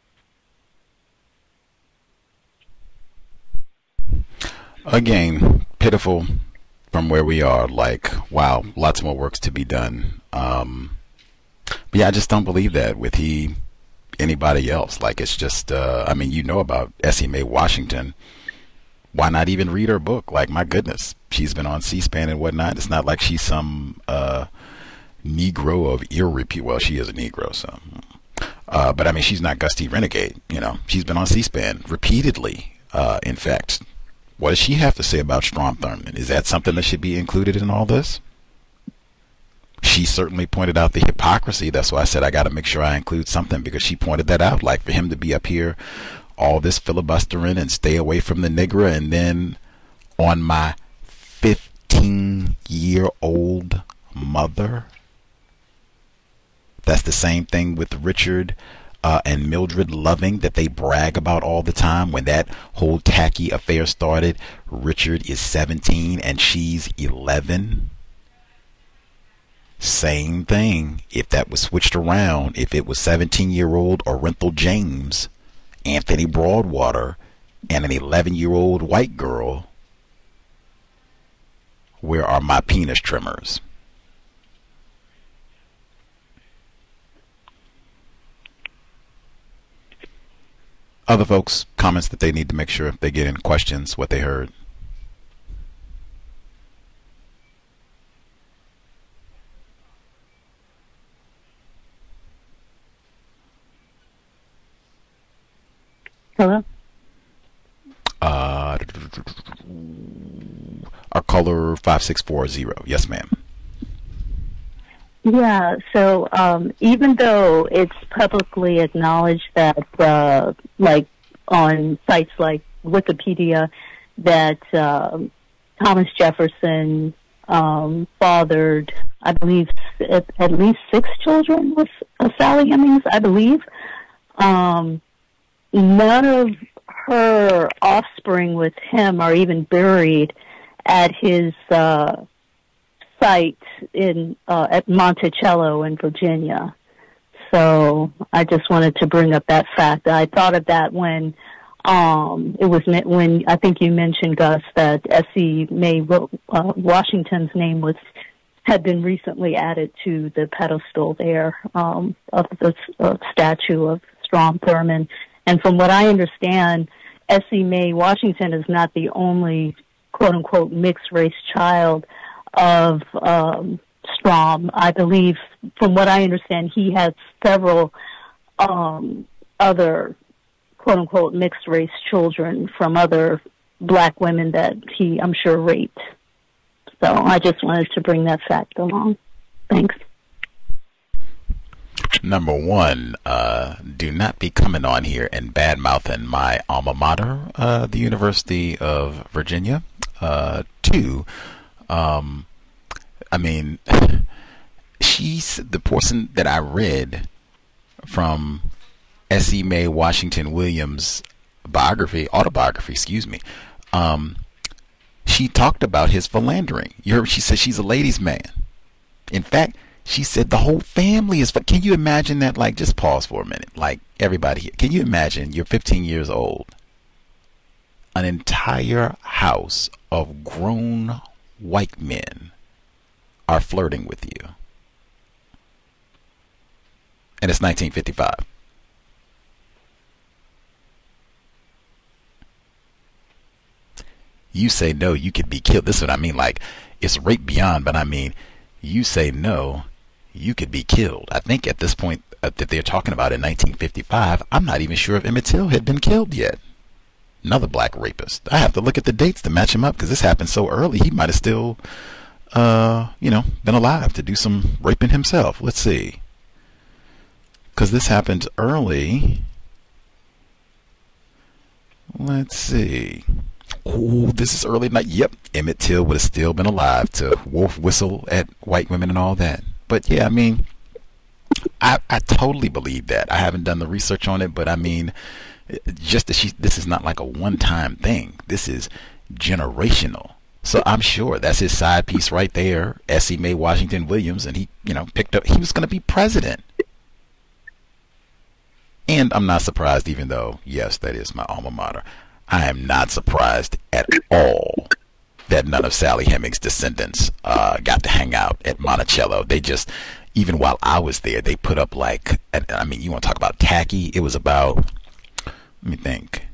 Again, pitiful from where we are. Like, wow, lots more works to be done. But yeah, I just don't believe that with anybody else. Like, it's just, I mean, about Essie Mae Washington. Why not even read her book? Like, my goodness, she's been on C-SPAN and whatnot. It's not like she's some negro of irreputable. Well, she is a negro, so. But I mean, she's not Gus T. Renegade. She's been on C-SPAN repeatedly. In fact, What does she have to say about Strom Thurmond? Is that something that should be included in all this? She certainly pointed out the hypocrisy. That's why I said I got to make sure I include something, because she pointed that out. Like, for him to be up here, all this filibustering and stay away from the nigger, and then on my 15-year-old mother. That's the same thing with Richard and Mildred Loving that they brag about all the time. When that whole tacky affair started, Richard is 17 and she's 11. Same thing. If that was switched around, if it was 17-year-old Orenthal James, Anthony Broadwater, and an 11-year-old white girl, where are my penis trimmers? Other folks, comments that they need to make sure if they get in questions what they heard. Hello? Our caller 5640. Yes, ma'am. Yeah, so even though it's publicly acknowledged that, like on sites like Wikipedia, that Thomas Jefferson fathered, I believe, at least 6 children with Sally Hemings, I believe. None of her offspring with him are even buried at his site in at Monticello in Virginia. So I just wanted to bring up that fact. I thought of that when when I think you mentioned, Gus, that S.E. May Washington's name had been recently added to the pedestal there of the statue of Strom Thurmond. And from what I understand, S.E. May Washington is not the only quote-unquote mixed-race child of Strom. I believe, from what I understand, he had several other quote-unquote mixed-race children from other black women that he, I'm sure, raped. So I just wanted to bring that fact along. Thanks. Number one, do not be coming on here and bad-mouthing my alma mater, the University of Virginia. 2, I mean, she's the person that I read from S.E. May Washington Williams' autobiography, excuse me. She talked about his philandering. You heard, she said she's a ladies' man. In fact, she said the whole family is. Can you imagine that? Like, just pause for a minute. Like, everybody here. Can you imagine you're 15 years old? An entire house of grown white men are flirting with you. And it's 1955. You say no, you could be killed. This is what I mean. Like, it's rape beyond, but I mean, you say no, you could be killed. I think at this point that they're talking about in 1955, I'm not even sure if Emmett Till had been killed yet. Another black rapist. I have to look at the dates to match him up, because this happened so early. He might have still, been alive to do some raping himself. Let's see. Because this happened early. Let's see. Oh, this is early night. Yep, Emmett Till would have still been alive to wolf whistle at white women and all that. But yeah, I mean, I totally believe that. I haven't done the research on it, but I mean, just that this is not like a one-time thing. This is generational. So I'm sure that's his side piece right there. S.E. May Washington Williams, and he, picked up. He was going to be president. And I'm not surprised, even though, yes, that is my alma mater. I am not surprised at all that none of Sally Hemings' descendants got to hang out at Monticello. They just, even while I was there, they put up like, I mean, you want to talk about tacky? It was about, let me think,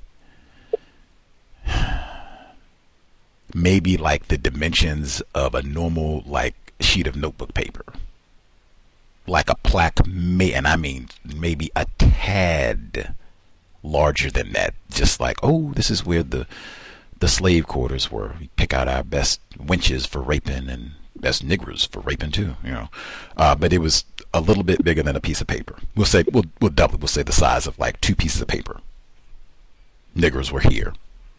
maybe like the dimensions of a normal like sheet of notebook paper. Like a plaque, and I mean maybe a tad larger than that. Just like, oh, this is where the the slave quarters were. We pick out our best wenches for raping and best niggras for raping too, you know. But it was a little bit bigger than a piece of paper. We'll say we'll say the size of like 2 pieces of paper. Niggers were here.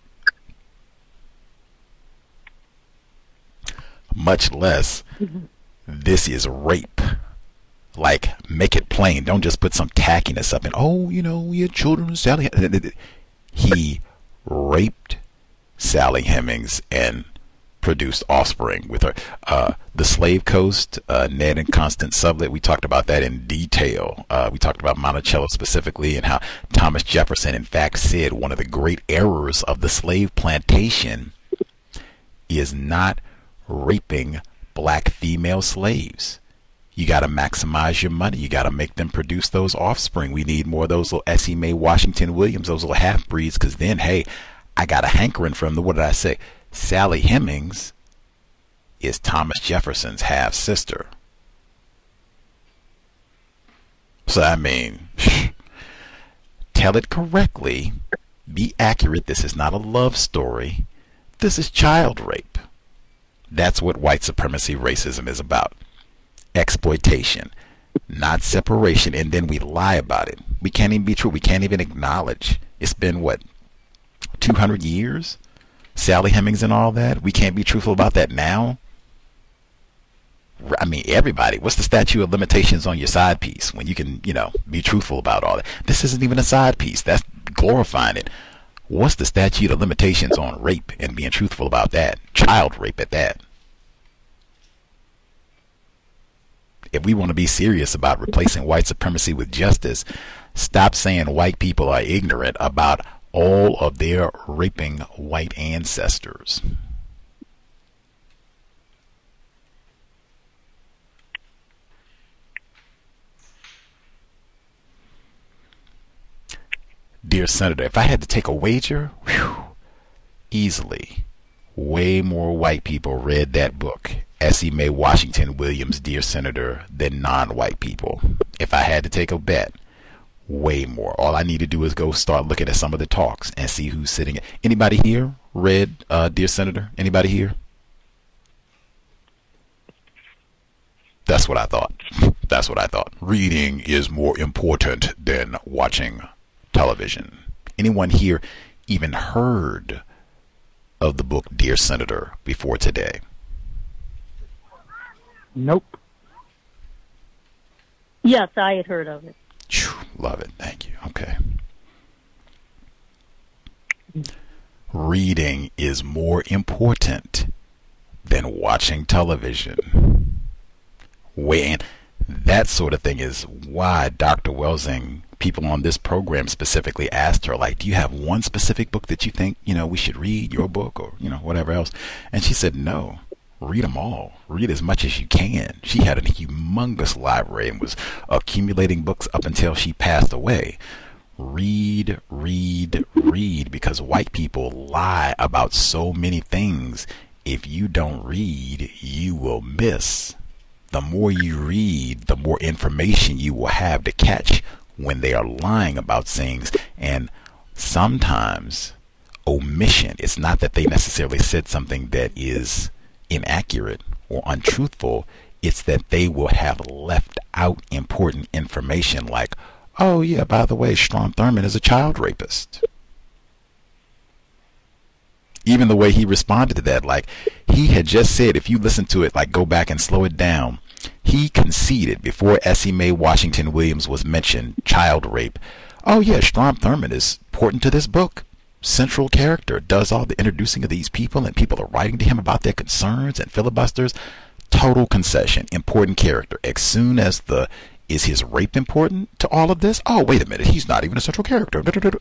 Much less, this is rape. Like, make it plain. Don't just put some tackiness up and, oh, you know, we had children, Sally. He raped Sally Hemings and produced offspring with her. The Slave Coast, Ned and Constance Sublet, we talked about that in detail. We talked about Monticello specifically and how Thomas Jefferson, in fact, said one of the great errors of the slave plantation is not raping black female slaves. You got to maximize your money. You got to make them produce those offspring. We need more of those little Essie Mae Washington Williams, those little half-breeds, because then, hey, I got a hankering from what did I say? Sally Hemings is Thomas Jefferson's half-sister. So, I mean, tell it correctly. Be accurate. This is not a love story. This is child rape. That's what white supremacy racism is about. Exploitation, not separation, and then we lie about it. We can't even be true. We can't even acknowledge. It's been, what, 200 years? Sally Hemings and all that? We can't be truthful about that now? I mean, everybody. What's the statute of limitations on your side piece when you can, you know, be truthful about all that? This isn't even a side piece. That's glorifying it. What's the statute of limitations on rape and being truthful about that? Child rape at that. If we want to be serious about replacing white supremacy with justice, stop saying white people are ignorant about all of their raping white ancestors. Dear Senator, if I had to take a wager, easily, way more white people read that book, Essie Mae Washington Williams, Dear Senator, than non-white people. If I had to take a bet, way more. All I need to do is go start looking at some of the talks and see who's sitting. Anybody here read Dear Senator? Anybody here? That's what I thought. That's what I thought. Reading is more important than watching television. Anyone here even heard of the book Dear Senator before today? Nope. Yes, I had heard of it. Love it. Thank you. Okay. Reading is more important than watching television. And that sort of thing is why Dr. Welsing, people on this program specifically asked her, like, do you have one specific book that you think, you know, we should read, your book or, you know, whatever else? And she said, no. Read them all. Read as much as you can. She had a humongous library and was accumulating books up until she passed away. Read, read, read, because white people lie about so many things. If you don't read, you will miss. The more you read, the more information you will have to catch when they are lying about things. And sometimes omission, it's not that they necessarily said something that is inaccurate or untruthful, it's that they will have left out important information like, oh yeah, by the way, Strom Thurmond is a child rapist. Even the way he responded to that, like, he had just said, if you listen to it, like, go back and slow it down, he conceded before Essie Mae Washington Williams was mentioned, child rape. Oh yeah, Strom Thurmond is important to this book. Central character, does all the introducing of these people, and people are writing to him about their concerns and filibusters. Total concession, important character. As soon as is his rape important to all of this? Oh, wait a minute, he's not even a central character.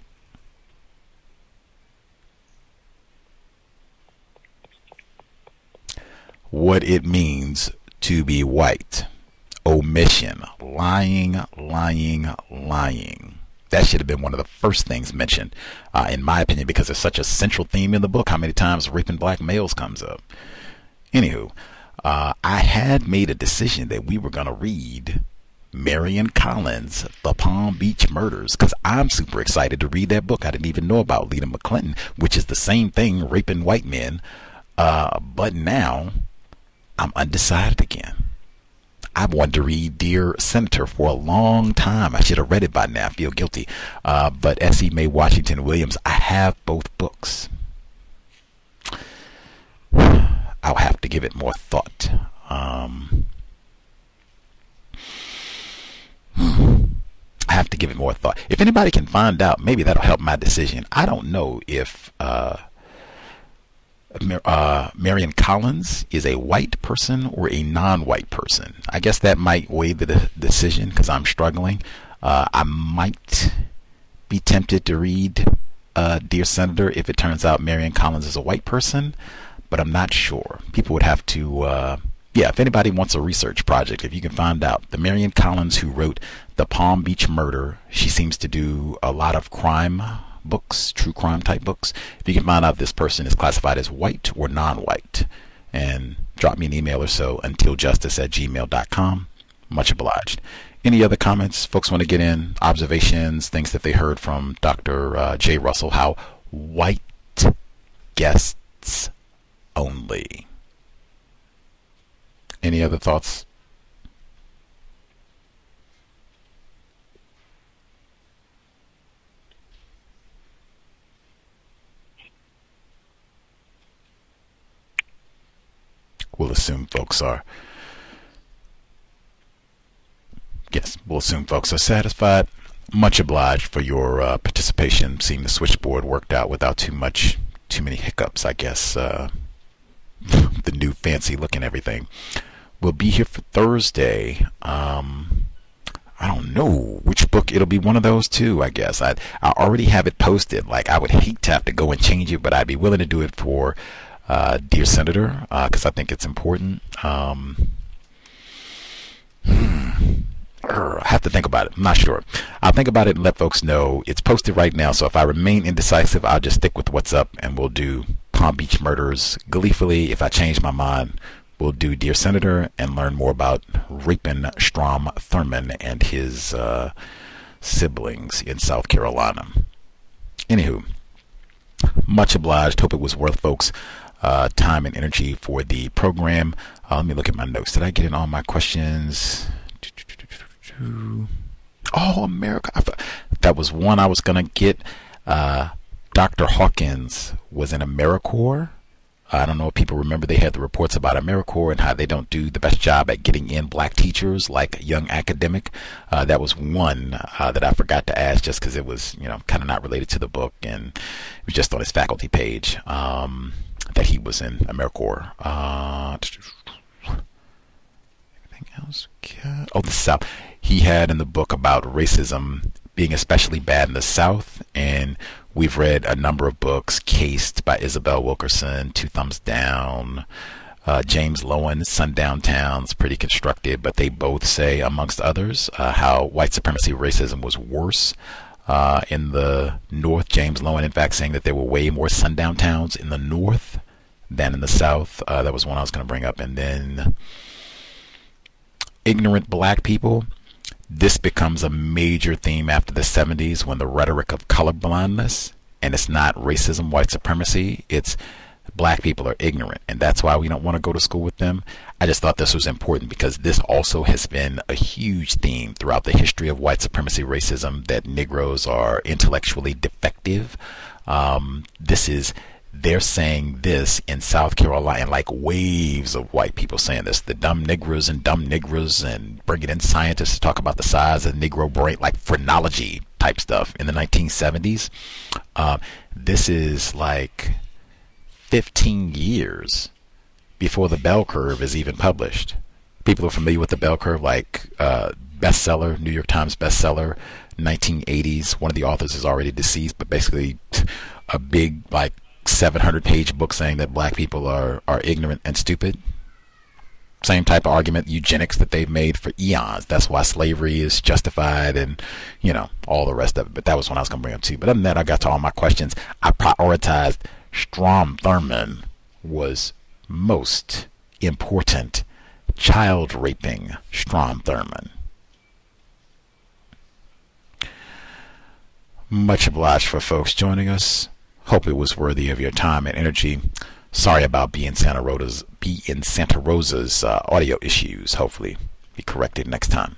What it means to be white. Omission, lying, lying, lying. That should have been one of the first things mentioned, in my opinion, because it's such a central theme in the book. How many times raping black males comes up? Anywho, I had made a decision that we were going to read Marion Collins, The Palm Beach Murders, because I'm super excited to read that book. I didn't even know about Lena McClinton, which is the same thing, raping white men. But now I'm undecided again. I've wanted to read Dear Senator for a long time. I should have read it by now. I feel guilty. But S.E. May Washington Williams, I have both books. I'll have to give it more thought. I have to give it more thought. If anybody can find out, maybe that'll help my decision. I don't know if Marion Collins is a white person or a non-white person. I guess that might weigh the decision because I'm struggling. I might be tempted to read Dear Senator if it turns out Marion Collins is a white person, but I'm not sure. People would have to... yeah, if anybody wants a research project, if you can find out, the Marion Collins who wrote The Palm Beach Murder, she seems to do a lot of crime books, true crime type books. If you can find out if this person is classified as white or non-white, and drop me an email or so, untiljustice@gmail.com. Much obliged. Any other comments folks want to get in? Observations, things that they heard from Dr. J. Russell, how white guests only. Any other thoughts? We'll assume folks are. Yes, we'll assume folks are satisfied. Much obliged for your participation. Seeing the switchboard worked out without too many hiccups, I guess. The new fancy look and everything. We'll be here for Thursday. I don't know which book. It'll be one of those two, I guess. I already have it posted. Like, I would hate to have to go and change it, but I'd be willing to do it for Dear Senator, because I think it's important. I have to think about it. I'm not sure. I'll think about it and let folks know. It's posted right now, so if I remain indecisive, I'll just stick with what's up, and we'll do Palm Beach Murders gleefully. If I change my mind, we'll do Dear Senator and learn more about raping Strom Thurmond and his siblings in South Carolina. Anywho, much obliged. Hope it was worth folks' time and energy for the program. Let me look at my notes. Did I get in all my questions? Oh, America. That was one I was going to get. Dr. Hawkins was in AmeriCorps. I don't know if people remember, they had the reports about AmeriCorps and how they don't do the best job at getting in black teachers like Young Academic. That was one that I forgot to ask just because it was, kind of not related to the book, and it was just on his faculty page that he was in AmeriCorps. Anything else? Oh, the South. He had in the book about racism being especially bad in the South, and we've read a number of books, Cased by Isabel Wilkerson, Two Thumbs Down, James Lowen, Sundown Towns, pretty constructive, but they both say, amongst others, how white supremacy racism was worse in the North. James Lowen, in fact, saying that there were way more sundown towns in the North than in the South. That was one I was going to bring up. And then ignorant black people. This becomes a major theme after the 70s when the rhetoric of colorblindness, and it's not racism, white supremacy, it's black people are ignorant, and that's why we don't want to go to school with them. I just thought this was important because this also has been a huge theme throughout the history of white supremacy racism, that Negroes are intellectually defective. They're saying this in South Carolina, and like waves of white people saying this, the dumb niggras and dumb niggras, and bringing in scientists to talk about the size of the Negro brain, like phrenology type stuff in the 1970s. This is like 15 years before the bell curve is even published. People are familiar with the bell curve, like bestseller, New York Times bestseller, 1980s. One of the authors is already deceased, but basically a big, like, 700-page book saying that black people are ignorant and stupid. Same type of argument, eugenics, that they've made for eons. That's why slavery is justified, and all the rest of it. But that was one I was going to bring up too. But other than that, I got to all my questions. I prioritized Strom Thurmond was most important. Child raping Strom Thurmond. Much obliged for folks joining us. Hope it was worthy of your time and energy. Sorry about being Santa Rosa's audio issues. Hopefully be corrected next time.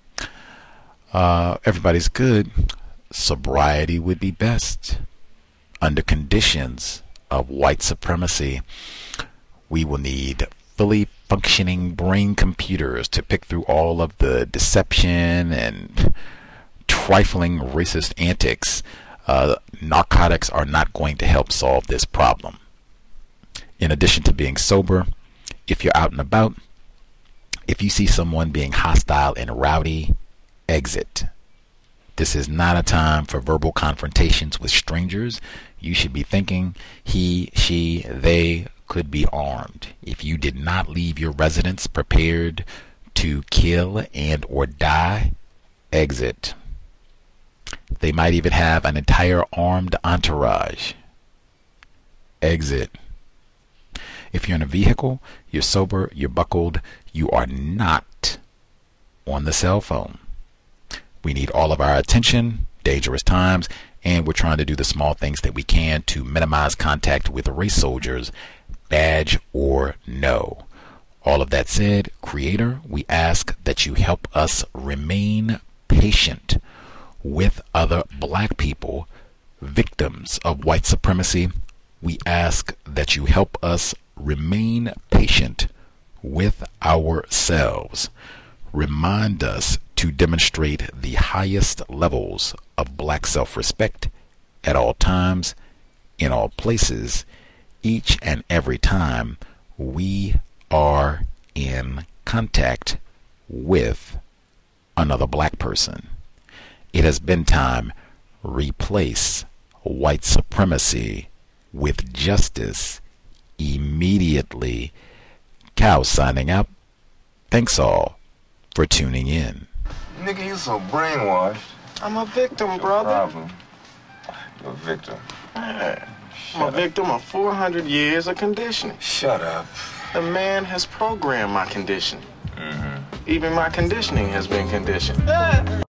Everybody's good. Sobriety would be best. Under conditions of white supremacy, we will need fully functioning brain computers to pick through all of the deception and trifling racist antics. Narcotics are not going to help solve this problem. In addition to being sober, if you're out and about, if you see someone being hostile and rowdy, exit. This is not a time for verbal confrontations with strangers. You should be thinking he, she, they could be armed. If you did not leave your residence prepared to kill and or die, exit. They might even have an entire armed entourage. Exit. If you're in a vehicle, you're sober, you're buckled, you are not on the cell phone. We need all of our attention, dangerous times, and we're trying to do the small things that we can to minimize contact with race soldiers, badge or no. All of that said, Creator, we ask that you help us remain patient with other black people, victims of white supremacy. We ask that you help us remain patient with ourselves. Remind us to demonstrate the highest levels of black self-respect at all times, in all places, each and every time we are in contact with another black person. It has been time. Replace white supremacy with justice immediately. Cow signing out. Thanks all for tuning in. Nigga, you so brainwashed. I'm a victim, brother. Problem. You're a victim. Man, I'm a victim of 400 years of conditioning. Shut up. The man has programmed my conditioning. Even my conditioning has been conditioned.